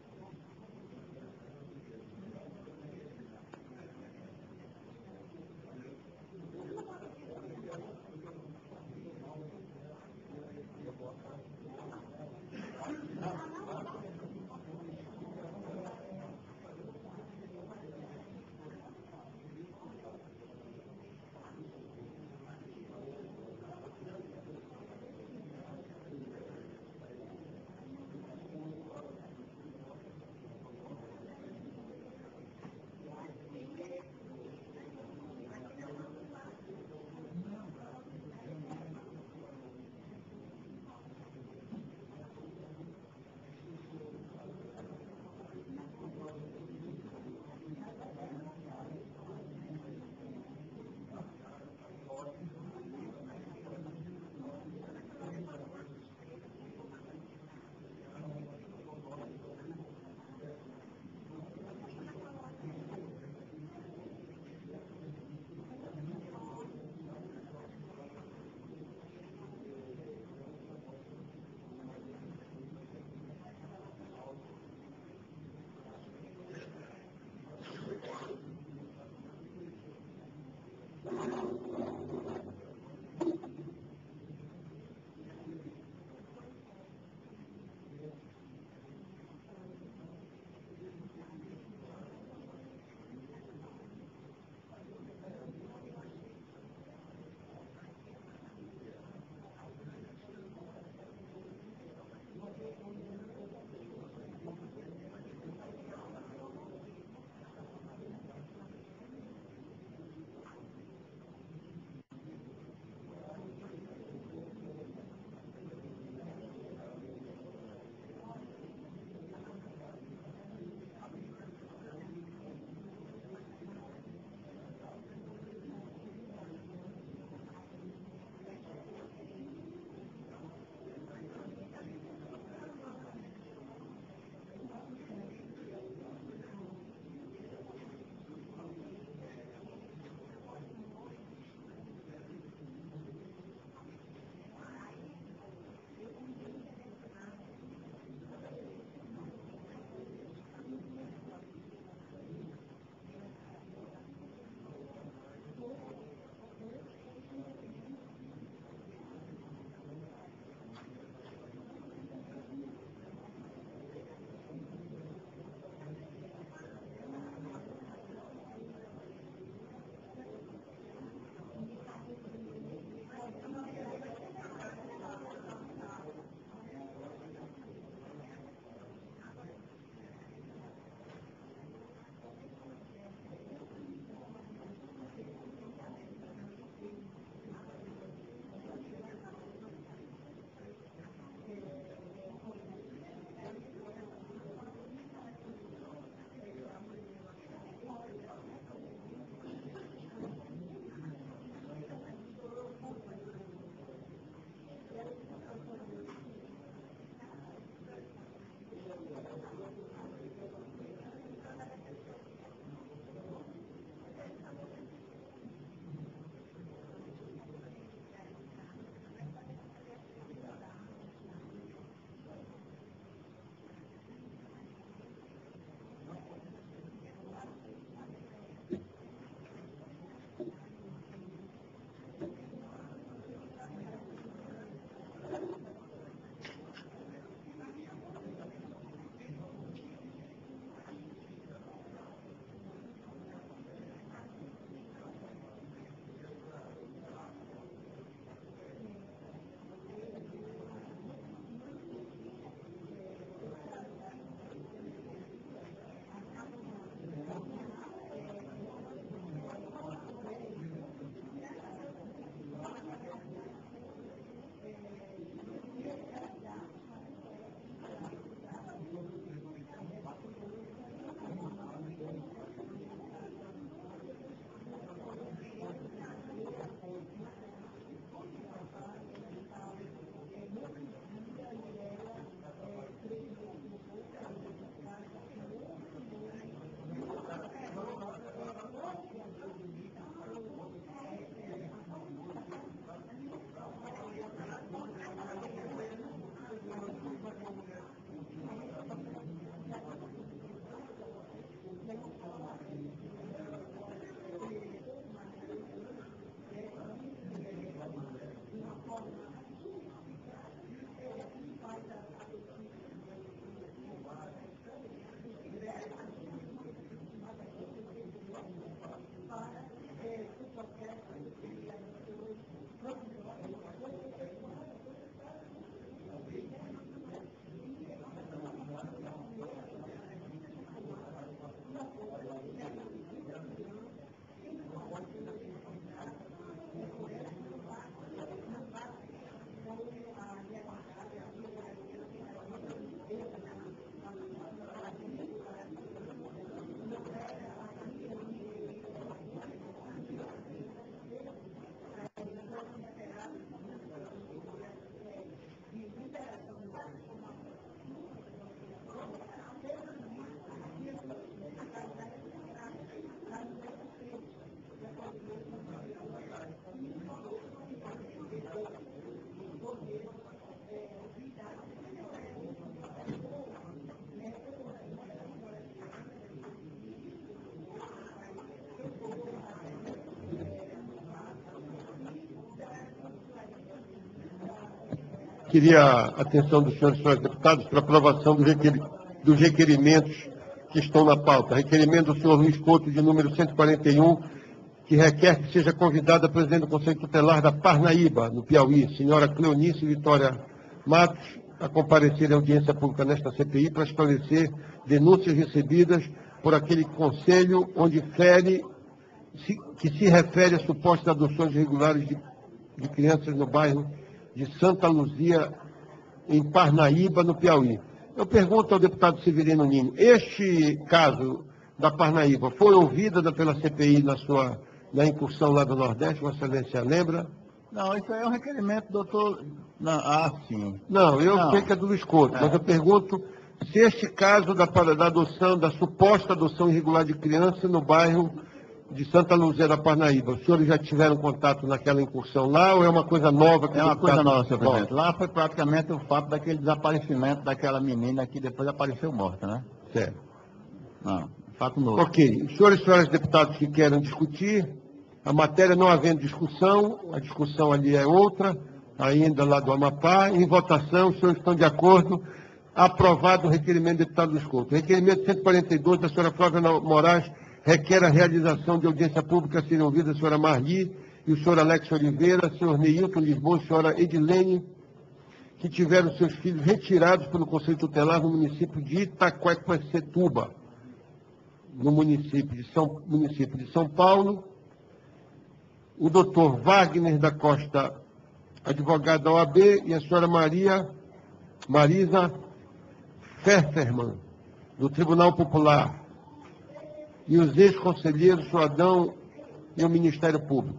queria a atenção dos senhores e senhores deputados para aprovação dos requerimentos que estão na pauta. Requerimento do senhor Luiz Couto, de número 141, que requer que seja convidada a presidente do Conselho Tutelar da Parnaíba, no Piauí, senhora Cleonice Vitória Matos, a comparecer à audiência pública nesta CPI para esclarecer denúncias recebidas por aquele conselho onde que se refere a supostas adoções irregulares de crianças no bairro de Santa Luzia, em Parnaíba, no Piauí. Eu pergunto ao deputado Severino Ninho, este caso da Parnaíba foi ouvida pela CPI na incursão lá do Nordeste, Vossa Excelência lembra? Não, isso aí é um requerimento, doutor... Não, sim. Não, eu sei que é do Luiz Couto, mas eu pergunto se este caso da adoção, da suposta adoção irregular de criança no bairro de Santa Luzia da Parnaíba, os senhores já tiveram contato naquela incursão lá ou é uma coisa nova? É uma coisa nova, senhor presidente. Lá foi praticamente o fato daquele desaparecimento daquela menina que depois apareceu morta, né? Certo. Não, fato novo. Ok. Os senhores e senhoras deputados que querem discutir, a matéria não havendo discussão, a discussão ali é outra, ainda lá do Amapá, em votação, os senhores estão de acordo, aprovado o requerimento do deputado Luiz Couto. Requerimento 142 da senhora Flávia Moraes, requer a realização de audiência pública a serem ouvidas a senhora Marli e o senhor Alex Oliveira, o senhor Neilton Lisboa e a senhora Edilene, que tiveram seus filhos retirados pelo Conselho Tutelar no município de Itaquaquecetuba, no município de São Paulo. O doutor Wagner da Costa, advogado da OAB, e a senhora Marisa Pfefferman, do Tribunal Popular, e os ex-conselheiros, o Adão e o Ministério Público.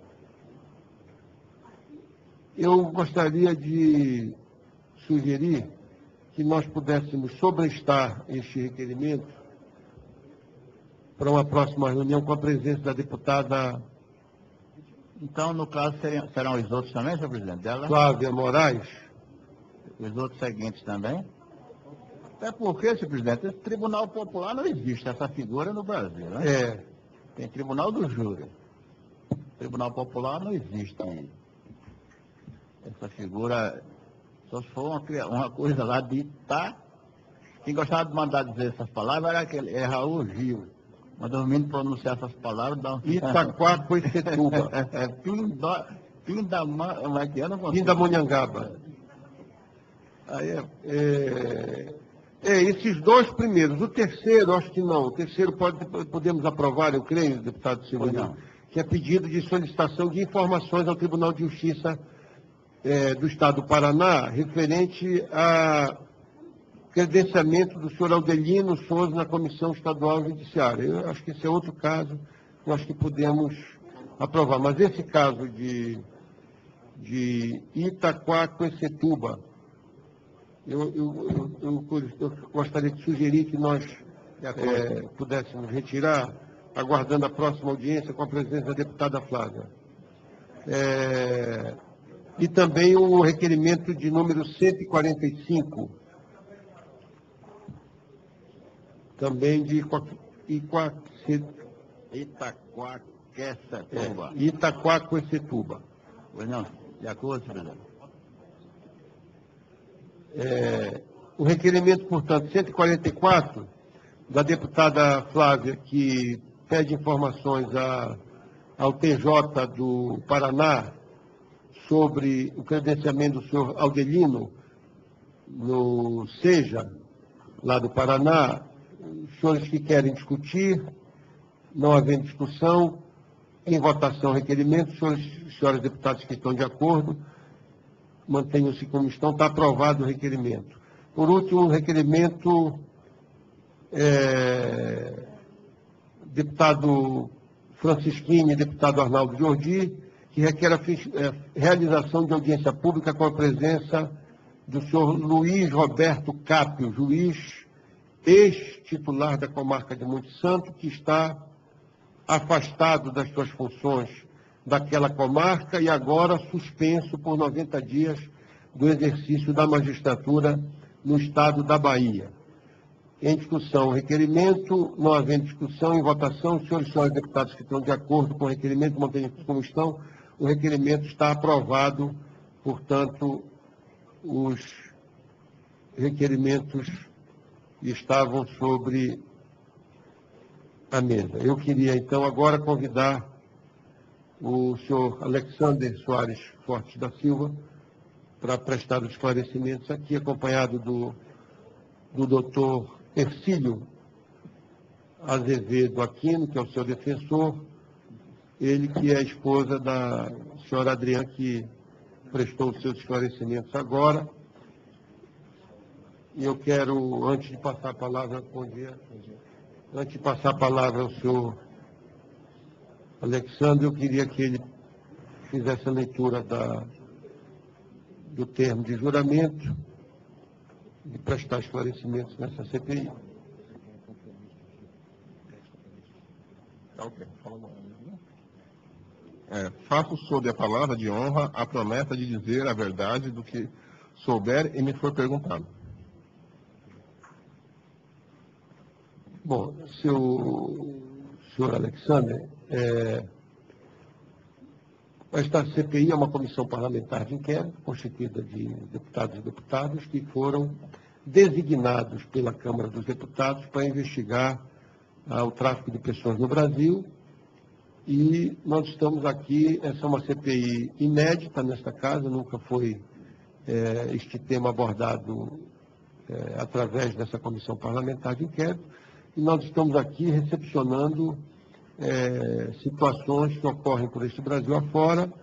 Eu gostaria de sugerir que nós pudéssemos sobrestar este requerimento para uma próxima reunião com a presença da deputada... Então, no caso, serão os outros também, senhor presidente, dela? Flávia Moraes. Os outros seguintes também? Até porque, senhor presidente, esse Tribunal Popular não existe, essa figura no Brasil, né? É. Tem Tribunal do Júri. Tribunal Popular não existe. Essa figura, só se for uma coisa lá de Itá. Quem gostava de mandar dizer essas palavras era Raul Gil. Mas eu não pronunciar essas palavras, dá um... Itaquaquecetuba. Pindamonhangaba. Aí esses dois primeiros. O terceiro, acho que não. O terceiro podemos aprovar, eu creio, deputado Silvio, que é pedido de solicitação de informações ao Tribunal de Justiça do Estado do Paraná, referente a credenciamento do senhor Aldelino Souza na Comissão Estadual Judiciária. Eu acho que esse é outro caso, eu acho que podemos aprovar. Mas esse caso de Itaquaquecetuba, eu gostaria de sugerir que nós pudéssemos retirar, aguardando a próxima audiência com a presença da deputada Flávia. E também o requerimento de número 145, também de Itaquaquecetuba. Pois não, de acordo, senhor presidente. O requerimento, portanto, 144, da deputada Flávia, que pede informações ao TJ do Paraná sobre o credenciamento do senhor Aldelino no SEJA, lá do Paraná. Os senhores que querem discutir, não havendo discussão, em votação o requerimento, senhores e senhoras deputados que estão de acordo, mantenham-se como estão, está aprovado o requerimento. Por último, o requerimento, deputado Francisquini e deputado Arnaldo Jordi, que requer a realização de audiência pública com a presença do senhor Luiz Roberto Capio, juiz ex-titular da comarca de Monte Santo, que está afastado das suas funções daquela comarca e agora suspenso por 90 dias do exercício da magistratura no estado da Bahia. Em discussão o requerimento, não havendo discussão, em votação, os senhores e senhores deputados que estão de acordo com o requerimento, mantenham como estão, o requerimento está aprovado, portanto, os requerimentos estavam sobre a mesa. Eu queria, então, agora convidar o senhor Alexander Soares Fortes da Silva para prestar os esclarecimentos aqui, acompanhado do doutor Ercílio Azevedo Aquino, que é o seu defensor, ele que é a esposa da senhora Adriana, que prestou os seus esclarecimentos agora. E eu quero, antes de passar a palavra, antes de passar a palavra ao senhor Alexandre, eu queria que ele fizesse a leitura do termo de juramento e prestar esclarecimentos nessa CPI. Ok, faço sob a palavra de honra a promessa de dizer a verdade do que souber e me for perguntado. Bom, senhor Alexandre, esta CPI é uma comissão parlamentar de inquérito, constituída de deputados e deputadas que foram designados pela Câmara dos Deputados para investigar o tráfico de pessoas no Brasil. E nós estamos aqui, essa é uma CPI inédita nesta casa, nunca foi este tema abordado através dessa comissão parlamentar de inquérito, e nós estamos aqui recepcionando situações que ocorrem por este Brasil afora,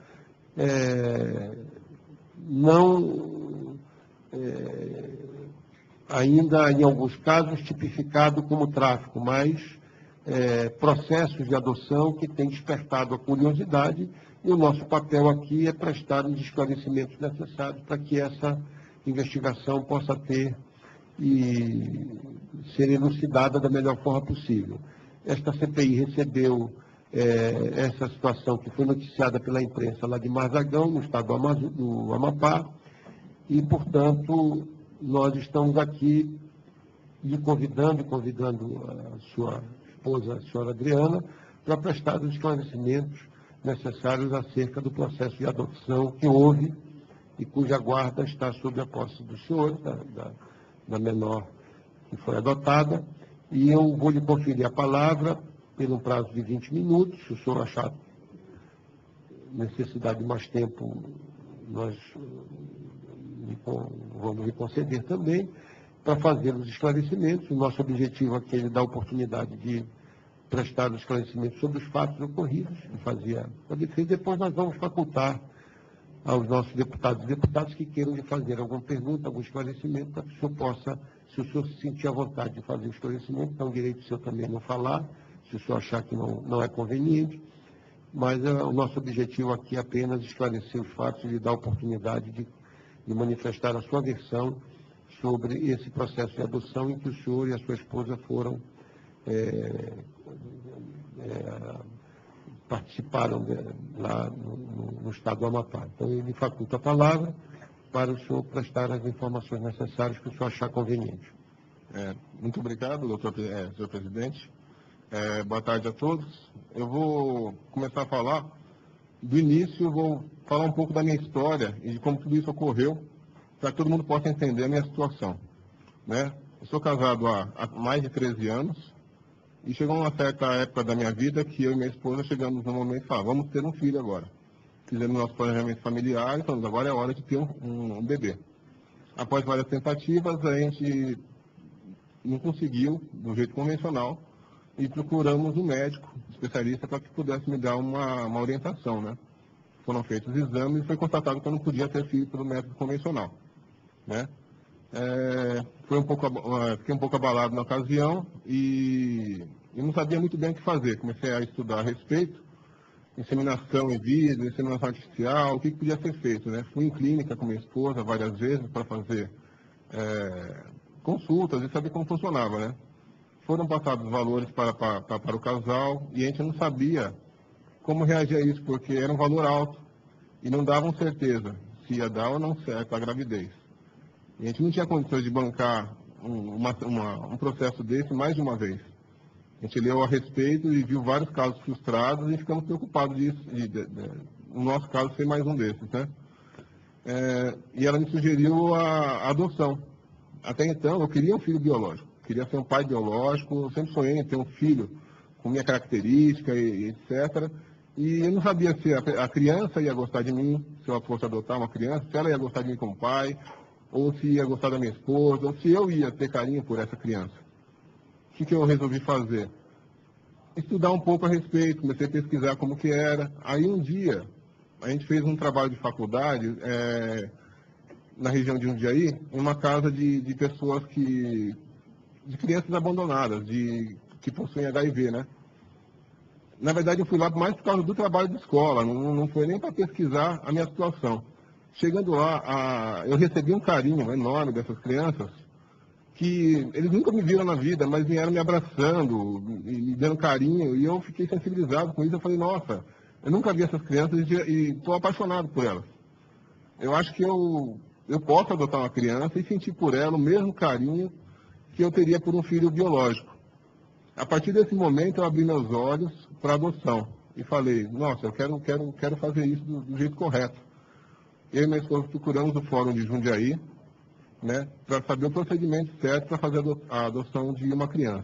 ainda em alguns casos tipificado como tráfico, mas processos de adoção que têm despertado a curiosidade, e o nosso papel aqui é prestar os esclarecimentos necessários para que essa investigação possa ter e ser elucidada da melhor forma possível. Esta CPI recebeu essa situação que foi noticiada pela imprensa lá de Marzagão, no estado do Amapá, e, portanto, nós estamos aqui lhe convidando a sua esposa, a senhora Adriana, para prestar os esclarecimentos necessários acerca do processo de adoção que houve e cuja guarda está sob a posse do senhor, da menor que foi adotada, e eu vou lhe conferir a palavra por um prazo de 20 minutos. Se o senhor achar necessidade de mais tempo, nós vamos lhe conceder também, para fazer os esclarecimentos. O nosso objetivo aqui é dar a oportunidade de prestar os esclarecimentos sobre os fatos ocorridos, que fazia a defesa. Depois nós vamos facultar aos nossos deputados e deputadas que queiram lhe fazer alguma pergunta, algum esclarecimento, para que o senhor possa, se o senhor se sentir à vontade de fazer o esclarecimento, é um direito seu também não falar, se o senhor achar que não é conveniente, mas o nosso objetivo aqui é apenas esclarecer os fatos e lhe dar a oportunidade de manifestar a sua versão sobre esse processo de adoção em que o senhor e a sua esposa foram, participaram lá no estado do Amapá. Então, ele faculta a palavra para o senhor prestar as informações necessárias que o senhor achar conveniente. Muito obrigado, senhor presidente. Boa tarde a todos. Eu vou começar a falar do início, vou falar um pouco da minha história e de como tudo isso ocorreu, para que todo mundo possa entender a minha situação. Né? Eu sou casado há mais de 13 anos e chegou uma certa época da minha vida que eu e minha esposa chegamos no momento e falamos, vamos ter um filho agora. Fizemos nosso planejamento familiar e falamos, agora é hora de ter um bebê. Após várias tentativas, a gente não conseguiu, do jeito convencional, e procuramos um médico especialista para que pudesse me dar uma orientação. Né? Foram feitos os exames e foi constatado que eu não podia ter filho pelo método convencional. Né? Fiquei um pouco abalado na ocasião e eu não sabia muito bem o que fazer. Comecei a estudar a respeito, inseminação in vitro, inseminação artificial, o que podia ser feito. Né? Fui em clínica com minha esposa várias vezes para fazer consultas e saber como funcionava. Né? Foram passados valores para o casal e a gente não sabia como reagir a isso, porque era um valor alto e não davam certeza se ia dar ou não certo a gravidez. E a gente não tinha condições de bancar um processo desse mais de uma vez. A gente leu a respeito e viu vários casos frustrados e ficamos preocupados disso, no nosso caso ser mais um desses. Né? e ela me sugeriu a adoção. Até então, eu queria um filho biológico, queria ser um pai biológico, eu sempre sonhei em ter um filho com minha característica e etc. E eu não sabia se a criança ia gostar de mim, se eu fosse adotar uma criança, se ela ia gostar de mim como pai, ou se ia gostar da minha esposa, ou se eu ia ter carinho por essa criança. O que eu resolvi fazer? Estudar um pouco a respeito, comecei a pesquisar como que era. Aí um dia, a gente fez um trabalho de faculdade na região de Jundiaí, em uma casa de pessoas de crianças abandonadas, que possuem HIV, né? Na verdade, eu fui lá mais por causa do trabalho de escola, não foi nem para pesquisar a minha situação. Chegando lá, eu recebi um carinho enorme dessas crianças, que eles nunca me viram na vida, mas vieram me abraçando, me dando carinho, e eu fiquei sensibilizado com isso. Eu falei, nossa, eu nunca vi essas crianças e estou apaixonado por elas. Eu acho que eu posso adotar uma criança e sentir por ela o mesmo carinho que eu teria por um filho biológico. A partir desse momento, eu abri meus olhos para a adoção e falei, nossa, eu quero fazer isso do jeito correto. Eu e minha esposa procuramos o Fórum de Jundiaí, né, para saber o procedimento certo para fazer a adoção de uma criança.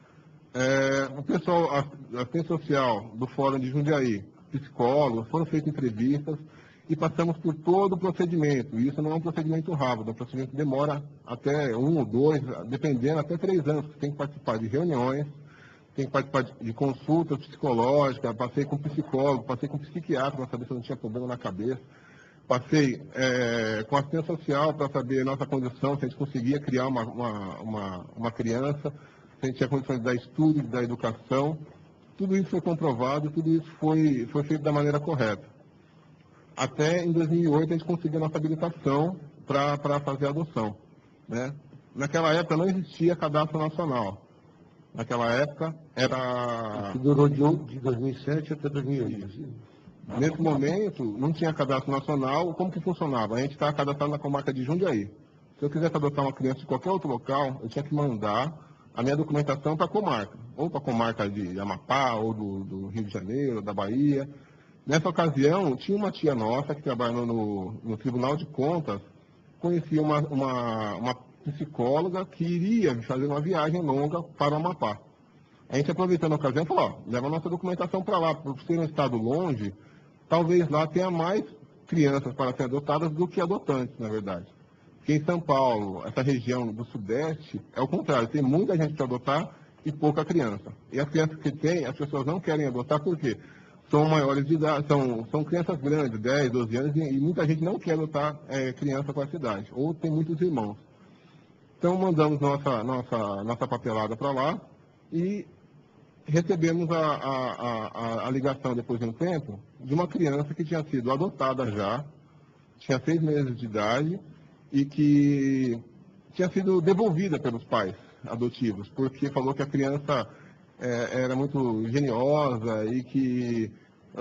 O pessoal, a assistência social do Fórum de Jundiaí, psicólogos, foram feitas entrevistas e passamos por todo o procedimento. E isso não é um procedimento rápido, é um procedimento que demora até 1 ou 2, dependendo, até 3 anos. Você tem que participar de reuniões, tem que participar de consultas psicológicas, passei com psicólogo, passei com psiquiatra para saber se eu não tinha problema na cabeça. Passei com assistência social para saber a nossa condição, se a gente conseguia criar uma criança, se a gente tinha condições de dar estudo, de dar educação. Tudo isso foi comprovado, tudo isso foi feito da maneira correta. Até em 2008 a gente conseguiu a nossa habilitação para fazer a adoção, né? Naquela época não existia cadastro nacional. Naquela época era... Que durou de 2007 até 2008. Nesse momento, não tinha cadastro nacional. Como que funcionava? A gente estava cadastrado na comarca de Jundiaí. Se eu quisesse adotar uma criança de qualquer outro local, eu tinha que mandar a minha documentação para a comarca. Ou para a comarca de Amapá, ou do Rio de Janeiro, da Bahia. Nessa ocasião, tinha uma tia nossa que trabalhava no Tribunal de Contas, conhecia uma psicóloga que iria fazer uma viagem longa para o Amapá. A gente, aproveitando a ocasião, falou, leva a nossa documentação para lá, por ser um estado longe, talvez lá tenha mais crianças para serem adotadas do que adotantes, na verdade. Porque em São Paulo, essa região do Sudeste, é o contrário, tem muita gente para adotar e pouca criança. E as crianças que tem, as pessoas não querem adotar, por quê? São maiores de idade, são crianças grandes, 10, 12 anos, e muita gente não quer adotar criança com essa idade, ou tem muitos irmãos. Então, mandamos nossa papelada para lá e recebemos a ligação, depois de um tempo, de uma criança que tinha sido adotada já, tinha 6 meses de idade, e que tinha sido devolvida pelos pais adotivos, porque falou que a criança era muito geniosa e que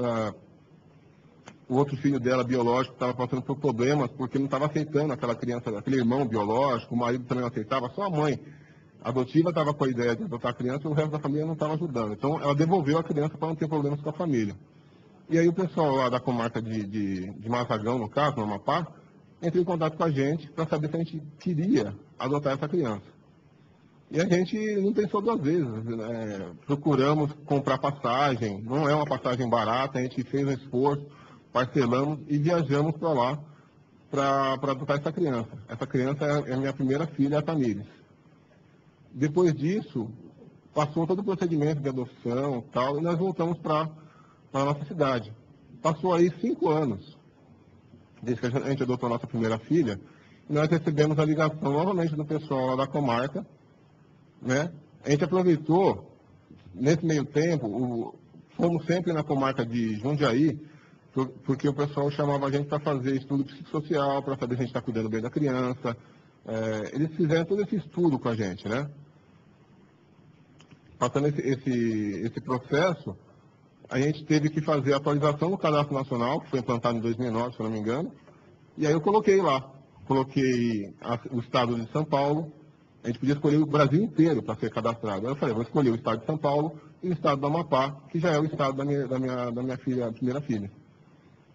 o outro filho dela, biológico, estava passando por problemas porque não estava aceitando aquela criança, aquele irmão biológico, o marido também não aceitava, só a mãe adotiva estava com a ideia de adotar a criança e o resto da família não estava ajudando. Então, ela devolveu a criança para não ter problemas com a família. E aí o pessoal lá da comarca de Mazagão, no caso, no Amapá, entrou em contato com a gente para saber se a gente queria adotar essa criança. E a gente não pensou 2 vezes, procuramos comprar passagem, não é uma passagem barata, a gente fez um esforço, parcelamos e viajamos para lá para adotar essa criança. Essa criança é a minha primeira filha, a Tamires. Depois disso, passou todo o procedimento de adoção e tal, e nós voltamos para a nossa cidade. Passou aí 5 anos, desde que a gente adotou a nossa primeira filha, e nós recebemos a ligação novamente do pessoal lá da comarca, né? A gente aproveitou, nesse meio tempo, fomos sempre na comarca de Jundiaí, porque o pessoal chamava a gente para fazer estudo psicossocial, para saber se a gente está cuidando bem da criança. Eles fizeram todo esse estudo com a gente, né? Passando esse processo, a gente teve que fazer a atualização do Cadastro Nacional, que foi implantado em 2009, se eu não me engano, e aí eu coloquei lá. Coloquei o estado de São Paulo, a gente podia escolher o Brasil inteiro para ser cadastrado. Aí eu falei, vou escolher o estado de São Paulo e o estado do Amapá, que já é o estado da minha filha, a primeira filha.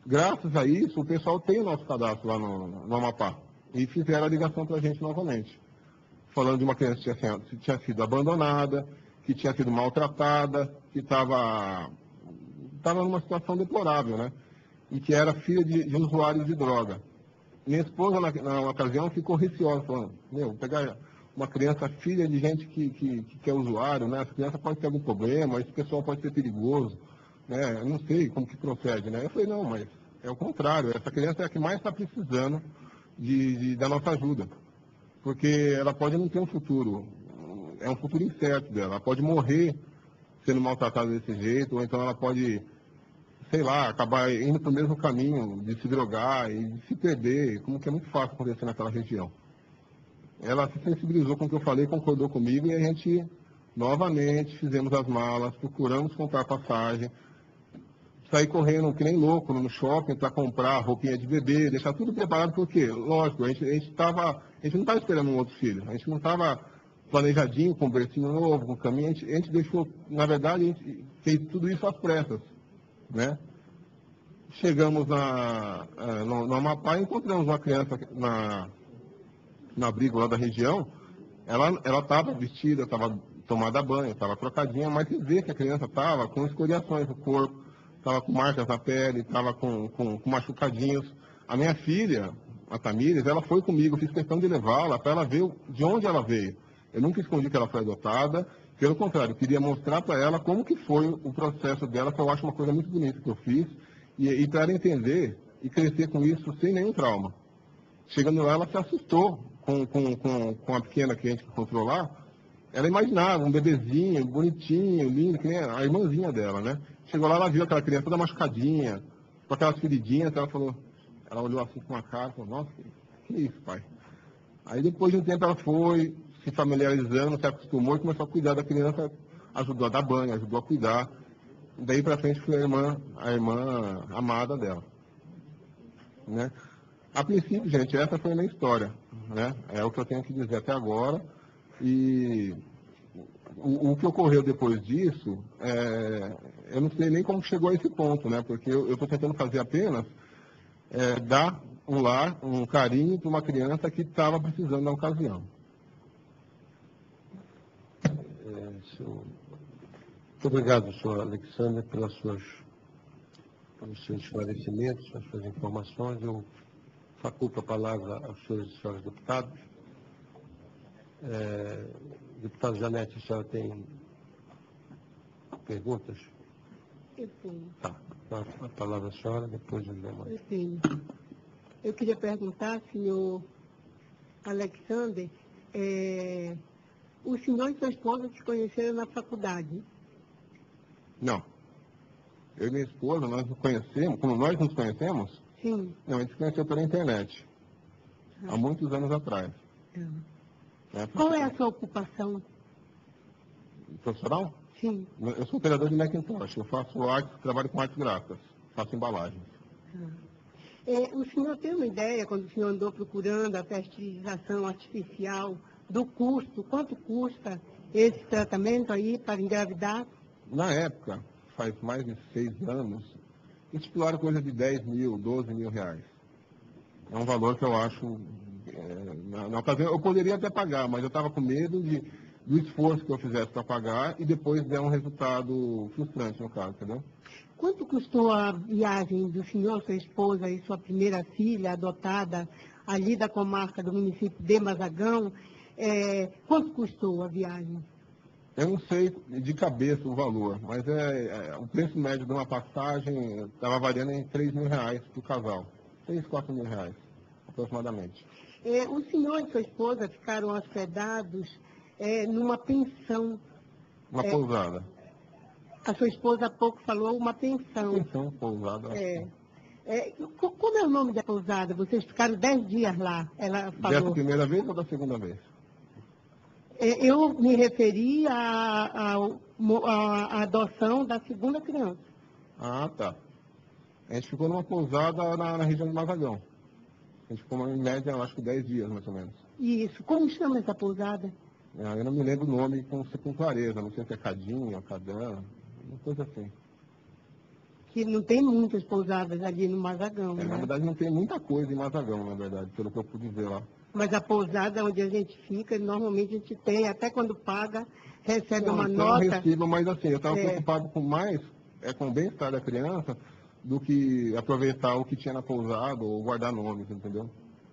Graças a isso, o pessoal tem o nosso cadastro lá no Amapá. E fizeram a ligação para a gente novamente. Falando de uma criança que tinha sido abandonada, que tinha sido maltratada, que estava numa situação deplorável, né? E que era filha de usuários de droga. Minha esposa, na ocasião, ficou receosa, falando, pegar uma criança filha de gente que é usuário, né? Essa criança pode ter algum problema, esse pessoal pode ser perigoso, né? Eu não sei como que procede, né? Eu falei, não, mas é o contrário, essa criança é a que mais está precisando da nossa ajuda. Porque ela pode não ter um futuro, é um futuro incerto dela, ela pode morrer sendo maltratada desse jeito, ou então ela pode, sei lá, acabar indo para o mesmo caminho de se drogar e de se perder, como que é muito fácil acontecer naquela região. Ela se sensibilizou com o que eu falei, concordou comigo, e a gente, novamente, fizemos as malas, procuramos comprar passagem, sair correndo que nem louco no shopping para comprar roupinha de bebê, deixar tudo preparado, porque, lógico, a gente não estava esperando um outro filho, a gente não estava planejadinho, com um bercinho novo, com caminho, a gente deixou, na verdade, a gente fez tudo isso às pressas, né? Chegamos no Amapá e encontramos uma criança na abrigo lá da região. Ela estava vestida, estava tomada banho, estava trocadinha, mas se vê que a criança estava com escoriações no corpo, estava com marcas na pele, estava com machucadinhos. A minha filha, a Tamires, ela foi comigo, fiz questão de levá-la para ela ver de onde ela veio. Eu nunca escondi que ela foi adotada, pelo contrário, eu queria mostrar para ela como que foi o processo dela, que eu acho uma coisa muito bonita que eu fiz, e para ela entender e crescer com isso sem nenhum trauma. Chegando lá, ela se assustou com a pequena que a gente encontrou lá. Ela imaginava um bebezinho, bonitinho, lindo, que nem a irmãzinha dela, né? Chegou lá, ela viu aquela criança toda machucadinha, com aquelas feridinhas, ela olhou assim com uma cara, falou, nossa, que isso, pai? Aí depois de um tempo ela foi se familiarizando, se acostumou e começou a cuidar da criança, ajudou a dar banho, ajudou a cuidar. Daí para frente foi a irmã amada dela, né? A princípio, gente, essa foi a minha história, né? É o que eu tenho que dizer até agora. E o que ocorreu depois disso, eu não sei nem como chegou a esse ponto, né? Porque eu estou tentando fazer apenas dar um lar, um carinho para uma criança que estava precisando na ocasião. Muito obrigado, senhor Alexandre, pelos seus esclarecimentos, pelas suas informações. Eu faculto a palavra aos senhores e senhoras deputados. Deputado Janete, a senhora tem perguntas? Eu tenho. Tá. A palavra à senhora, depois os demais. Eu tenho. Eu queria perguntar, senhor Alexandre, o senhor e sua esposa se conheceram na faculdade? Não. Eu e minha esposa, nós nos conhecemos, como nós nos conhecemos? Sim. Não, a gente se conheceu pela internet, há muitos anos atrás. Qual é a sua ocupação? Profissional? Sim. Eu sou operador de Macintosh, eu faço arte, trabalho com artes gráficas, faço embalagens. O senhor tem uma ideia, quando o senhor andou procurando a fertilização artificial, do custo, quanto custa esse tratamento aí para engravidar? Na época, faz mais de 6 anos, estipularam coisa de 10 mil, 12 mil reais. É um valor que eu acho, na ocasião, eu poderia até pagar, mas eu estava com medo do esforço que eu fizesse para pagar e depois der um resultado frustrante, no caso, entendeu? Quanto custou a viagem do senhor, sua esposa e sua primeira filha adotada ali da comarca do município de Mazagão? Quanto custou a viagem? Eu não sei de cabeça o valor, mas o preço médio de uma passagem estava variando em 3 mil reais para o casal. 3, 4 mil reais, aproximadamente. O senhor e sua esposa ficaram hospedados numa pensão. Uma pousada. A sua esposa há pouco falou uma pensão. Pensão, pousada. Como é o nome da pousada? Vocês ficaram 10 dias lá, ela falou. Dessa primeira vez ou da segunda vez? Eu me referi à adoção da segunda criança. Ah, tá. A gente ficou numa pousada na região de Mazagão. A gente ficou, em média, acho que 10 dias, mais ou menos. Isso. Como chama essa pousada? Eu não me lembro o nome com clareza. Não sei se é Cadinho, Cadã, uma coisa assim. que não tem muitas pousadas ali no Mazagão, Na né? verdade, não tem muita coisa em Mazagão, na verdade, pelo que eu pude ver lá. Mas a pousada onde a gente fica, normalmente a gente tem, até quando paga, recebe uma Então, nota. eu recibo, mas assim, eu estava É. preocupado com mais com o bem-estar da criança do que aproveitar o que tinha na pousada ou guardar nomes, entendeu?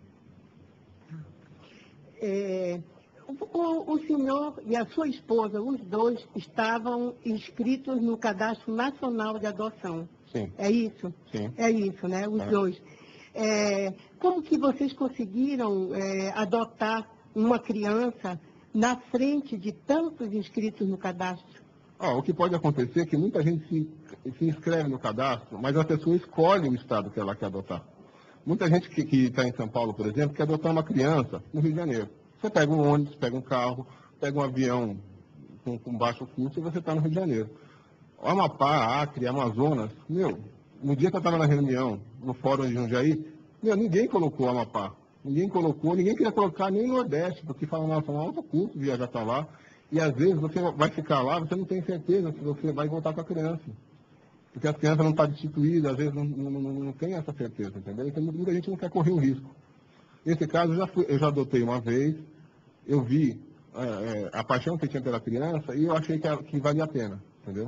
O senhor e a sua esposa, os dois, estavam inscritos no Cadastro Nacional de Adoção. Sim, É isso? sim. É isso, né? Os É. dois. Como que vocês conseguiram adotar uma criança na frente de tantos inscritos no cadastro? O que pode acontecer é que muita gente se inscreve no cadastro, mas a pessoa escolhe o estado que ela quer adotar. Muita gente que está em São Paulo, por exemplo, quer adotar uma criança no Rio de Janeiro. Você pega um ônibus, pega um carro, pega um avião com baixo custo e você está no Rio de Janeiro. O Amapá, Acre, Amazonas, no dia que eu estava na reunião, no fórum de Jundiaí, ninguém colocou Amapá. Ninguém queria colocar nem Nordeste, porque fala, nossa, é um alto custo viajar para lá. E às vezes você vai ficar lá, você não tem certeza se você vai voltar com a criança. Porque a criança não está destituída, às vezes não tem essa certeza, entendeu? Então muita gente não quer correr o risco. Nesse caso, eu já adotei uma vez, eu vi a paixão que tinha pela criança e eu achei que valia a pena, entendeu?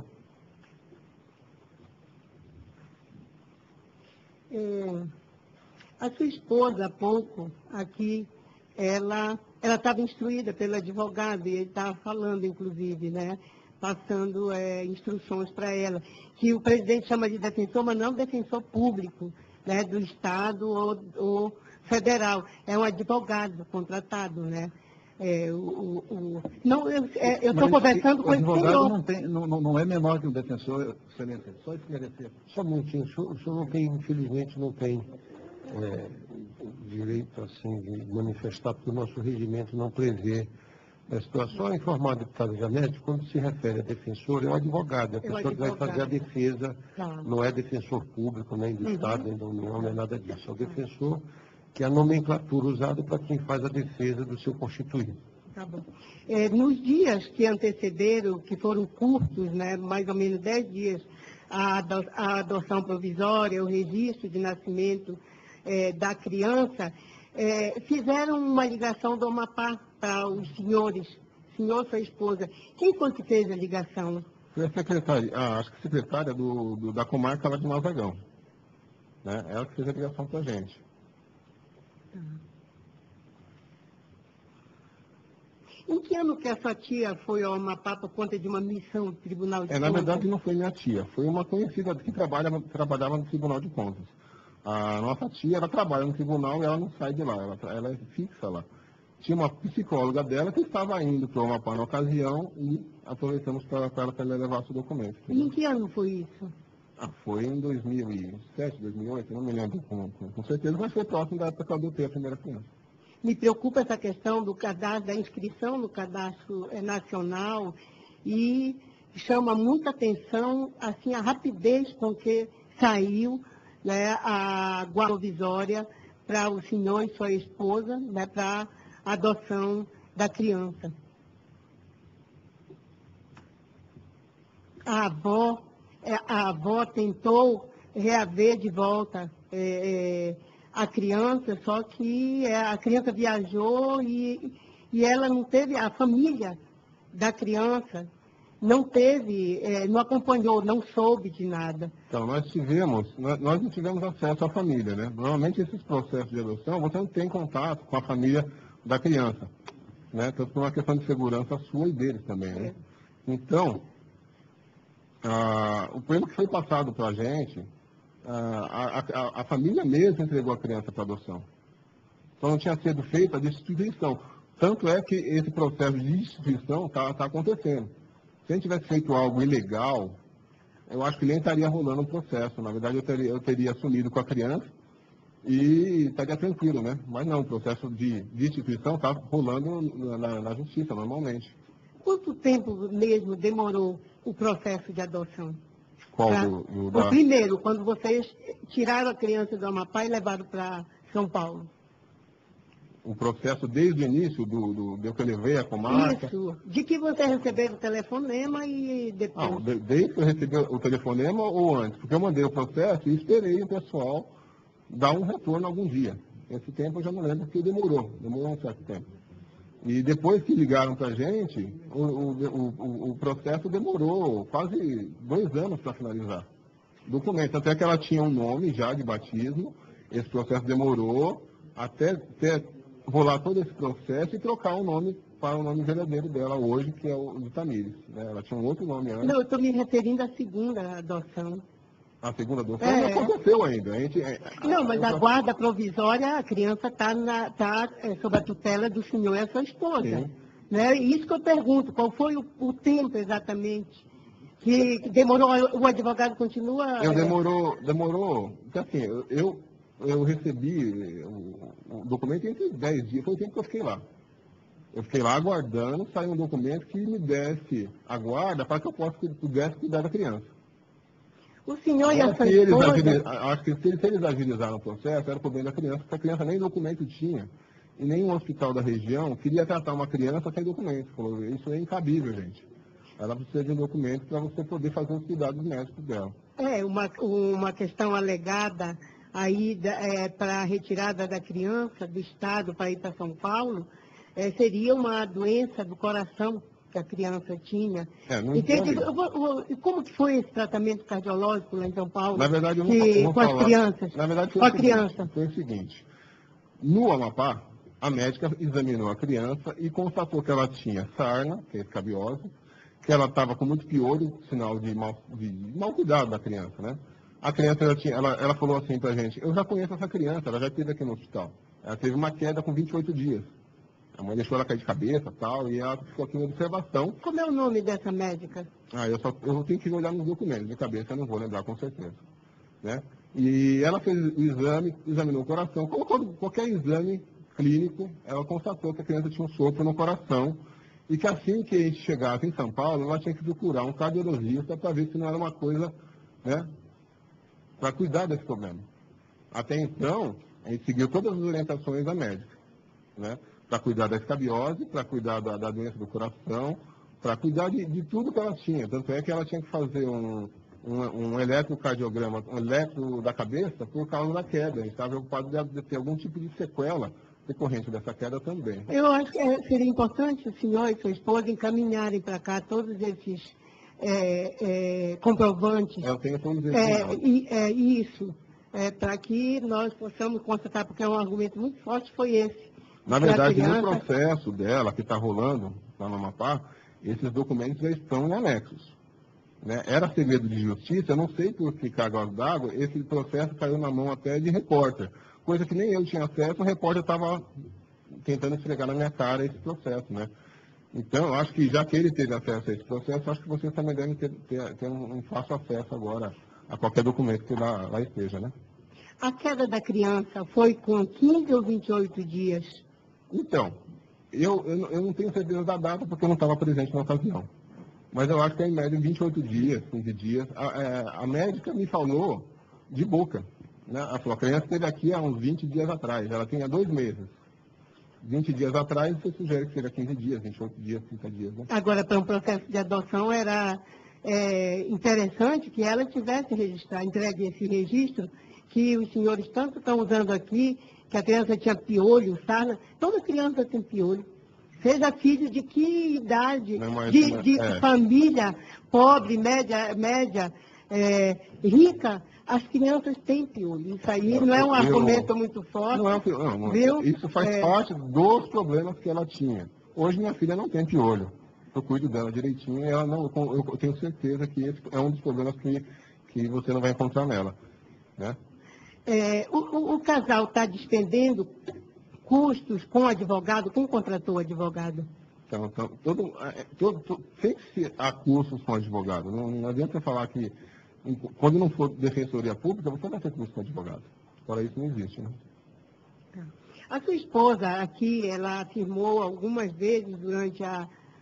A sua esposa, há pouco, aqui, ela estava instruída pelo advogado, e ele estava falando, inclusive, né? Passando instruções para ela, que o presidente chama de defensor, mas não defensor público, né? Do Estado ou federal. É um advogado contratado, né? Eu estou conversando com esse senhor. O advogado não é menor que um defensor, excelência. Só esclarecer. Só um minutinho, o senhor não tem, infelizmente, não tem direito assim, de manifestar, porque o nosso regimento não prevê a situação. Só informar a deputada Janete, quando se refere a defensor, é o advogado, é a pessoa que vai fazer a defesa, Tá. não é defensor público, nem do Estado, nem da União, nem nada disso. É o defensor, que é a nomenclatura usada para quem faz a defesa do seu constituído. Tá bom. Nos dias que antecederam, que foram curtos, né, mais ou menos 10 dias, a adoção provisória, o registro de nascimento da criança, fizeram uma ligação do Amapá para os senhores, senhor e sua esposa. Quem foi que fez a ligação? Foi a secretária, acho que a secretária da comarca lá de Mazagão. Né? Ela que fez a ligação para a gente. Em que ano que a sua tia foi ao Amapá por conta de uma missão do Tribunal de Contas? Na verdade, não foi minha tia, foi uma conhecida que trabalhava no Tribunal de Contas. A nossa tia, ela trabalha no tribunal e ela não sai de lá, ela é fixa lá. Tinha uma psicóloga dela que estava indo para o Amapá na ocasião e aproveitamos para ela levar seu documento. E em que ano foi isso? Foi em 2007, 2008, não me lembro com certeza, mas foi próximo da época que eu adotei a primeira criança. Me preocupa essa questão do cadastro, da inscrição no cadastro nacional e chama muita atenção assim, a rapidez com que saiu, né, a guarda provisória para o senhor e sua esposa, né, para a adoção da criança. A avó tentou reaver de volta a criança, só que a criança viajou e ela não teve, a família da criança não teve, não acompanhou, não soube de nada. Então, nós não tivemos acesso à família, né? Normalmente esses processos de adoção, você não tem contato com a família da criança, né? Tanto por uma questão de segurança sua e deles também, né? Então, o plano que foi passado para a gente, a família mesmo entregou a criança para adoção. Então não tinha sido feita a destituição. Tanto é que esse processo de destituição está acontecendo. Se a gente tivesse feito algo ilegal, eu acho que nem estaria rolando um processo. Na verdade, eu teria assumido com a criança e estaria tranquilo, né? Mas não, o processo de destituição está rolando na justiça, normalmente. Quanto tempo mesmo demorou o processo de adoção? Qual O primeiro, quando vocês tiraram a criança do Amapá e levaram para São Paulo? o processo desde o início do que eu levei a comarca. Isso. De que você recebeu o telefonema e depois? Não, desde que eu recebi o telefonema ou antes, porque eu mandei o processo e esperei o pessoal dar um retorno algum dia. Esse tempo eu já não lembro, porque demorou um certo tempo. E depois que ligaram para a gente, o processo demorou quase 2 anos para finalizar. Documento, até que ela tinha um nome já de batismo, esse processo demorou até rolar todo esse processo e trocar o nome para o nome verdadeiro dela hoje, que é o de Tamires. Né? Ela tinha um outro nome antes. Não, eu estou me referindo à segunda adoção. A segunda adoção não aconteceu ainda. Não, mas a guarda provisória, a criança está sob a tutela do senhor e a sua esposa. Sim. Né? Isso que eu pergunto, qual foi o tempo exatamente que demorou? O advogado continua... Demorou, porque assim, eu recebi o documento entre 10 dias, foi o tempo que eu fiquei lá. Eu fiquei lá aguardando sair um documento que me desse a guarda para que eu pudesse cuidar da criança. O senhor e a sua esposa... esposa... Acho que se eles agilizaram o processo, era o problema da criança, porque a criança nem documento tinha. E nenhum hospital da região queria tratar uma criança sem documento. Falou, isso é incabível, gente. Ela precisa de um documento para você poder fazer os cuidados médicos dela. Uma questão alegada aí para a retirada da criança do estado para ir para São Paulo, seria uma doença do coração que a criança tinha. E como que foi esse tratamento cardiológico lá em São Paulo? Na verdade, eu não vou com falar. As crianças? Na verdade, foi o seguinte. No Amapá, a médica examinou a criança e constatou que ela tinha sarna, que é escabiose, que ela estava com muito piolho, sinal de mau cuidado da criança, né? A criança, ela falou assim pra gente, eu já conheço essa criança, ela já esteve aqui no hospital. Ela teve uma queda com 28 dias. A mãe deixou ela cair de cabeça tal, e ela ficou aqui em observação. Como é o nome dessa médica? Eu tenho que olhar nos documentos, de cabeça eu não vou lembrar com certeza. Né? E ela fez o exame, examinou o coração, como qualquer exame clínico, ela constatou que a criança tinha um sopro no coração, e que assim que a gente chegasse em São Paulo, ela tinha que procurar um cardiologista para ver se não era uma coisa, né, para cuidar desse problema. Até então, a gente seguiu todas as orientações da médica, né, para cuidar da escabiose, para cuidar da doença do coração, para cuidar de tudo que ela tinha. Tanto é que ela tinha que fazer um eletrocardiograma, um eletro da cabeça por causa da queda. A gente estava preocupado de ter algum tipo de sequela decorrente dessa queda também. Eu acho que seria importante o senhor e sua esposa encaminharem para cá todos esses comprovantes. Eu tenho todos isso, para que nós possamos constatar, porque é um argumento muito forte, foi esse. Na verdade, no processo dela, que está rolando lá no Amapá, esses documentos já estão em anexos. Né? Era segredo de justiça, eu não sei por que cargas d'água, esse processo caiu na mão até de repórter. Coisa que nem eu tinha acesso, o repórter estava tentando esfregar na minha cara esse processo, né? Então, eu acho que já que ele teve acesso a esse processo, acho que vocês também devem ter um fácil acesso agora a qualquer documento que lá esteja, né? A queda da criança foi com 15 ou 28 dias? Então, eu não tenho certeza da data porque eu não estava presente na ocasião. Mas eu acho que é em média 28 dias, 15 dias. A médica me falou de boca. Né? Ela falou, a criança esteve aqui há uns 20 dias atrás. Ela tinha 2 meses. 20 dias atrás, você sugere que seja 15 dias, 28 dias, 30 dias. Né? Agora, para um processo de adoção, era interessante que ela tivesse entregue esse registro, que os senhores tanto estão usando aqui, que a criança tinha piolho, sarna. Toda criança tem piolho. Seja filho de que idade, de família pobre, média, rica, as crianças têm piolho. Isso aí não é um argumento muito forte. Não, isso faz parte dos problemas que ela tinha. Hoje minha filha não tem piolho. Eu cuido dela direitinho e eu tenho certeza que esse é um dos problemas que você não vai encontrar nela. Né? O casal está despendendo custos com advogado? Quem contratou o advogado? Então, sempre há custos com advogado. Não adianta falar que quando não for defensoria pública, você vai ter custo com advogado. Fora isso, não existe. Né? A sua esposa aqui, ela afirmou algumas vezes durante a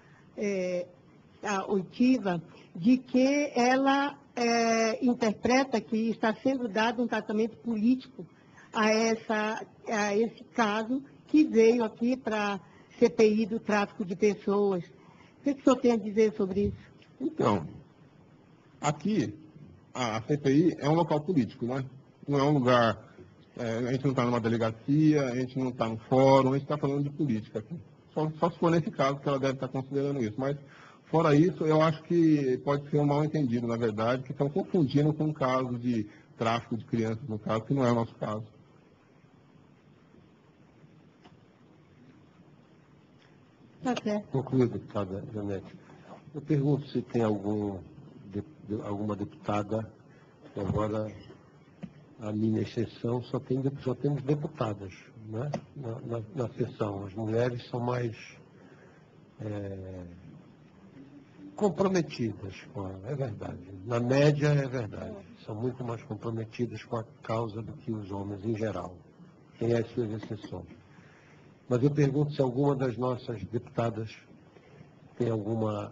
oitiva de que ela interpreta que está sendo dado um tratamento político a esse caso, que veio aqui para a CPI do tráfico de pessoas. O que o senhor tem a dizer sobre isso? Então, aqui, a CPI é um local político, né? Não é um lugar, a gente não está numa delegacia, a gente não está no fórum, a gente está falando de política aqui. Só se for nesse caso que ela deve estar considerando isso. Mas, fora isso, eu acho que pode ser um mal-entendido, na verdade, que estão confundindo com um caso de tráfico de crianças, no caso, que não é o nosso caso. Tá certo. Concluído, deputada Janete. Eu pergunto se tem alguma deputada, agora a minha exceção, só temos deputadas, né, na sessão. As mulheres são mais comprometidas é verdade. Na média é verdade. São muito mais comprometidas com a causa do que os homens em geral. Tem as suas exceções. Mas eu pergunto se alguma das nossas deputadas tem alguma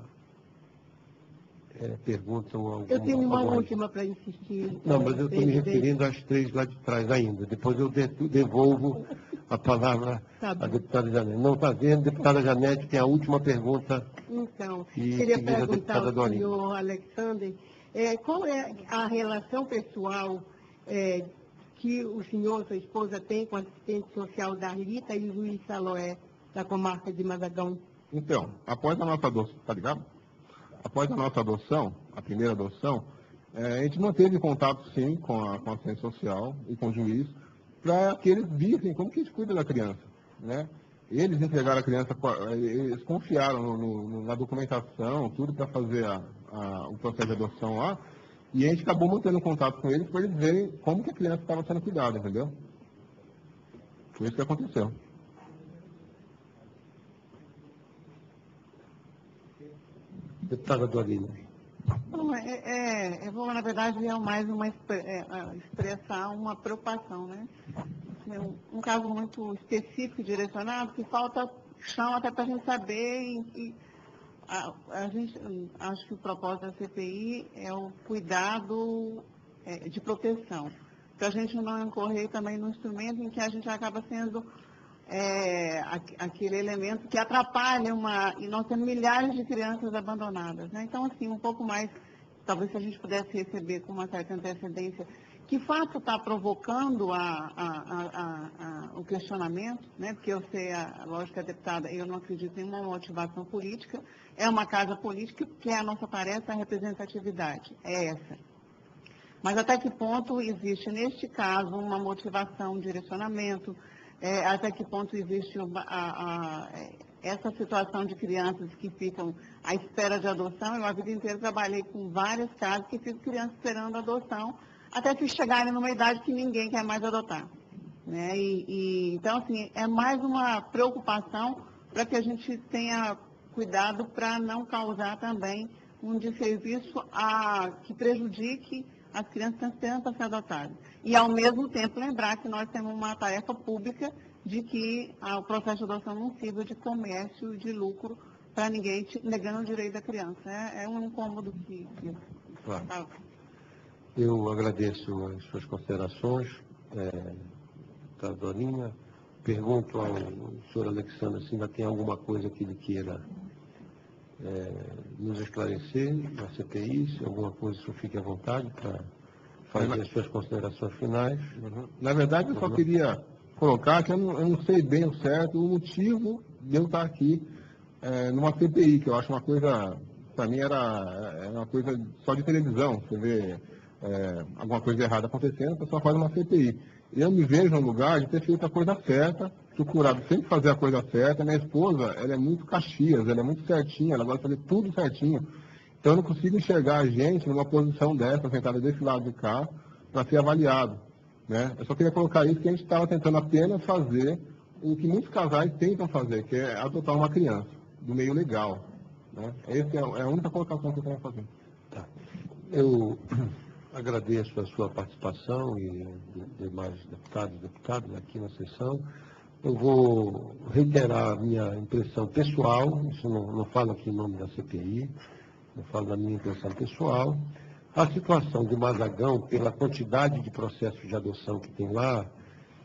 pergunta ou alguma... Eu tenho uma última para insistir. Não, mas eu estou me referindo às 3 lá de trás ainda. Depois eu devolvo a palavra à deputada Janete. Não está vendo, deputada Janete tem a última pergunta. Então, E queria seguida a perguntar deputada ao Dorinha. senhor Alexander, qual é a relação pessoal que o senhor, sua esposa, tem com a assistente social da Rita e Luiz Saloé, da comarca de Mazagão? Então, após a nossa adoção, tá ligado? Após a nossa adoção, a primeira adoção, a gente manteve contato, sim, com a assistente social e com o juiz, para que eles vissem como que a gente cuida da criança, né? Eles entregaram a criança, eles confiaram na documentação, tudo para fazer o processo de adoção lá, e a gente acabou mantendo contato com eles para eles verem como que a criança estava sendo cuidada, entendeu? Foi isso que aconteceu. Deputada Dorinha. Bom, eu vou, na verdade, mais expressar uma preocupação, né? Um caso muito específico e direcionado, que falta chão até para a gente saber acho que o propósito da CPI é o cuidado de proteção. Para a gente não incorrer também no instrumento em que a gente acaba sendo aquele elemento que atrapalha e nós temos milhares de crianças abandonadas, né? Então, assim, um pouco mais, talvez se a gente pudesse receber com uma certa antecedência, que fato está provocando o questionamento, né? Porque eu sei, lógico, a deputada, eu não acredito em nenhuma motivação política, é uma casa política, que é a nossa tarefa, a representatividade, é essa. Mas até que ponto existe, neste caso, uma motivação, um direcionamento, até que ponto existe essa situação de crianças que ficam à espera de adoção. Eu a vida inteira trabalhei com vários casos que ficam crianças esperando adoção, até que chegarem numa idade que ninguém quer mais adotar, né? Então, assim, é mais uma preocupação para que a gente tenha cuidado para não causar também um desserviço que prejudique as crianças que estão esperando para ser adotadas. E, ao mesmo tempo, lembrar que nós temos uma tarefa pública de que o processo de adoção não sirva de comércio, de lucro, para ninguém negando o direito da criança. É um incômodo que... Claro. Eu agradeço as suas considerações, deputada Dorinha. Pergunto ao senhor Alexandre se ainda tem alguma coisa que ele queira nos esclarecer na CPI, se alguma coisa, o senhor fique à vontade para fazer as suas considerações finais. Na verdade, eu só queria colocar que eu não sei bem o certo, o motivo de eu estar aqui numa CPI, que eu acho uma coisa, para mim era uma coisa só de televisão, você vê alguma coisa errada acontecendo, o pessoal faz uma CPI. Eu me vejo no lugar de ter feito a coisa certa, procurado sempre fazer a coisa certa. Minha esposa, ela é muito Caxias, ela é muito certinha, ela gosta de fazer tudo certinho. Então eu não consigo enxergar a gente numa posição dessa, sentada desse lado de cá, para ser avaliado, né? Eu só queria colocar isso, que a gente estava tentando apenas fazer o que muitos casais tentam fazer, que é adotar uma criança, do meio legal, né? Essa é a única colocação que eu quero fazer. Tá. Eu agradeço a sua participação e demais deputados e deputadas aqui na sessão. Eu vou reiterar a minha impressão pessoal, isso não falo aqui em nome da CPI, eu falo da minha impressão pessoal. A situação de Mazagão, pela quantidade de processos de adoção que tem lá,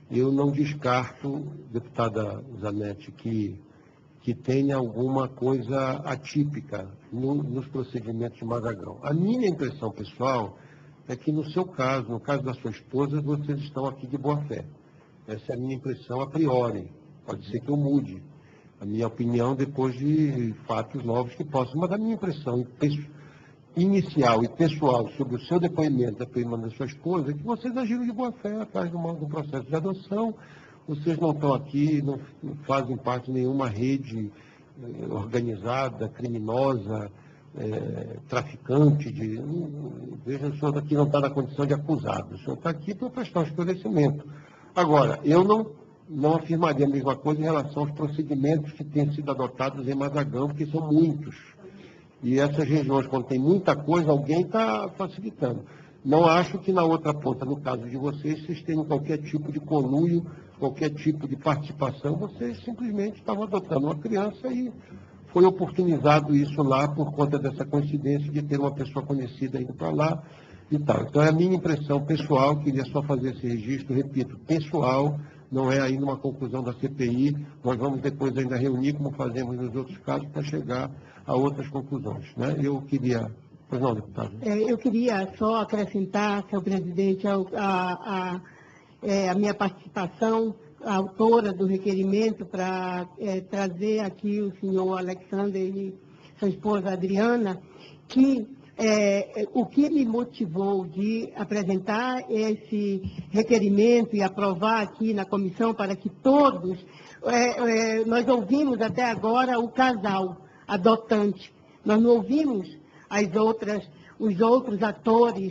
eu não descarto, deputada Zanetti, que tenha alguma coisa atípica nos procedimentos de Mazagrão. A minha impressão pessoal é que no seu caso, no caso da sua esposa, vocês estão aqui de boa fé. Essa é a minha impressão a priori. Pode ser que eu mude a minha opinião depois de fatos novos que possam. Mas a minha impressão inicial e pessoal sobre o seu depoimento, depoimento da sua esposa, é que vocês agiram de boa fé atrás de um processo de adoção. Vocês não estão aqui, não fazem parte de nenhuma rede organizada, criminosa, traficante. Veja, o senhor aqui não está na condição de acusado. O senhor está aqui para prestar um esclarecimento. Agora, eu não afirmaria a mesma coisa em relação aos procedimentos que têm sido adotados em Mazagrão, porque são muitos. E essas regiões, quando tem muita coisa, alguém está facilitando. Não acho que na outra ponta, no caso de vocês tenham qualquer tipo de conluio, qualquer tipo de participação. Vocês simplesmente estavam adotando uma criança e foi oportunizado isso lá por conta dessa coincidência de ter uma pessoa conhecida indo para lá e tal. Então é a minha impressão pessoal, queria só fazer esse registro, repito, pessoal, não é ainda uma conclusão da CPI. Nós vamos depois ainda reunir, como fazemos nos outros casos, para chegar a outras conclusões, né? Eu queria... Pois não, deputado. Eu queria só acrescentar, senhor presidente, a minha participação, a autora do requerimento, para trazer aqui o senhor Alexander e sua esposa Adriana, que o que me motivou de apresentar esse requerimento e aprovar aqui na comissão para que todos, nós ouvimos até agora o casal adotante, nós não ouvimos os outros atores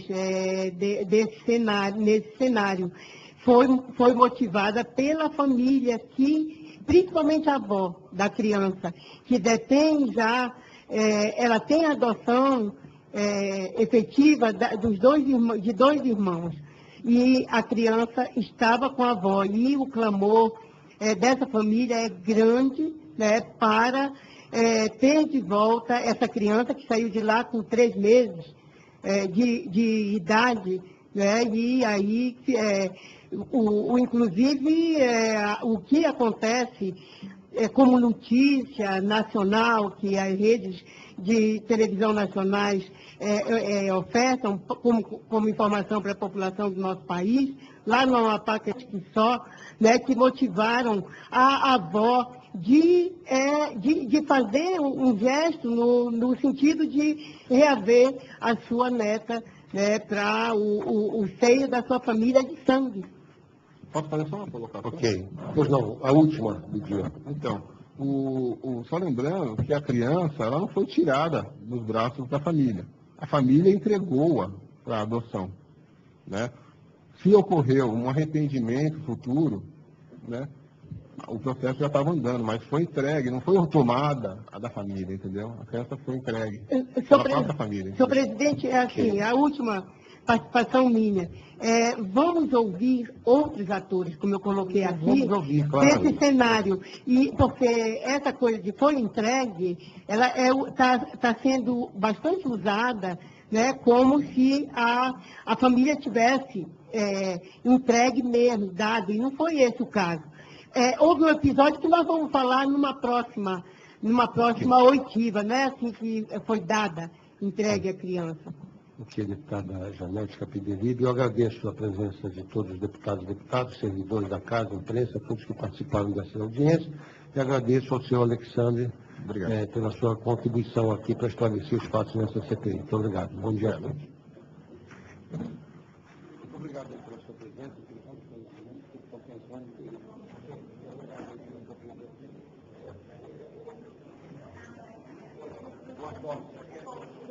nesse cenário. Foi motivada pela família, principalmente a avó da criança, que detém já, ela tem a adoção efetiva de dois irmãos. E a criança estava com a avó. E o clamor dessa família é grande, né, para ter de volta essa criança que saiu de lá com 3 meses de idade, né, e aí, inclusive, o que acontece como notícia nacional, que as redes de televisão nacionais ofertam como informação para a população do nosso país, lá no Amapá, que só, né, que motivaram a avó de fazer um gesto no sentido de reaver a sua neta, né, para o seio da sua família de sangue. Posso fazer só uma colocação? Ok. Pois não, a última do dia. Então, só lembrando que a criança ela não foi tirada dos braços da família. A família entregou-a para a adoção, né? Se ocorreu um arrependimento futuro, né, o processo já estava andando, mas foi entregue, não foi tomada a da família, entendeu? A criança foi entregue pela própria família. Senhor presidente, assim, a última participação minha. Vamos ouvir outros atores, como eu coloquei aqui, Vamos ouvir, claro. desse cenário. E porque essa coisa de foi entregue, ela está sendo bastante usada, né, como se a família tivesse entregue mesmo, dado, e não foi esse o caso. Houve um episódio que nós vamos falar numa próxima oitiva, né, assim que foi dada, entregue à criança. Ok, deputada Janete Capiberibe, eu agradeço a presença de todos os deputados e deputadas, servidores da casa, imprensa, todos que participaram dessa audiência, e agradeço ao senhor Alexandre pela sua contribuição aqui para esclarecer os fatos nessa CPI. Muito obrigado. Bom dia a todos. Muito obrigado pela sua presença. Boa sorte.